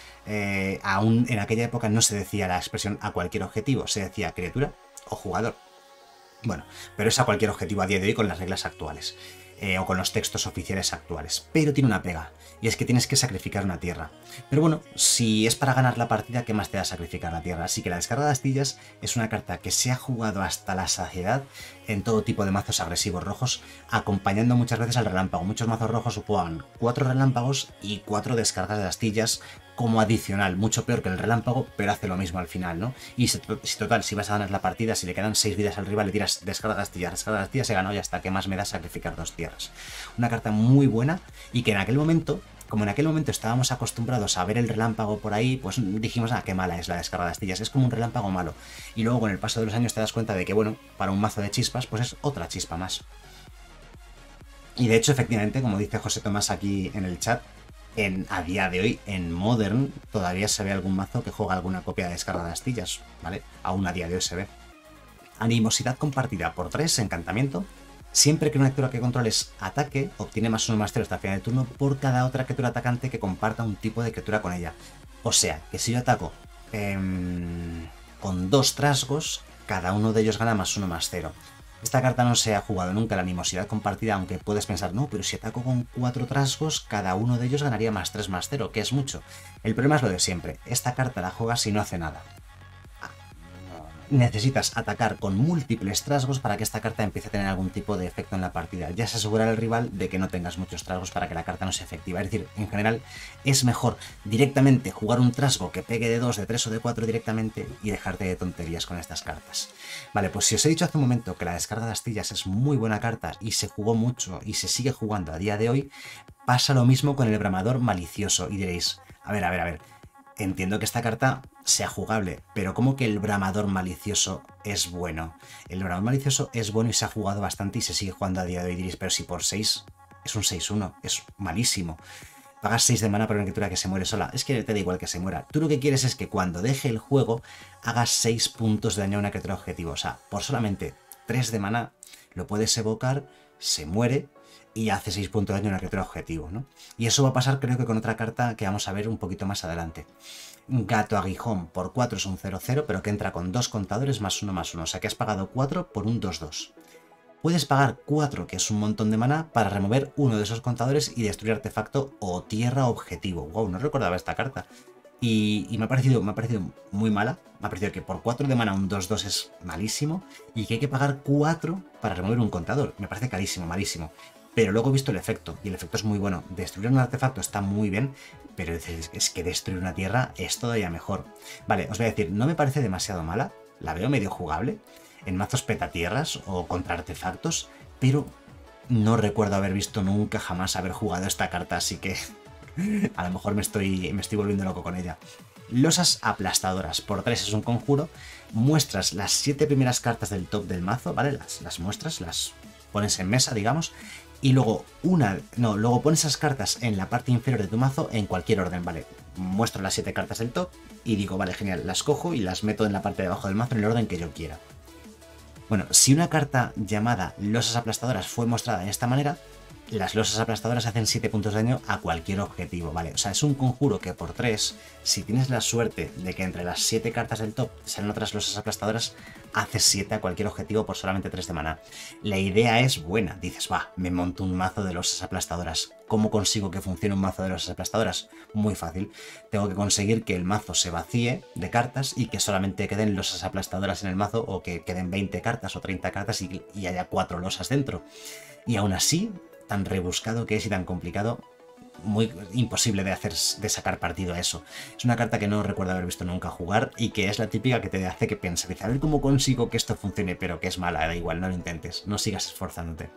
aún en aquella época no se decía la expresión a cualquier objetivo, se decía criatura o jugador. Bueno, pero es a cualquier objetivo a día de hoy con las reglas actuales. O con los textos oficiales actuales. Pero tiene una pega, y es que tienes que sacrificar una tierra. Pero bueno, si es para ganar la partida, ¿qué más te da sacrificar la tierra? Así que la descarga de astillas es una carta que se ha jugado hasta la saciedad en todo tipo de mazos agresivos rojos, acompañando muchas veces al relámpago. Muchos mazos rojos juegan 4 relámpagos y 4 descargas de astillas como adicional, mucho peor que el relámpago, pero hace lo mismo al final, ¿no? Y si total, si vas a ganar la partida, si le quedan 6 vidas al rival, le tiras descarga de astillas, se ganó y hasta que más me da sacrificar 2 tierras. Una carta muy buena y que en aquel momento, como en aquel momento estábamos acostumbrados a ver el relámpago por ahí, pues dijimos, qué mala es la descarga de astillas, es como un relámpago malo. Y luego con el paso de los años te das cuenta de que, bueno, para un mazo de chispas, pues es otra chispa más. Y de hecho, efectivamente, como dice José Tomás aquí en el chat, a día de hoy, en Modern, todavía se ve algún mazo que juega alguna copia de descarga de astillas, ¿vale? Aún a día de hoy se ve. Animosidad compartida por 3, encantamiento. Siempre que una criatura que controles ataque, obtiene +1/+0 hasta el final del turno por cada otra criatura atacante que comparta un tipo de criatura con ella. O sea, que si yo ataco con 2 trasgos, cada uno de ellos gana +1/+0. Esta carta no se ha jugado nunca, la animosidad compartida, aunque puedes pensar, no, pero si ataco con 4 trasgos, cada uno de ellos ganaría +3/+0, que es mucho. El problema es lo de siempre, esta carta la juegas y no hace nada. Necesitas atacar con múltiples trasgos para que esta carta empiece a tener algún tipo de efecto en la partida. Ya se asegurará el rival de que no tengas muchos trasgos para que la carta no sea efectiva. Es decir, en general es mejor directamente jugar un trasgo que pegue de 2, de 3 o de 4 directamente y dejarte de tonterías con estas cartas. Vale, pues si os he dicho hace un momento que la descarga de astillas es muy buena carta y se jugó mucho y se sigue jugando a día de hoy, pasa lo mismo con el bramador malicioso. Y diréis, a ver, entiendo que esta carta sea jugable, pero ¿cómo que el bramador malicioso es bueno? El bramador malicioso es bueno y se ha jugado bastante y se sigue jugando a día de hoy. Diréis, pero si por 6 es un 6-1, es malísimo. Pagas 6 de mana por una criatura que se muere sola. Es que te da igual que se muera. Tú lo que quieres es que cuando deje el juego hagas 6 puntos de daño a una criatura objetivo. O sea, por solamente 3 de mana lo puedes evocar, se muere y hace 6 puntos de daño a una criatura objetivo, ¿no? Y eso va a pasar creo que con otra carta que vamos a ver un poquito más adelante. Gato Aguijón por 4 es un 0-0, pero que entra con 2 contadores +1/+1. O sea que has pagado 4 por un 2-2. Puedes pagar 4, que es un montón de mana, para remover uno de esos contadores y destruir artefacto o tierra objetivo. Wow, no recordaba esta carta. Y me ha parecido muy mala. Me ha parecido que por 4 de mana un 2-2 es malísimo y que hay que pagar 4 para remover un contador. Me parece carísimo, malísimo. Pero luego he visto el efecto, y el efecto es muy bueno. Destruir un artefacto está muy bien, pero es que destruir una tierra es todavía mejor. Vale, os voy a decir, no me parece demasiado mala, la veo medio jugable en mazos petatierras o contra artefactos, pero no recuerdo haber visto nunca jamás haber jugado esta carta, así que a lo mejor me estoy volviendo loco con ella. Losas aplastadoras, por 3 es un conjuro, muestras las 7 primeras cartas del top del mazo, ¿vale? Las muestras, las pones en mesa, digamos, y luego luego pones esas cartas en la parte inferior de tu mazo en cualquier orden, ¿vale? Muestro las 7 cartas del top y digo, vale, genial, las cojo y las meto en la parte de abajo del mazo en el orden que yo quiera. Bueno, si una carta llamada Losas Aplastadoras fue mostrada de esta manera, las losas aplastadoras hacen 7 puntos de daño a cualquier objetivo, ¿vale? O sea, es un conjuro que por 3, si tienes la suerte de que entre las 7 cartas del top salen otras losas aplastadoras, haces 7 a cualquier objetivo por solamente 3 de mana. La idea es buena, dices, va, me monto un mazo de losas aplastadoras. ¿Cómo consigo que funcione un mazo de losas aplastadoras? Muy fácil. Tengo que conseguir que el mazo se vacíe de cartas y que solamente queden losas aplastadoras en el mazo, o que queden 20 cartas o 30 cartas y haya 4 losas dentro. Y aún así, tan rebuscado que es y tan complicado, muy imposible de sacar partido a eso. Es una carta que no recuerdo haber visto nunca jugar y que es la típica que te hace que pienses, dice, a ver cómo consigo que esto funcione, pero que es mala, da igual, no lo intentes, no sigas esforzándote.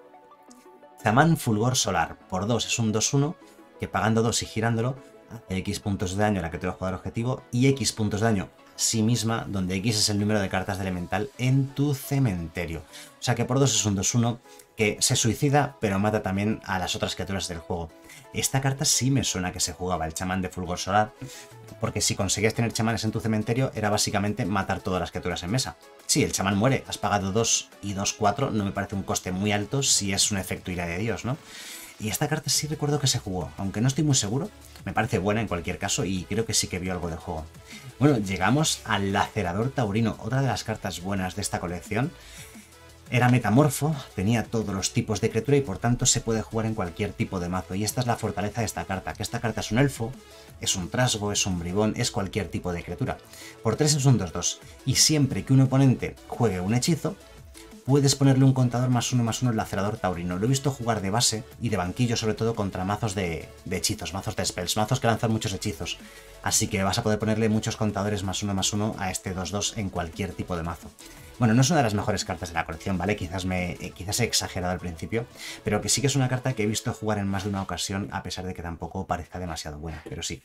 Zamán Fulgor Solar, por 2 es un 2-1, que pagando 2 y girándolo, hace X puntos de daño a la que te va a jugar objetivo y X puntos de daño a sí misma, donde X es el número de cartas de elemental en tu cementerio. O sea que por 2 es un 2-1 que se suicida, pero mata también a las otras criaturas del juego. Esta carta sí me suena que se jugaba, el chamán de Fulgor Solar, porque si conseguías tener chamanes en tu cementerio era básicamente matar todas las criaturas en mesa. Sí, el chamán muere, has pagado 2 y 2-4, no me parece un coste muy alto si es un efecto ira de Dios, ¿no? Y esta carta sí recuerdo que se jugó, aunque no estoy muy seguro, me parece buena en cualquier caso y creo que sí que vio algo de juego. Bueno, llegamos al Lacerador Taurino, otra de las cartas buenas de esta colección. Era metamorfo, tenía todos los tipos de criatura y por tanto se puede jugar en cualquier tipo de mazo. Y esta es la fortaleza de esta carta, que esta carta es un elfo, es un trasgo, es un bribón, es cualquier tipo de criatura. Por 3 es un 2-2 y siempre que un oponente juegue un hechizo, puedes ponerle un contador +1/+1 al Lacerador Taurino. Lo he visto jugar de base y de banquillo, sobre todo contra mazos de hechizos, mazos de spells, mazos que lanzan muchos hechizos. Así que vas a poder ponerle muchos contadores +1/+1 a este 2-2 en cualquier tipo de mazo. Bueno, no es una de las mejores cartas de la colección, ¿vale? Quizás he exagerado al principio, pero que sí que es una carta que he visto jugar en más de una ocasión, a pesar de que tampoco parezca demasiado buena, pero sí.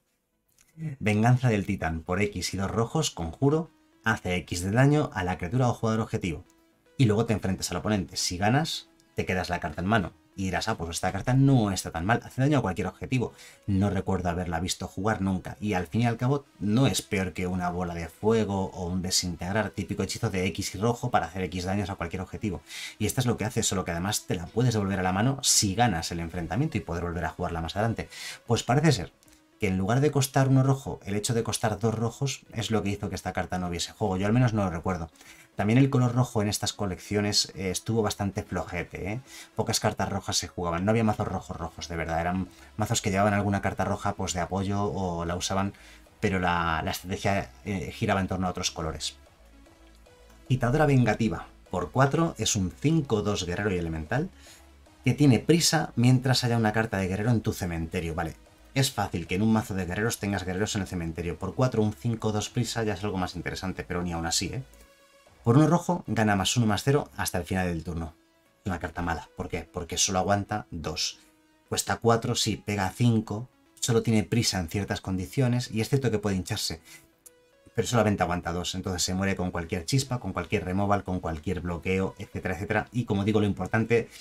Venganza del Titán, por X y 2 rojos, conjuro, hace X de daño a la criatura o jugador objetivo. Y luego te enfrentas al oponente. Si ganas, te quedas la carta en mano. Y dirás, ah, pues esta carta no está tan mal, hace daño a cualquier objetivo. No recuerdo haberla visto jugar nunca. Y al fin y al cabo, no es peor que una bola de fuego o un desintegrar, típico hechizo de X y rojo para hacer X daños a cualquier objetivo. Y esta es lo que hace, solo que además te la puedes devolver a la mano si ganas el enfrentamiento y poder volver a jugarla más adelante. Pues parece ser que en lugar de costar 1 rojo, el hecho de costar 2 rojos es lo que hizo que esta carta no hubiese juego. Yo al menos no lo recuerdo. También el color rojo en estas colecciones estuvo bastante flojete, ¿eh? Pocas cartas rojas se jugaban, no había mazos rojos, de verdad. Eran mazos que llevaban alguna carta roja pues de apoyo o la usaban, pero la estrategia giraba en torno a otros colores. Agitadora Vengativa, por 4 es un 5-2 guerrero y elemental que tiene prisa mientras haya una carta de guerrero en tu cementerio, ¿vale? Es fácil que en un mazo de guerreros tengas guerreros en el cementerio. Por 4 un 5-2 prisa ya es algo más interesante, pero ni aún así, ¿eh? Por 1 rojo gana +1/+0 hasta el final del turno. Es una carta mala. ¿Por qué? Porque solo aguanta 2. Cuesta 4, sí, pega 5. Solo tiene prisa en ciertas condiciones y es cierto que puede hincharse, pero solamente aguanta 2. Entonces se muere con cualquier chispa, con cualquier removal, con cualquier bloqueo, etcétera, etcétera. Y como digo, lo importante,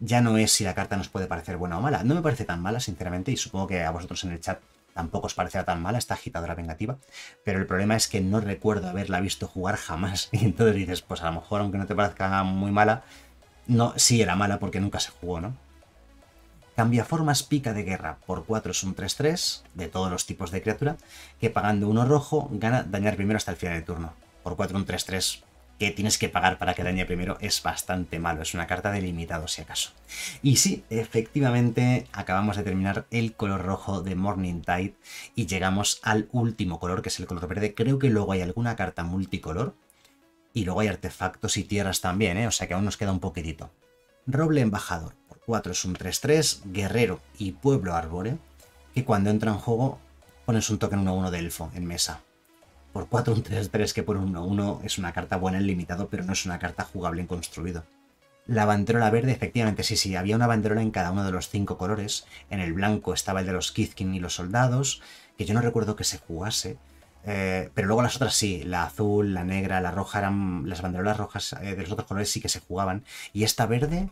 ya no es si la carta nos puede parecer buena o mala. No me parece tan mala, sinceramente, y supongo que a vosotros en el chat tampoco os parecerá tan mala esta agitadora vengativa, pero el problema es que no recuerdo haberla visto jugar jamás. Y entonces dices, pues a lo mejor, aunque no te parezca muy mala, no, sí era mala porque nunca se jugó, ¿no? Cambiaformas pica de guerra por 4 es un 3-3 de todos los tipos de criatura, que pagando uno rojo gana dañar primero hasta el final del turno. Por 4 un 3-3 que tienes que pagar para que dañe primero es bastante malo, es una carta de limitado si acaso. Y sí, efectivamente acabamos de terminar el color rojo de Morningtide y llegamos al último color, que es el color verde. Creo que luego hay alguna carta multicolor y luego hay artefactos y tierras también, ¿eh? O sea que aún nos queda un poquitito. Roble Embajador, por 4 es un 3-3, guerrero y pueblo arbóreo, que cuando entra en juego pones un token 1-1 de elfo en mesa. Por 4 un 3-3 que por 1-1 es una carta buena en limitado, pero no es una carta jugable en construido. La banderola verde, efectivamente, sí, había una banderola en cada uno de los 5 colores. En el blanco estaba el de los Kithkin y los soldados, que yo no recuerdo que se jugase. Pero luego las otras sí, la azul, la negra, la roja, eran las banderolas rojas de los otros colores sí que se jugaban. Y esta verde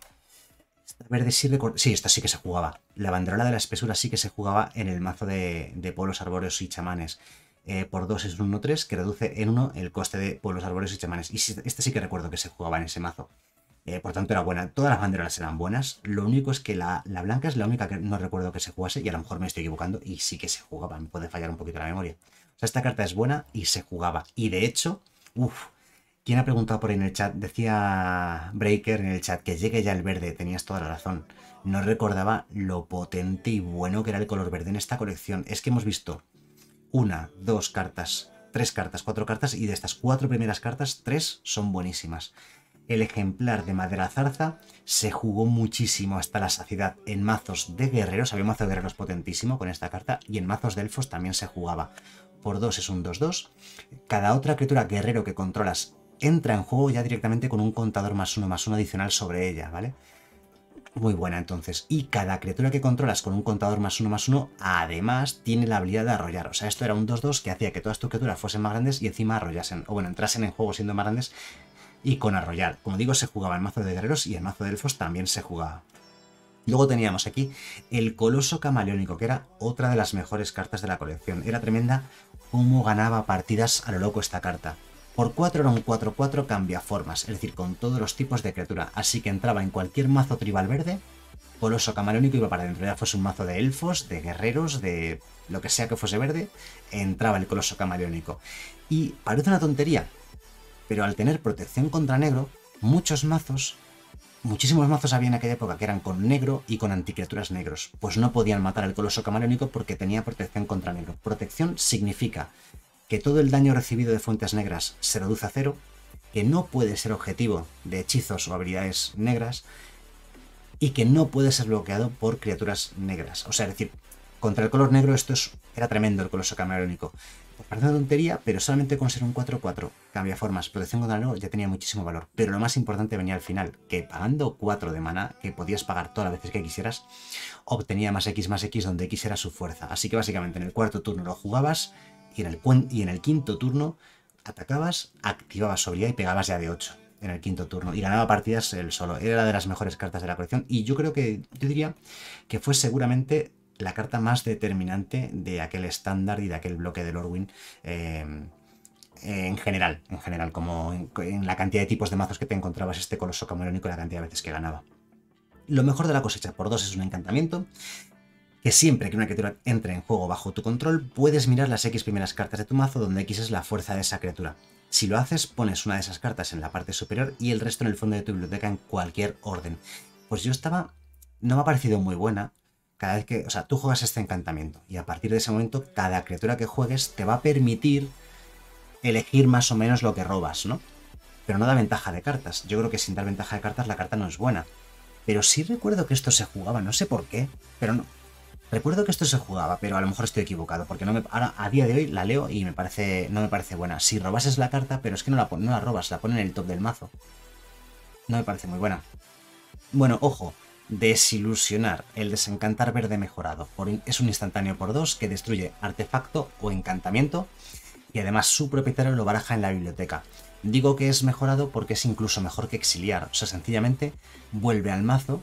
sí recuerdo. Sí, esta sí que se jugaba. La banderola de la espesura sí que se jugaba en el mazo de pueblos arbóreos y chamanes. Por 2 es un 1-3 que reduce en 1 el coste de pueblos arbóreos y chamanes. Y este sí que recuerdo que se jugaba en ese mazo. Por tanto era buena. Todas las banderolas eran buenas. Lo único es que la blanca es la única que no recuerdo que se jugase y a lo mejor me estoy equivocando y sí que se jugaba. Me puede fallar un poquito la memoria. O sea, esta carta es buena y se jugaba. Y de hecho, ¿quién ha preguntado por ahí en el chat? Decía Breaker en el chat que llegue ya el verde. Tenías toda la razón. No recordaba lo potente y bueno que era el color verde en esta colección. Es que hemos visto 1, 2 cartas, 3 cartas, 4 cartas y de estas 4 primeras cartas, 3 son buenísimas. El ejemplar de madera zarza se jugó muchísimo hasta la saciedad en mazos de guerreros, había un mazo de guerreros potentísimo con esta carta, y en mazos de elfos también se jugaba. Por 2 es un 2-2. Cada otra criatura guerrero que controlas entra en juego ya directamente con un contador +1/+1 adicional sobre ella, ¿vale? Muy buena entonces. Y cada criatura que controlas con un contador +1/+1 además tiene la habilidad de arrollar. O sea, esto era un 2-2 que hacía que todas tus criaturas fuesen más grandes y encima arrollasen. O bueno, entrasen en juego siendo más grandes y con arrollar. Como digo, se jugaba el mazo de guerreros y el mazo de elfos también se jugaba. Luego teníamos aquí el Coloso Camaleónico, que era otra de las mejores cartas de la colección. Era tremenda cómo ganaba partidas a lo loco esta carta. Por 4 era un 4-4 cambiaformas, es decir, con todos los tipos de criatura. Así que entraba en cualquier mazo tribal verde, Coloso Camaleónico iba para dentro. Ya fuese un mazo de elfos, de guerreros, de lo que sea que fuese verde, entraba el Coloso Camaleónico. Y parece una tontería, pero al tener protección contra negro, muchísimos mazos había en aquella época que eran con negro y con anticriaturas negros. Pues no podían matar al Coloso Camaleónico porque tenía protección contra negro. Protección significa que todo el daño recibido de fuentes negras se reduce a 0, que no puede ser objetivo de hechizos o habilidades negras y que no puede ser bloqueado por criaturas negras. O sea, es decir, contra el color negro era tremendo el Coloso Camaleónico. Parece una tontería, pero solamente con ser un 4-4 cambiaformas, protección contra el negro ya tenía muchísimo valor. Pero lo más importante venía al final, que pagando 4 de mana, que podías pagar todas las veces que quisieras, obtenía +X donde X era su fuerza. Así que básicamente en el cuarto turno lo jugabas y en el quinto turno atacabas, activabas su habilidad y pegabas ya de 8 en el quinto turno. Y ganaba partidas él solo. Era de las mejores cartas de la colección y yo diría que fue seguramente la carta más determinante de aquel estándar y de aquel bloque de Lorwyn en general, como en la cantidad de tipos de mazos que te encontrabas este Coloso Camaleónico y la cantidad de veces que ganaba. Lo mejor de la cosecha por 2 es un encantamiento, que siempre que una criatura entre en juego bajo tu control, puedes mirar las X primeras cartas de tu mazo donde X es la fuerza de esa criatura. Si lo haces, pones una de esas cartas en la parte superior y el resto en el fondo de tu biblioteca en cualquier orden. Pues no me ha parecido muy buena. Cada vez que, o sea, tú juegas este encantamiento y a partir de ese momento cada criatura que juegues te va a permitir elegir más o menos lo que robas, ¿no? Pero no da ventaja de cartas. Yo creo que sin dar ventaja de cartas la carta no es buena. Pero sí recuerdo que esto se jugaba, no sé por qué, pero no. Recuerdo que esto se jugaba, pero a lo mejor estoy equivocado, porque ahora a día de hoy la leo y no me parece buena. Si robases la carta, pero es que no la robas, la ponen en el top del mazo. No me parece muy buena. Bueno, ojo. Desilusionar, el desencantar verde mejorado. Es un instantáneo por 2 que destruye artefacto o encantamiento y además su propietario lo baraja en la biblioteca. Digo que es mejorado porque es incluso mejor que exiliar. O sea, sencillamente vuelve al mazo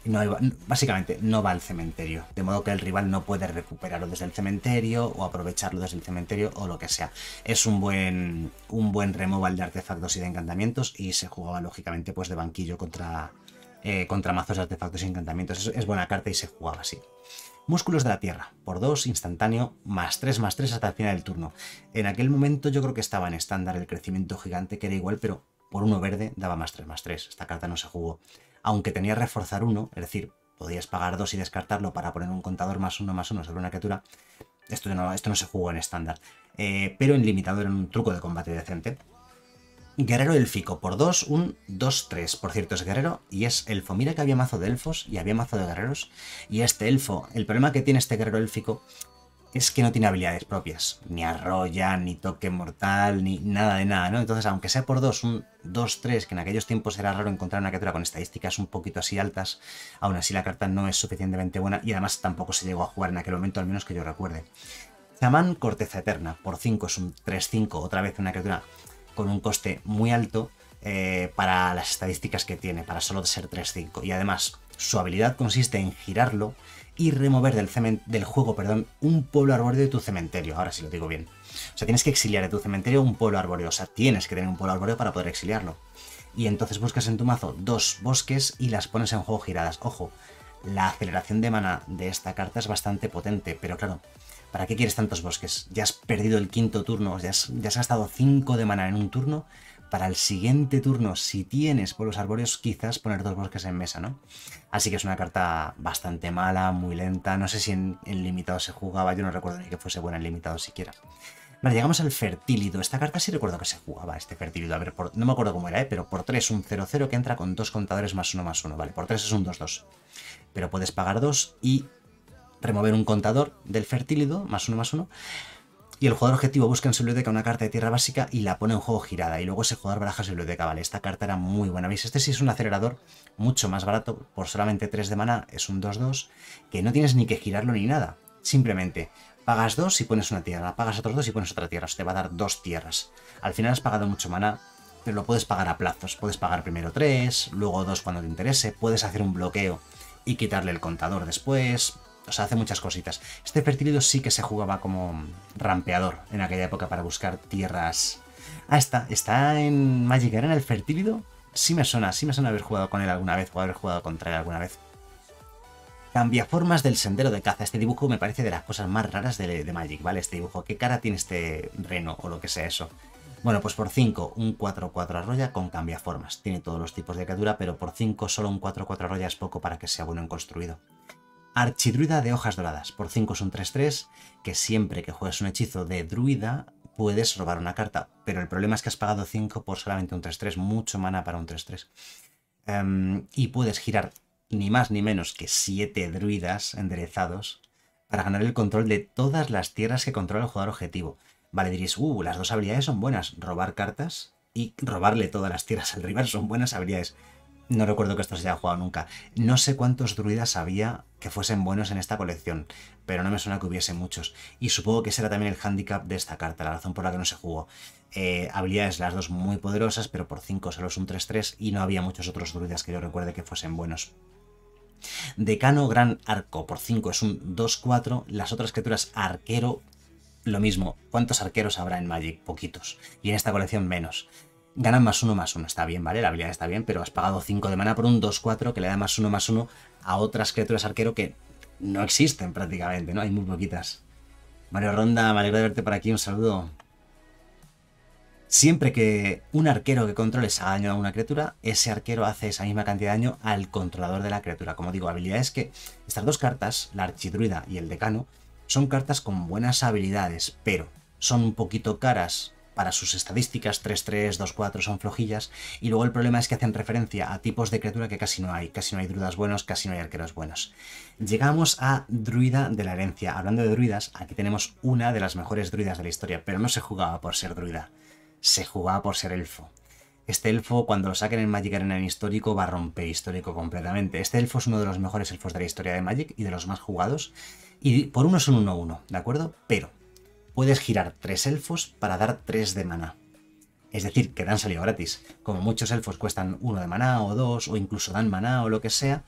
No básicamente no va al cementerio, de modo que el rival no puede recuperarlo desde el cementerio o aprovecharlo desde el cementerio o lo que sea. Es un buen removal de artefactos y de encantamientos y se jugaba lógicamente pues de banquillo contra mazos de artefactos y encantamientos. Es buena carta y se jugaba así. Músculos de la Tierra, por 2, instantáneo, +3/+3 hasta el final del turno. En aquel momento yo creo que estaba en estándar el crecimiento gigante, que era igual, pero por 1 verde daba +3/+3. Esta carta no se jugó. Aunque tenía reforzar 1, es decir, podías pagar 2 y descartarlo para poner un contador +1/+1 sobre una criatura. Esto no se jugó en estándar. Pero en limitado era un truco de combate decente. Guerrero élfico, por 2, un 2-3. Por cierto, es guerrero y es elfo. Mira que había mazo de elfos y había mazo de guerreros. Y este elfo, el problema que tiene este guerrero élfico es que no tiene habilidades propias. Ni arrolla, ni toque mortal, ni nada de nada, ¿no? Entonces, aunque sea por 2, un 2-3, que en aquellos tiempos era raro encontrar una criatura con estadísticas un poquito así altas, aún así la carta no es suficientemente buena y además tampoco se llegó a jugar en aquel momento, al menos que yo recuerde. Chamán, corteza eterna, por 5 es un 3-5, otra vez una criatura con un coste muy alto para las estadísticas que tiene, para solo ser 3-5. Y además, su habilidad consiste en girarlo y remover del juego un pueblo arbóreo de tu cementerio. Ahora sí lo digo bien. O sea, tienes que exiliar de tu cementerio un pueblo arbóreo. O sea, tienes que tener un pueblo arbóreo para poder exiliarlo. Y entonces buscas en tu mazo 2 bosques y las pones en juego giradas. Ojo, la aceleración de mana de esta carta es bastante potente, pero claro, ¿para qué quieres tantos bosques? Ya has perdido el quinto turno, ya has gastado 5 de mana en un turno. Para el siguiente turno, si tienes pueblos arbóreos, quizás poner 2 bosques en mesa, ¿no? Así que es una carta bastante mala, muy lenta. No sé si en limitado se jugaba, yo no recuerdo ni que fuese buena en limitado siquiera. Vale, llegamos al Fertílido. Esta carta sí recuerdo que se jugaba, este Fertílido. A ver, no me acuerdo cómo era, pero por 3 un 0-0 que entra con 2 contadores +1/+1. Vale, por 3 es un 2-2. Pero puedes pagar 2 y remover un contador del Fertílido, +1/+1. Y el jugador objetivo busca en su biblioteca una carta de tierra básica y la pone en juego girada. Y luego ese jugador baraja su biblioteca. Vale, esta carta era muy buena. ¿Veis? Este sí es un acelerador mucho más barato. Por solamente 3 de mana es un 2-2. Que no tienes ni que girarlo ni nada. Simplemente pagas 2 y pones una tierra. Pagas otros 2 y pones otra tierra. Te va a dar 2 tierras. Al final has pagado mucho mana, pero lo puedes pagar a plazos. Puedes pagar primero 3, luego 2 cuando te interese. Puedes hacer un bloqueo y quitarle el contador después. O sea, hace muchas cositas. Este Fertílido sí que se jugaba como rampeador en aquella época para buscar tierras. Ah, está en Magic Arena el Fertílido. Sí me suena haber jugado con él alguna vez o haber jugado contra él alguna vez. Cambiaformas del sendero de caza. Este dibujo me parece de las cosas más raras de Magic, ¿vale? Este dibujo. ¿Qué cara tiene este reno o lo que sea eso? Bueno, pues por 5, un 4-4 arrolla con cambiaformas. Tiene todos los tipos de criatura, pero por 5 solo un 4-4 arrolla es poco para que sea bueno en construido. Archidruida de hojas doradas. Por 5 es un 3-3, que siempre que juegues un hechizo de druida puedes robar una carta. Pero el problema es que has pagado 5 por solamente un 3-3. Mucho mana para un 3-3. Y puedes girar ni más ni menos que 7 druidas enderezados para ganar el control de todas las tierras que controla el jugador objetivo. Vale, diréis, las dos habilidades son buenas. Robar cartas y robarle todas las tierras al rival son buenas habilidades. No recuerdo que esto se haya jugado nunca. No sé cuántos druidas había que fuesen buenos en esta colección, pero no me suena que hubiese muchos. Y supongo que ese era también el hándicap de esta carta, la razón por la que no se jugó. Habilidades las dos muy poderosas, pero por 5 solo es un 3-3 y no había muchos otros druidas que yo recuerde que fuesen buenos. Decano Gran Arco, por 5 es un 2-4. Las otras criaturas arquero, lo mismo. ¿Cuántos arqueros habrá en Magic? Poquitos. Y en esta colección menos. Ganan +1/+1, está bien, ¿vale? La habilidad está bien, pero has pagado 5 de mana por un 2-4 que le da +1/+1 a otras criaturas arquero que no existen prácticamente, ¿no? Hay muy poquitas. Mario Ronda, me alegro de verte por aquí, un saludo. Siempre que un arquero que controles haga daño a una criatura, ese arquero hace esa misma cantidad de daño al controlador de la criatura. Como digo, habilidades que estas dos cartas, la Archidruida y el Decano, son cartas con buenas habilidades, pero son un poquito caras para sus estadísticas, 3-3, 2-4 son flojillas, y luego el problema es que hacen referencia a tipos de criatura que casi no hay druidas buenos, casi no hay arqueros buenos. Llegamos a Druida de la Herencia. Hablando de druidas, aquí tenemos una de las mejores druidas de la historia, pero no se jugaba por ser druida, se jugaba por ser elfo. Este elfo, cuando lo saquen en Magic Arena en histórico, va a romper histórico completamente. Este elfo es uno de los mejores elfos de la historia de Magic y de los más jugados, y por uno es un 1-1, ¿de acuerdo? Pero puedes girar 3 elfos para dar 3 de mana. Es decir, que dan salido gratis. Como muchos elfos cuestan 1 de mana o 2, o incluso dan mana o lo que sea,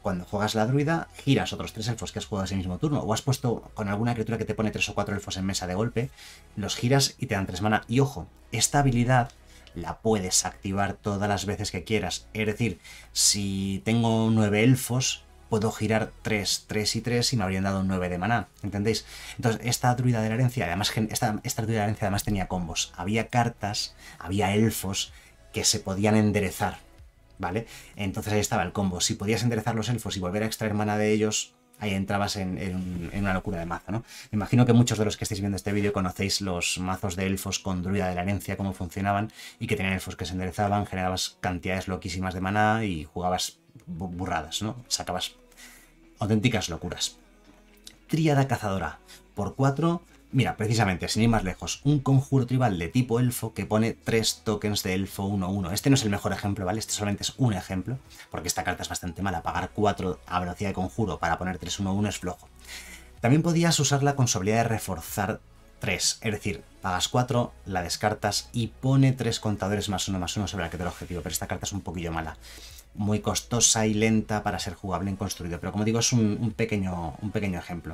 cuando juegas la druida, giras otros 3 elfos que has jugado ese mismo turno, o has puesto con alguna criatura que te pone 3 o 4 elfos en mesa de golpe, los giras y te dan 3 mana. Y ojo, esta habilidad la puedes activar todas las veces que quieras. Es decir, si tengo 9 elfos, puedo girar 3, 3 y 3 y me habrían dado 9 de maná, ¿entendéis? Entonces, esta druida de la herencia, además, esta druida de la herencia además tenía combos. Había cartas, había elfos que se podían enderezar, ¿vale? Entonces ahí estaba el combo. Si podías enderezar los elfos y volver a extraer mana de ellos, ahí entrabas en una locura de mazo, ¿no? Me imagino que muchos de los que estáis viendo este vídeo conocéis los mazos de elfos con druida de la herencia, cómo funcionaban, y que tenían elfos que se enderezaban, generabas cantidades loquísimas de maná y jugabas burradas, ¿no? Sacabas auténticas locuras. Tríada cazadora. Por 4, mira, precisamente, sin ir más lejos, un conjuro tribal de tipo elfo que pone 3 tokens de elfo 1-1. Este no es el mejor ejemplo, ¿vale? Este solamente es un ejemplo, porque esta carta es bastante mala. Pagar 4 a velocidad de conjuro para poner 3-1-1 es flojo. También podías usarla con su habilidad de reforzar 3, es decir, pagas 4, la descartas y pone 3 contadores +1/+1 sobre la criatura objetivo, pero esta carta es un poquillo mala. Muy costosa y lenta para ser jugable en construido, pero como digo, es un pequeño ejemplo.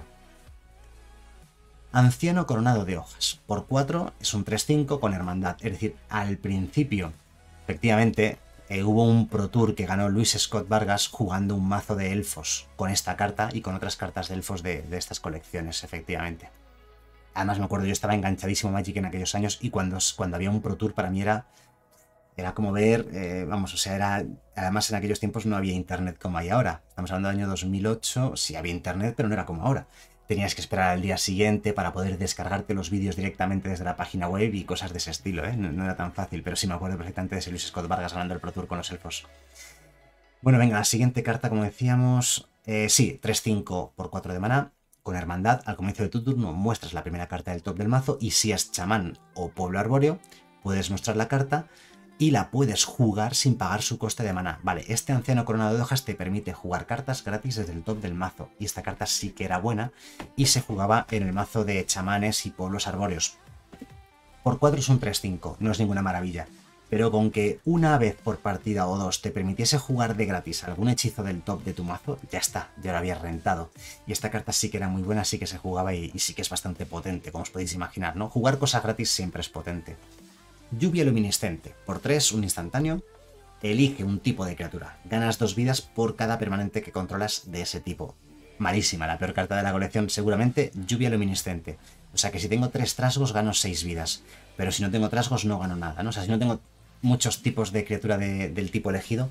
Anciano coronado de hojas. Por 4 es un 3-5 con hermandad, es decir, al principio, efectivamente, hubo un Pro Tour que ganó Luis Scott Vargas jugando un mazo de elfos con esta carta y con otras cartas de elfos de estas colecciones, efectivamente. Además me acuerdo, yo estaba enganchadísimo a Magic en aquellos años y cuando había un Pro Tour para mí era como ver, vamos, o sea, además en aquellos tiempos no había internet como hay ahora. Estamos hablando del año 2008, sí había internet, pero no era como ahora. Tenías que esperar al día siguiente para poder descargarte los vídeos directamente desde la página web y cosas de ese estilo, ¿eh? No era tan fácil, pero sí me acuerdo perfectamente de ese Luis Scott Vargas ganando el Pro Tour con los elfos. Bueno, venga, la siguiente carta, como decíamos, sí, 3-5 por 4 de maná. Con hermandad, al comienzo de tu turno muestras la primera carta del top del mazo y si es chamán o pueblo arbóreo, puedes mostrar la carta y la puedes jugar sin pagar su coste de maná. Vale, este anciano coronado de hojas te permite jugar cartas gratis desde el top del mazo, y esta carta sí que era buena y se jugaba en el mazo de chamanes y pueblos arbóreos. Por 4 es un 3-5, no es ninguna maravilla, pero con que una vez por partida o dos te permitiese jugar de gratis algún hechizo del top de tu mazo, ya está, ya lo habías rentado. Y esta carta sí que era muy buena, sí que se jugaba y sí que es bastante potente, como os podéis imaginar, ¿no? Jugar cosas gratis siempre es potente. Lluvia luminiscente. Por 3, un instantáneo. Elige un tipo de criatura. Ganas 2 vidas por cada permanente que controlas de ese tipo. Malísima, la peor carta de la colección, seguramente lluvia luminiscente. O sea que si tengo 3 trasgos gano 6 vidas. Pero si no tengo trasgos no gano nada, ¿no? O sea, si no tengo muchos tipos de criatura del tipo elegido,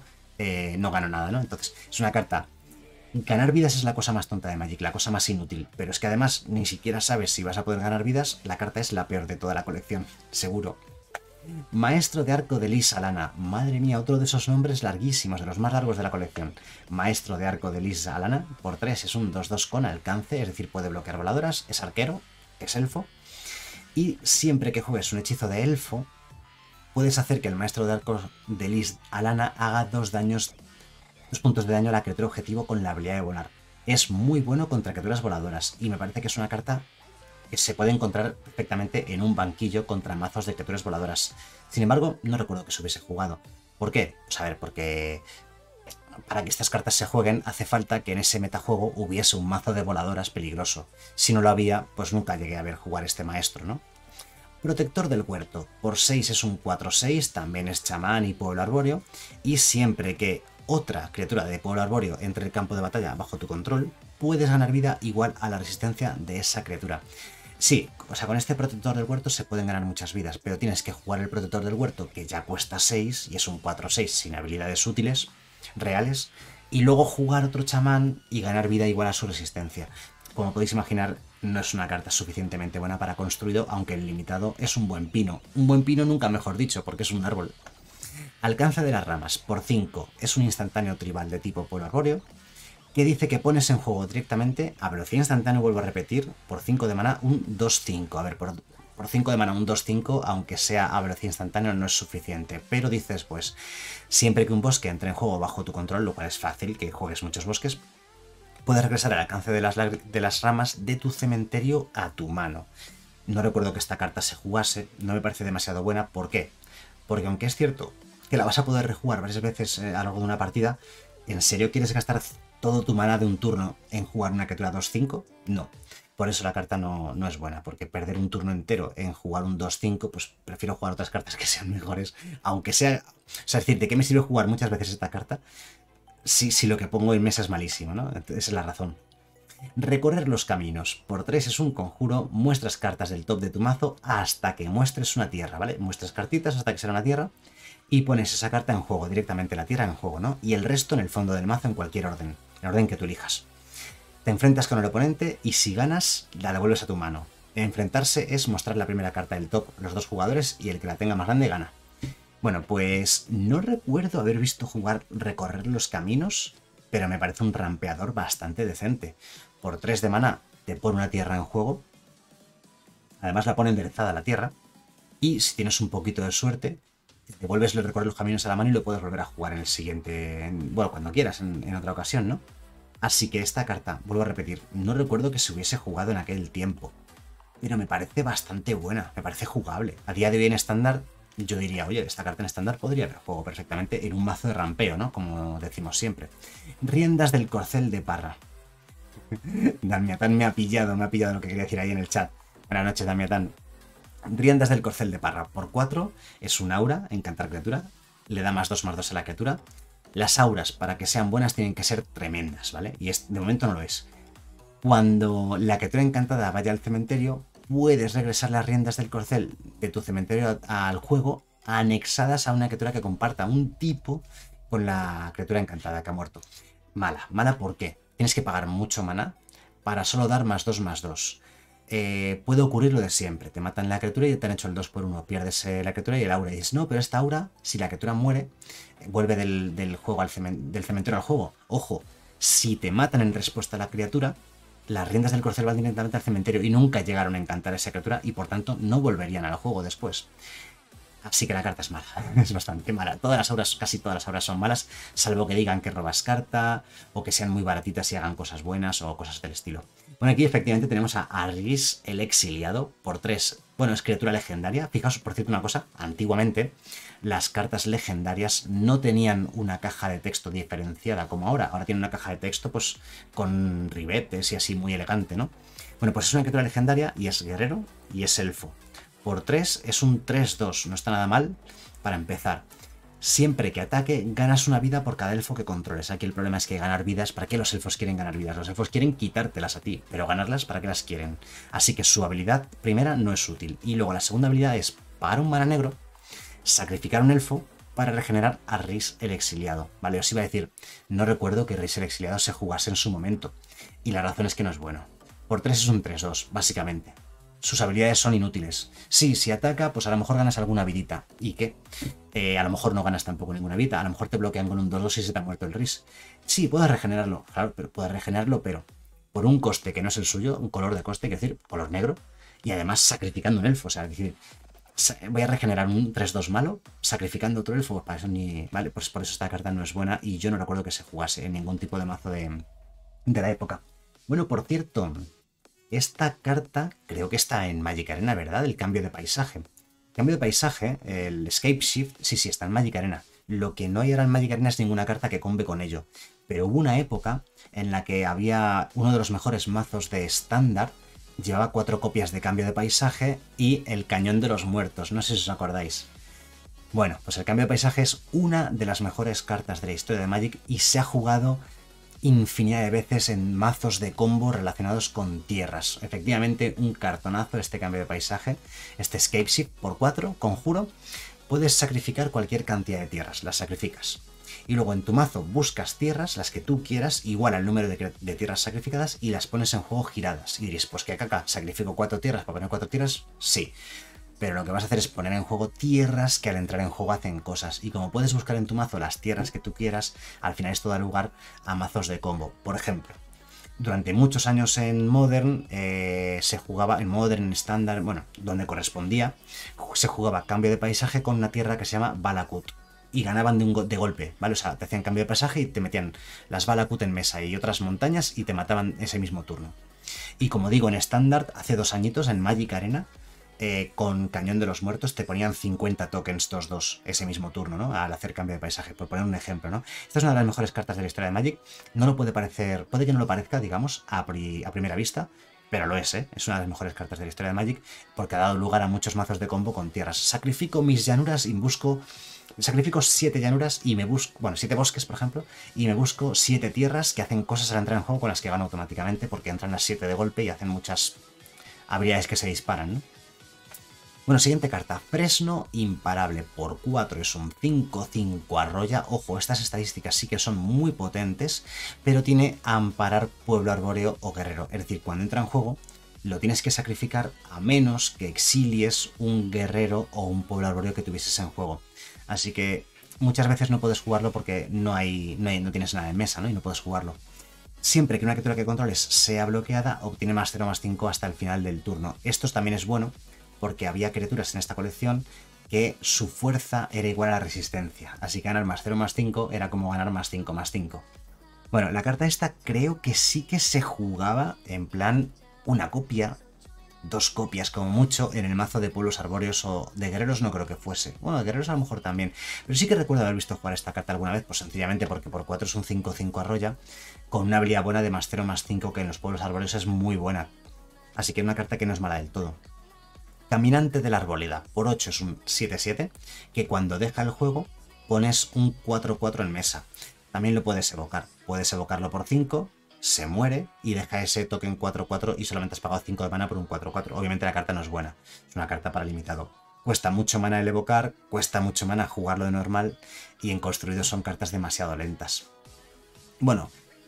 no gano nada, ¿no? Entonces, es una carta... Ganar vidas es la cosa más tonta de Magic, la cosa más inútil. Pero es que además ni siquiera sabes si vas a poder ganar vidas. La carta es la peor de toda la colección, seguro. Maestro de Arco de Lis Alana. Madre mía, otro de esos nombres larguísimos, de los más largos de la colección. Maestro de Arco de Lis Alana. Por 3 es un 2-2 con alcance, es decir, puede bloquear voladoras, es arquero, es elfo. Y siempre que juegues un hechizo de elfo, puedes hacer que el Maestro de Arco de Lis Alana haga 2 puntos de daño a la criatura objetivo con la habilidad de volar. Es muy bueno contra criaturas voladoras y me parece que es una carta que se puede encontrar perfectamente en un banquillo contra mazos de criaturas voladoras. Sin embargo, no recuerdo que se hubiese jugado. ¿Por qué? Pues a ver, porque para que estas cartas se jueguen hace falta que en ese metajuego hubiese un mazo de voladoras peligroso. Si no lo había, pues nunca llegué a ver jugar este maestro, ¿no? Protector del huerto. Por 6 es un 4-6, también es chamán y pueblo arbóreo, y siempre que otra criatura de pueblo arbóreo entre el campo de batalla bajo tu control, puedes ganar vida igual a la resistencia de esa criatura. Sí, o sea, con este protector del huerto se pueden ganar muchas vidas, pero tienes que jugar el protector del huerto, que ya cuesta 6 y es un 4-6 sin habilidades útiles, reales, y luego jugar otro chamán y ganar vida igual a su resistencia. Como podéis imaginar, no es una carta suficientemente buena para construido, aunque el limitado es un buen pino. Un buen pino nunca mejor dicho, porque es un árbol. Alcance de las ramas, por 5, es un instantáneo tribal de tipo pueblo arbóreo, que dice que pones en juego directamente, a velocidad instantánea, vuelvo a repetir, por 5 de mana, un 2-5. A ver, por 5 de mana un 2-5, aunque sea a velocidad instantánea, no es suficiente. Pero dice después, siempre que un bosque entre en juego bajo tu control, lo cual es fácil, que juegues muchos bosques, puedes regresar al alcance de las ramas de tu cementerio a tu mano. No recuerdo que esta carta se jugase, no me parece demasiado buena. ¿Por qué? Porque aunque es cierto que la vas a poder rejugar varias veces a lo largo de una partida, ¿en serio quieres gastar todo tu maná de un turno en jugar una criatura 2-5, no. Por eso la carta no es buena, porque perder un turno entero en jugar un 2-5, pues prefiero jugar otras cartas que sean mejores, aunque sea... O sea, es decir, ¿de qué me sirve jugar muchas veces esta carta si lo que pongo en mesa es malísimo, ¿no? Esa es la razón. Recorrer los caminos. Por 3 es un conjuro, muestras cartas del top de tu mazo hasta que muestres una tierra, ¿vale? Muestras cartitas hasta que sea una tierra y pones esa carta en juego, directamente la tierra en juego, ¿no? Y el resto en el fondo del mazo en cualquier orden, el orden que tú elijas. Te enfrentas con el oponente y si ganas, la devuelves a tu mano. Enfrentarse es mostrar la primera carta del top, los dos jugadores, y el que la tenga más grande gana. Bueno, pues no recuerdo haber visto jugar recorrer los caminos, pero me parece un rampeador bastante decente. Por 3 de mana te pone una tierra en juego, además la pone enderezada la tierra, y si tienes un poquito de suerte, te vuelves a recorrer los caminos a la mano y lo puedes volver a jugar en el siguiente, bueno, cuando quieras, en otra ocasión, ¿no? Así que esta carta, vuelvo a repetir, no recuerdo que se hubiese jugado en aquel tiempo, pero me parece bastante buena, me parece jugable. A día de hoy en estándar, yo diría, oye, esta carta en estándar podría haber juego perfectamente en un mazo de rampeo, ¿no? Como decimos siempre. Riendas del corcel de Parra. Damiatán me ha pillado lo que quería decir ahí en el chat. Buenas noches, Damiatán. Riendas del corcel de Parra. Por 4 es un aura, encantar criatura. Le da +2/+2 a la criatura. Las auras, para que sean buenas, tienen que ser tremendas, ¿vale? Y de momento no lo es. Cuando la criatura encantada vaya al cementerio, puedes regresar las riendas del corcel de tu cementerio al juego anexadas a una criatura que comparta un tipo con la criatura encantada que ha muerto. Mala, ¿por qué? Tienes que pagar mucho maná para solo dar +2/+2. Puede ocurrir lo de siempre, te matan la criatura y te han hecho el 2×1, pierdes la criatura y el aura, y dices, no, pero esta aura, si la criatura muere, vuelve del juego del cementerio al juego. Ojo, si te matan en respuesta a la criatura, las riendas del corcel van directamente al cementerio y nunca llegaron a encantar a esa criatura y por tanto no volverían al juego después. Así que la carta es mala, es bastante mala. Todas las auras, casi todas las auras son malas, salvo que digan que robas carta o que sean muy baratitas y hagan cosas buenas o cosas del estilo. Bueno, aquí efectivamente tenemos a Argis el Exiliado por 3. Bueno, es criatura legendaria. Fijaos, por cierto, una cosa, antiguamente las cartas legendarias no tenían una caja de texto diferenciada como ahora. Ahora tienen una caja de texto pues con ribetes y así muy elegante, ¿no? Bueno, pues es una criatura legendaria y es guerrero y es elfo. Por 3 es un 3-2, no está nada mal para empezar. Siempre que ataque, ganas una vida por cada elfo que controles. Aquí el problema es que ganar vidas, ¿para qué los elfos quieren ganar vidas? Los elfos quieren quitártelas a ti, pero ganarlas, ¿para qué las quieren? Así que su habilidad primera no es útil. Y luego la segunda habilidad es pagar un mana negro, sacrificar un elfo para regenerar a Rhys el Exiliado. Vale, os iba a decir, no recuerdo que Rhys el Exiliado se jugase en su momento. Y la razón es que no es bueno. Por 3 es un 3-2, básicamente. Sus habilidades son inútiles. Sí, si ataca, pues a lo mejor ganas alguna vidita. ¿Y qué? A lo mejor no ganas tampoco ninguna vida. A lo mejor te bloquean con un 2-2 y se te ha muerto el Rhys. Sí, puedes regenerarlo. Claro, pero puedes regenerarlo, pero por un coste que no es el suyo, un color de coste, quiero decir, color negro, y además sacrificando un elfo. O sea, es decir, voy a regenerar un 3-2 malo, sacrificando otro elfo. Pues para eso ni... Vale, pues por eso esta carta no es buena y yo no recuerdo que se jugase en ningún tipo de mazo de la época. Bueno, por cierto... Esta carta creo que está en Magic Arena, ¿verdad? El cambio de paisaje. El cambio de paisaje, el Escape Shift, sí, está en Magic Arena. Lo que no hay ahora en Magic Arena es ninguna carta que combe con ello. Pero hubo una época en la que había uno de los mejores mazos de estándar, llevaba 4 copias de cambio de paisaje y el cañón de los muertos. No sé si os acordáis. Bueno, pues el cambio de paisaje es una de las mejores cartas de la historia de Magic y se ha jugado infinidad de veces en mazos de combo relacionados con tierras. Efectivamente, un cartonazo este cambio de paisaje, este Escape Shift por 4, conjuro, puedes sacrificar cualquier cantidad de tierras, las sacrificas. Y luego en tu mazo buscas tierras, las que tú quieras, igual al número de tierras sacrificadas, y las pones en juego giradas. Y diréis, pues que caca, ¿sacrifico 4 tierras para poner 4 tierras? Sí. Pero lo que vas a hacer es poner en juego tierras que al entrar en juego hacen cosas. Y como puedes buscar en tu mazo las tierras que tú quieras, al final esto da lugar a mazos de combo. Por ejemplo, durante muchos años en Modern se jugaba, en Modern, en estándar, bueno, donde correspondía, se jugaba cambio de paisaje con una tierra que se llama Balakut. Y ganaban de golpe, ¿vale? O sea, te hacían cambio de paisaje y te metían las Balakut en mesa y otras montañas y te mataban ese mismo turno. Y como digo, en estándar, hace 2 añitos, en Magic Arena, con Cañón de los Muertos te ponían 50 tokens 2-2 ese mismo turno, ¿no? Al hacer cambio de paisaje, por poner un ejemplo, ¿no? Esta es una de las mejores cartas de la historia de Magic. No lo puede parecer, puede que no lo parezca, digamos, a primera vista, pero lo es, ¿eh? Es una de las mejores cartas de la historia de Magic porque ha dado lugar a muchos mazos de combo con tierras. Sacrifico mis llanuras y busco... Sacrifico 7 llanuras y me busco... Bueno, 7 bosques, por ejemplo, y me busco 7 tierras que hacen cosas al entrar en juego con las que gano automáticamente porque entran las 7 de golpe y hacen muchas habilidades que se disparan, ¿no? Bueno, siguiente carta. Fresno Imparable por 4. Es un 5-5 arrolla. Ojo, estas estadísticas sí que son muy potentes, pero tiene amparar pueblo arbóreo o guerrero. Es decir, cuando entra en juego, lo tienes que sacrificar a menos que exilies un guerrero o un pueblo arbóreo que tuvieses en juego. Así que muchas veces no puedes jugarlo porque no tienes nada en mesa, ¿no? Y no puedes jugarlo. Siempre que una criatura que controles sea bloqueada, obtiene +0/+5 hasta el final del turno. Esto también es bueno porque había criaturas en esta colección que su fuerza era igual a la resistencia. Así que ganar +0/+5 era como ganar +5/+5. Bueno, la carta esta creo que sí que se jugaba en plan una copia, 2 copias como mucho, en el mazo de pueblos arbóreos o de guerreros no creo que fuese. Bueno, de guerreros a lo mejor también. Pero sí que recuerdo haber visto jugar esta carta alguna vez, pues sencillamente porque por 4 es un 5-5 arrolla, con una habilidad buena de +0/+5 que en los pueblos arbóreos es muy buena. Así que una carta que no es mala del todo. Caminante de la Arboleda, por 8 es un 7-7, que cuando deja el juego pones un 4-4 en mesa. También lo puedes evocar. Puedes evocarlo por 5, se muere y deja ese token 4-4 y solamente has pagado 5 de mana por un 4-4. Obviamente la carta no es buena, es una carta para limitado. Cuesta mucho mana el evocar, cuesta mucho mana jugarlo de normal y en construido son cartas demasiado lentas. Bueno,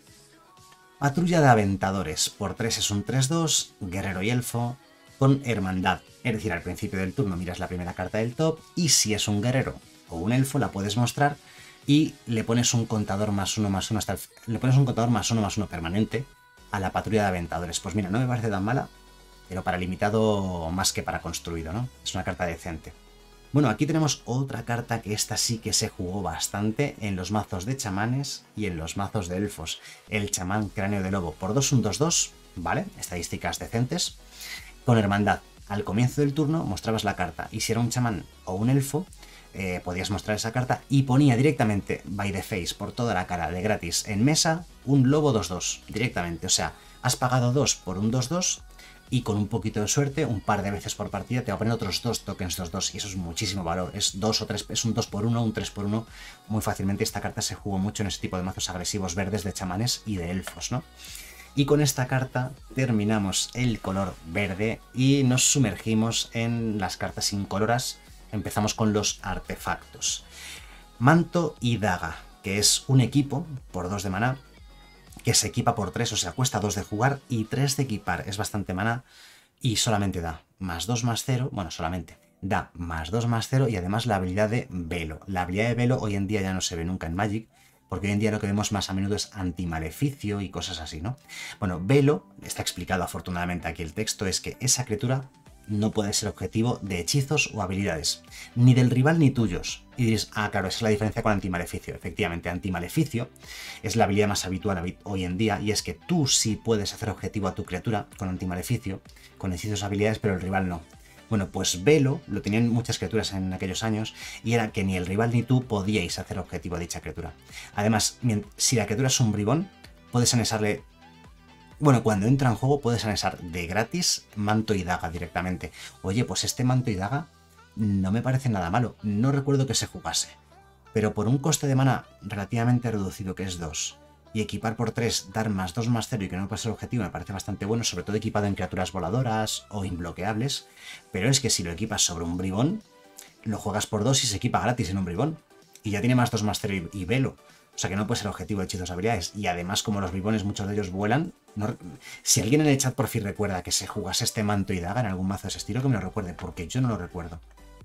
Patrulla de Aventadores, por 3 es un 3-2, guerrero y elfo, con hermandad. Es decir, al principio del turno miras la primera carta del top y si es un guerrero o un elfo la puedes mostrar y le pones un contador +1/+1 hasta le pones un contador +1/+1 permanente a la Patrulla de Aventadores. Pues mira, no me parece tan mala, pero para limitado más que para construido, ¿no? Es una carta decente. Bueno, aquí tenemos otra carta que esta sí que se jugó bastante en los mazos de chamanes y en los mazos de elfos. El chamán cráneo de lobo. Por 2 un 2-2, ¿vale? Estadísticas decentes. Con hermandad. Al comienzo del turno mostrabas la carta y si era un chamán o un elfo, podías mostrar esa carta y ponía directamente by the face por toda la cara de gratis en mesa un lobo 2-2 directamente. O sea, has pagado 2 por un 2-2 y con un poquito de suerte, un par de veces por partida, te va a poner otros 2 tokens 2-2 y eso es muchísimo valor. Es 2 o 3, es un 2x1, un 3x1 muy fácilmente. Esta carta se jugó mucho en ese tipo de mazos agresivos verdes de chamanes y de elfos, ¿no? Y con esta carta terminamos el color verde y nos sumergimos en las cartas incoloras. Empezamos con los artefactos. Manto y daga, que es un equipo por 2 de maná, que se equipa por 3, o sea, cuesta 2 de jugar y 3 de equipar. Es bastante maná y solamente da +2/+0, bueno, solamente da +2/+0 y además la habilidad de velo. La habilidad de velo hoy en día ya no se ve nunca en Magic, porque hoy en día lo que vemos más a menudo es antimaleficio y cosas así, ¿no? Bueno, velo, está explicado afortunadamente aquí el texto, es que esa criatura no puede ser objetivo de hechizos o habilidades, ni del rival ni tuyos. Y diréis, ah, claro, esa es la diferencia con antimaleficio. Efectivamente, antimaleficio es la habilidad más habitual hoy en día, y es que tú sí puedes hacer objetivo a tu criatura con antimaleficio, con hechizos o habilidades, pero el rival no. Bueno, pues velo lo tenían muchas criaturas en aquellos años y era que ni el rival ni tú podíais hacer objetivo a dicha criatura. Además, si la criatura es un bribón, puedes anexarle... Bueno, cuando entra en juego puedes anexar de gratis manto y daga directamente. Oye, pues este manto y daga no me parece nada malo. No recuerdo que se jugase. Pero por un coste de mana relativamente reducido, que es 2, y equipar por 3, dar +2/+0 y que no puede ser objetivo, me parece bastante bueno, sobre todo equipado en criaturas voladoras o imbloqueables. Pero es que si lo equipas sobre un bribón, lo juegas por 2 y se equipa gratis en un bribón. Y ya tiene +2/+0 y velo. O sea que no puede ser objetivo de hechizos habilidades. Y además, como los bribones, muchos de ellos vuelan. Si alguien en el chat por fin recuerda que se jugase este manto y daga en algún mazo de ese estilo, que me lo recuerde, porque yo no lo recuerdo.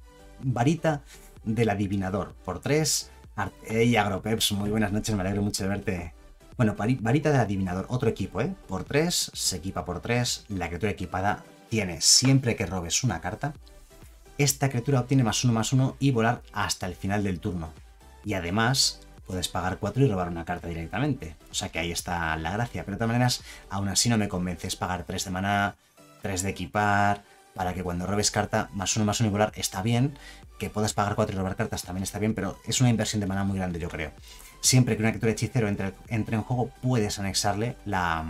Varita del adivinador, por 3. Hey, Agropeps, muy buenas noches, me alegro mucho de verte. Bueno, Varita del adivinador, otro equipo, ¿eh? Por 3, se equipa por 3. La criatura equipada tiene, siempre que robes una carta, esta criatura obtiene +1/+1 y volar hasta el final del turno. Y además puedes pagar 4 y robar una carta directamente. O sea que ahí está la gracia. Pero de todas maneras, aún así no me convences pagar 3 de maná, 3 de equipar, para que cuando robes carta, +1/+1 y volar está bien, que puedas pagar 4 y robar cartas también está bien, pero es una inversión de mana muy grande, yo creo. Siempre que una criatura hechicero entre en juego, puedes anexarle la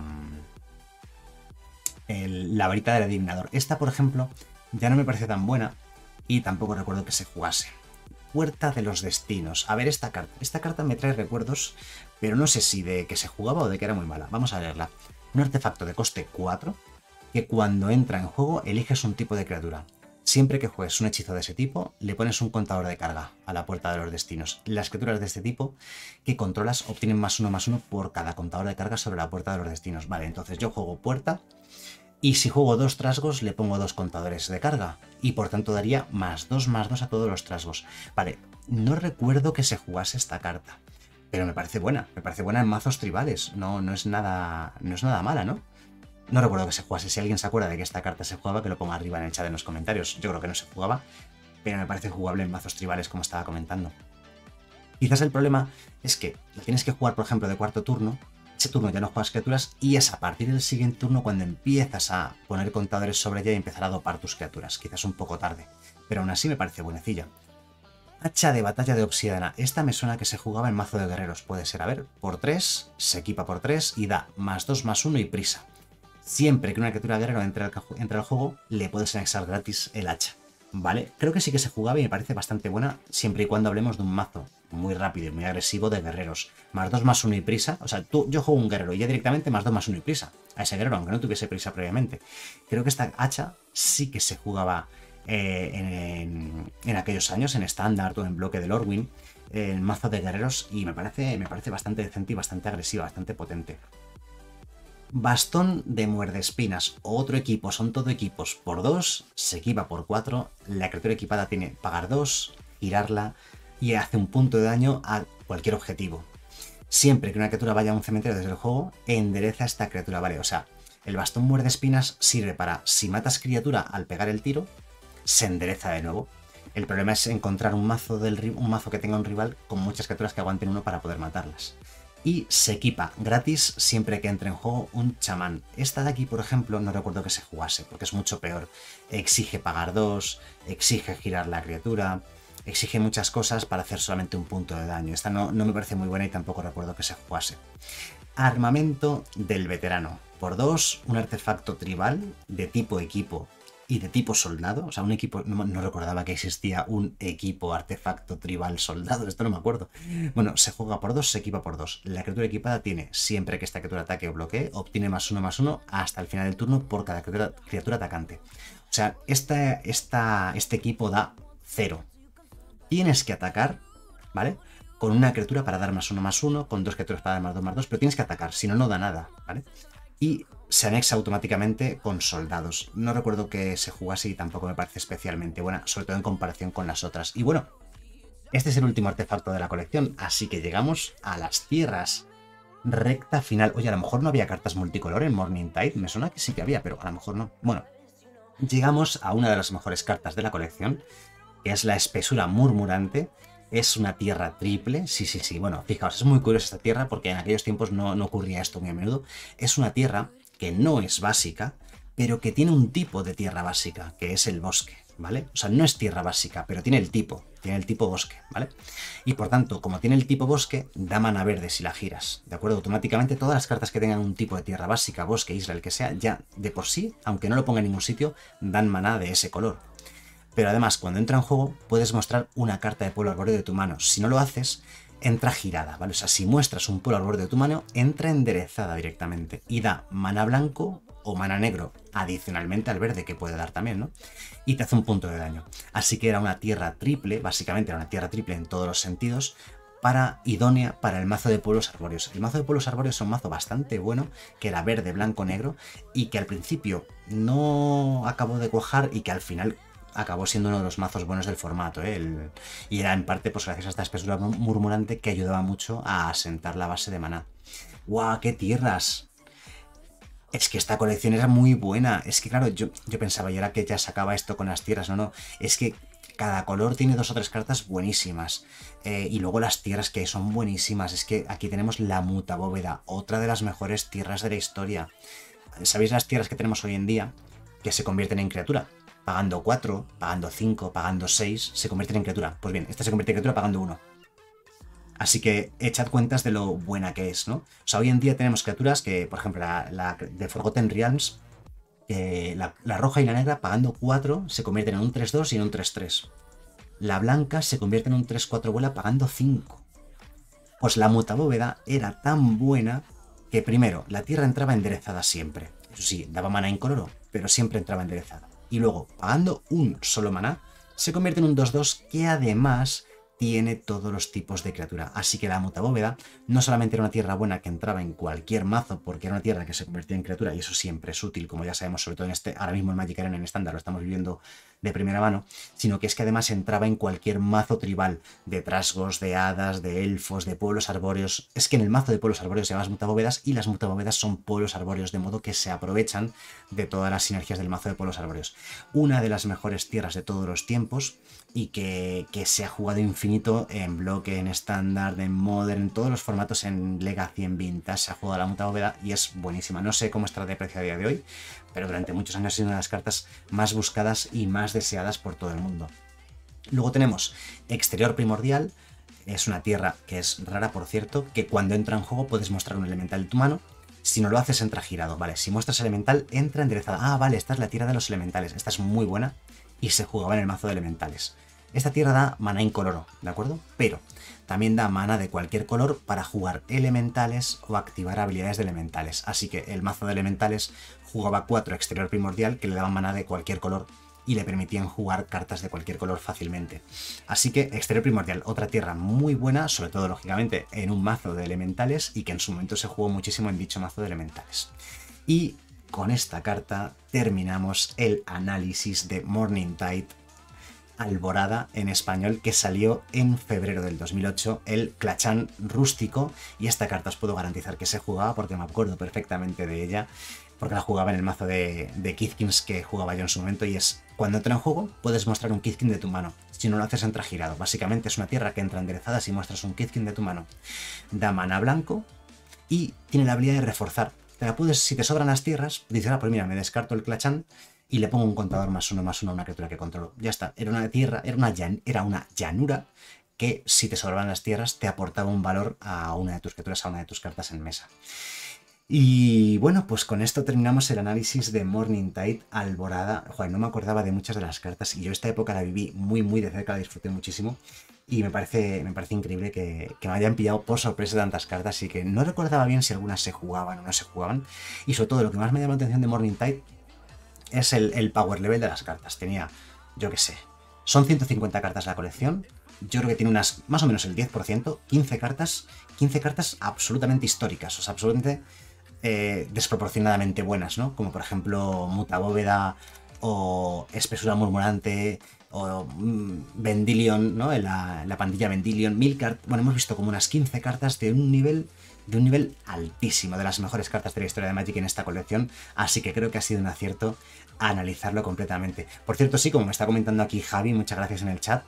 varita del adivinador. Esta, por ejemplo, ya no me parece tan buena y tampoco recuerdo que se jugase. Puerta de los Destinos. A ver esta carta. Esta carta me trae recuerdos, pero no sé si de que se jugaba o de que era muy mala. Vamos a leerla. Un artefacto de coste 4 que cuando entra en juego eliges un tipo de criatura. Siempre que juegues un hechizo de ese tipo, le pones un contador de carga a la Puerta de los Destinos. Las criaturas de este tipo que controlas obtienen +1/+1 por cada contador de carga sobre la Puerta de los Destinos. Vale, entonces yo juego Puerta y si juego 2 trasgos le pongo 2 contadores de carga y por tanto daría +2/+2 a todos los trasgos. Vale, no recuerdo que se jugase esta carta, pero me parece buena en mazos tribales, no es nada mala, ¿no? No recuerdo que se jugase. Si alguien se acuerda de que esta carta se jugaba, que lo ponga arriba en el chat en los comentarios. Yo creo que no se jugaba, pero me parece jugable en mazos tribales, como estaba comentando. Quizás el problema es que la tienes que jugar, por ejemplo, de cuarto turno. Ese turno ya no juegas criaturas y es a partir del siguiente turno cuando empiezas a poner contadores sobre ella y empezar a dopar tus criaturas. Quizás un poco tarde, pero aún así me parece buenecilla. Hacha de batalla de obsidiana. Esta me suena que se jugaba en mazo de guerreros. Puede ser, a ver, por 3, se equipa por 3 y da +2/+1 y prisa. Siempre que una criatura guerrero entre al juego, le puedes anexar gratis el hacha. ¿Vale? Creo que sí que se jugaba y me parece bastante buena, siempre y cuando hablemos de un mazo muy rápido y muy agresivo de guerreros. +2/+1 y prisa. O sea, yo juego un guerrero y ya directamente +2/+1 y prisa a ese guerrero, aunque no tuviese prisa previamente. Creo que esta hacha sí que se jugaba en aquellos años, en estándar o en bloque del Orwin, en mazo de guerreros, y me parece bastante decente y bastante agresiva, bastante potente. Bastón de muerdeespinas, otro equipo, son todo equipos por 2, se equipa por 4, la criatura equipada tiene pagar 2, girarla y hace un punto de daño a cualquier objetivo. Siempre que una criatura vaya a un cementerio desde el juego, endereza a esta criatura, ¿vale? O sea, el bastón muerdeespinas sirve para, si matas criatura al pegar el tiro, se endereza de nuevo. El problema es encontrar un mazo que tenga un rival con muchas criaturas que aguanten uno para poder matarlas. Y se equipa gratis siempre que entre en juego un chamán. Esta de aquí, por ejemplo, no recuerdo que se jugase, porque es mucho peor. Exige pagar 2, exige girar la criatura, exige muchas cosas para hacer solamente un punto de daño. Esta no me parece muy buena y tampoco recuerdo que se jugase. Armamento del veterano. Por 2, un artefacto tribal de tipo equipo y de tipo soldado. O sea, un equipo... No recordaba que existía un equipo artefacto tribal soldado. Esto no me acuerdo. Bueno, se juega por 2, se equipa por 2. La criatura equipada tiene, siempre que esta criatura ataque o bloquee, obtiene +1/+1 hasta el final del turno por cada criatura atacante. O sea, este equipo da 0. Tienes que atacar, ¿vale? Con una criatura para dar +1/+1, con 2 criaturas para dar +2/+2, pero tienes que atacar, si no, no da nada, ¿vale? Y se anexa automáticamente con soldados. No recuerdo que se jugase y tampoco me parece especialmente buena, sobre todo en comparación con las otras. Y bueno, este es el último artefacto de la colección, así que llegamos a las tierras. Recta final. Oye, a lo mejor no había cartas multicolor en Morningtide, me suena que sí que había, pero a lo mejor no. Bueno, llegamos a una de las mejores cartas de la colección, que es la espesura murmurante. Es una tierra triple, sí, bueno, fijaos, es muy curiosa esta tierra porque en aquellos tiempos no ocurría esto muy a menudo. Es una tierra que no es básica, pero que tiene un tipo de tierra básica, que es el bosque, ¿vale? O sea, no es tierra básica, pero tiene el tipo bosque, ¿vale? Y por tanto, como tiene el tipo bosque, da mana verde si la giras, ¿de acuerdo? Automáticamente todas las cartas que tengan un tipo de tierra básica, bosque, isla, el que sea, ya de por sí, aunque no lo ponga en ningún sitio, dan mana de ese color. Pero además, cuando entra en juego, puedes mostrar una carta de pueblo arbóreo de tu mano. Si no lo haces, entra girada, ¿vale? O sea, si muestras un pueblo arbóreo de tu mano, entra enderezada directamente y da mana blanco o mana negro, adicionalmente al verde que puede dar también, ¿no? Y te hace un punto de daño. Así que era una tierra triple, básicamente era una tierra triple en todos los sentidos, idónea para el mazo de pueblos arbóreos. El mazo de pueblos arbóreos es un mazo bastante bueno, que era verde, blanco, negro, y que al principio no acabó de cuajar y que al final acabó siendo uno de los mazos buenos del formato, ¿eh? Y era en parte pues gracias a esta espesura murmurante que ayudaba mucho a asentar la base de maná. ¡Guau! ¡Qué tierras! Es que esta colección era muy buena. Es que claro, yo pensaba, y era que ya sacaba esto con las tierras, no. Es que cada color tiene 2 o 3 cartas buenísimas. Y luego las tierras que son buenísimas. Es que aquí tenemos la mutabóveda, otra de las mejores tierras de la historia. ¿Sabéis las tierras que tenemos hoy en día? Que se convierten en criatura. pagando 4, pagando 5, pagando 6, se convierten en criatura. Pues bien, esta se convierte en criatura pagando 1. Así que echad cuentas de lo buena que es, ¿no? O sea, hoy en día tenemos criaturas que, por ejemplo, la de Forgotten Realms, la roja y la negra pagando 4 se convierten en un 3-2 y en un 3-3. La blanca se convierte en un 3-4 vuela pagando 5. Pues la mutabóveda era tan buena que primero la tierra entraba enderezada siempre. Eso sí, daba mana incoloro, pero siempre entraba enderezada. Y luego, pagando un solo maná, se convierte en un 2-2 que además tiene todos los tipos de criatura. Así que la mutabóveda no solamente era una tierra buena que entraba en cualquier mazo, porque era una tierra que se convertía en criatura, y eso siempre es útil, como ya sabemos, sobre todo en ahora mismo en Magic Arena en estándar, lo estamos viviendo de primera mano, sino que es que además entraba en cualquier mazo tribal, de trasgos, de hadas, de elfos, de pueblos arbóreos. Es que en el mazo de pueblos arbóreos se llaman mutabóvedas, y las mutabóvedas son pueblos arbóreos, de modo que se aprovechan de todas las sinergias del mazo de pueblos arbóreos. Una de las mejores tierras de todos los tiempos, y que se ha jugado infinito en bloque, en estándar, en modern, en todos los formatos, en legacy, en vintage, se ha jugado la mutabóveda y es buenísima. No sé cómo estará de precio a día de hoy, pero durante muchos años ha sido una de las cartas más buscadas y más deseadas por todo el mundo. Luego tenemos Exterior Primordial. Es una tierra que es rara, por cierto, que cuando entra en juego puedes mostrar un elemental de tu mano. Si no lo haces, entra girado, ¿vale? Si muestras elemental, entra enderezada. Ah, vale, esta es la tierra de los elementales. Esta es muy buena y se jugaba en el mazo de elementales. Esta tierra da mana incoloro, ¿de acuerdo? Pero también da mana de cualquier color para jugar elementales o activar habilidades de elementales. Así que el mazo de elementales jugaba 4 Exterior Primordial que le daban mana de cualquier color y le permitían jugar cartas de cualquier color fácilmente. Así que Exterior Primordial, otra tierra muy buena, sobre todo lógicamente en un mazo de elementales, y que en su momento se jugó muchísimo en dicho mazo de elementales. Y con esta carta terminamos el análisis de Morningtide Alborada en español, que salió en febrero del 2008, el Clachan rústico, y esta carta os puedo garantizar que se jugaba porque me acuerdo perfectamente de ella, porque la jugaba en el mazo de Kithkins que jugaba yo en su momento, y es, cuando entra en juego puedes mostrar un Kithkin de tu mano, si no lo haces entra girado. Básicamente es una tierra que entra enderezada si muestras un Kithkin de tu mano. Da mana blanco y tiene la habilidad de reforzar. Te la puedes, si te sobran las tierras, dices, ah, pues mira, me descarto el Clachan y le pongo un contador +1/+1 a una criatura que controlo. Ya está, era una tierra, era una llanura que si te sobraban las tierras te aportaba un valor a una de tus criaturas, a una de tus cartas en mesa. Y bueno, pues con esto terminamos el análisis de Morningtide Alborada. Joder, no me acordaba de muchas de las cartas y yo esta época la viví muy muy de cerca, la disfruté muchísimo. Y me parece increíble que me hayan pillado por sorpresa tantas cartas, y que no recordaba bien si algunas se jugaban o no se jugaban. Y sobre todo lo que más me llamó la atención de Morningtide es el power level de las cartas. Tenía, yo qué sé, son 150 cartas la colección. Yo creo que tiene unas, más o menos el 10%, 15 cartas absolutamente históricas, o sea, absolutamente desproporcionadamente buenas, ¿no? Como por ejemplo Mutabóveda o Espesura Murmurante o Vendilion, ¿no? La pandilla Vendilion, Milcard. Bueno, hemos visto como unas 15 cartas de un nivel altísimo, de las mejores cartas de la historia de Magic en esta colección, así que creo que ha sido un acierto analizarlo completamente. Por cierto, sí, como me está comentando aquí Javi, muchas gracias en el chat,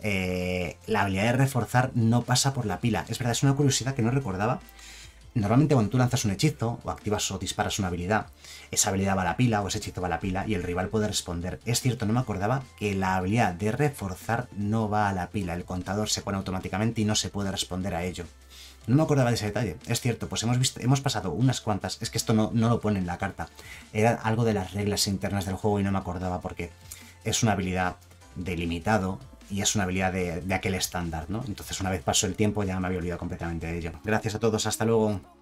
la habilidad de reforzar no pasa por la pila. Es verdad, es una curiosidad que no recordaba. Normalmente cuando tú lanzas un hechizo o activas o disparas una habilidad, esa habilidad va a la pila o ese hechizo va a la pila y el rival puede responder. Es cierto, no me acordaba que la habilidad de reforzar no va a la pila, el contador se pone automáticamente y no se puede responder a ello. No me acordaba de ese detalle, es cierto, pues hemos pasado unas cuantas, es que esto no lo pone en la carta, era algo de las reglas internas del juego y no me acordaba porque es una habilidad delimitado y es una habilidad de aquel estándar, ¿no? Entonces una vez pasó el tiempo ya me había olvidado completamente de ello. Gracias a todos, hasta luego.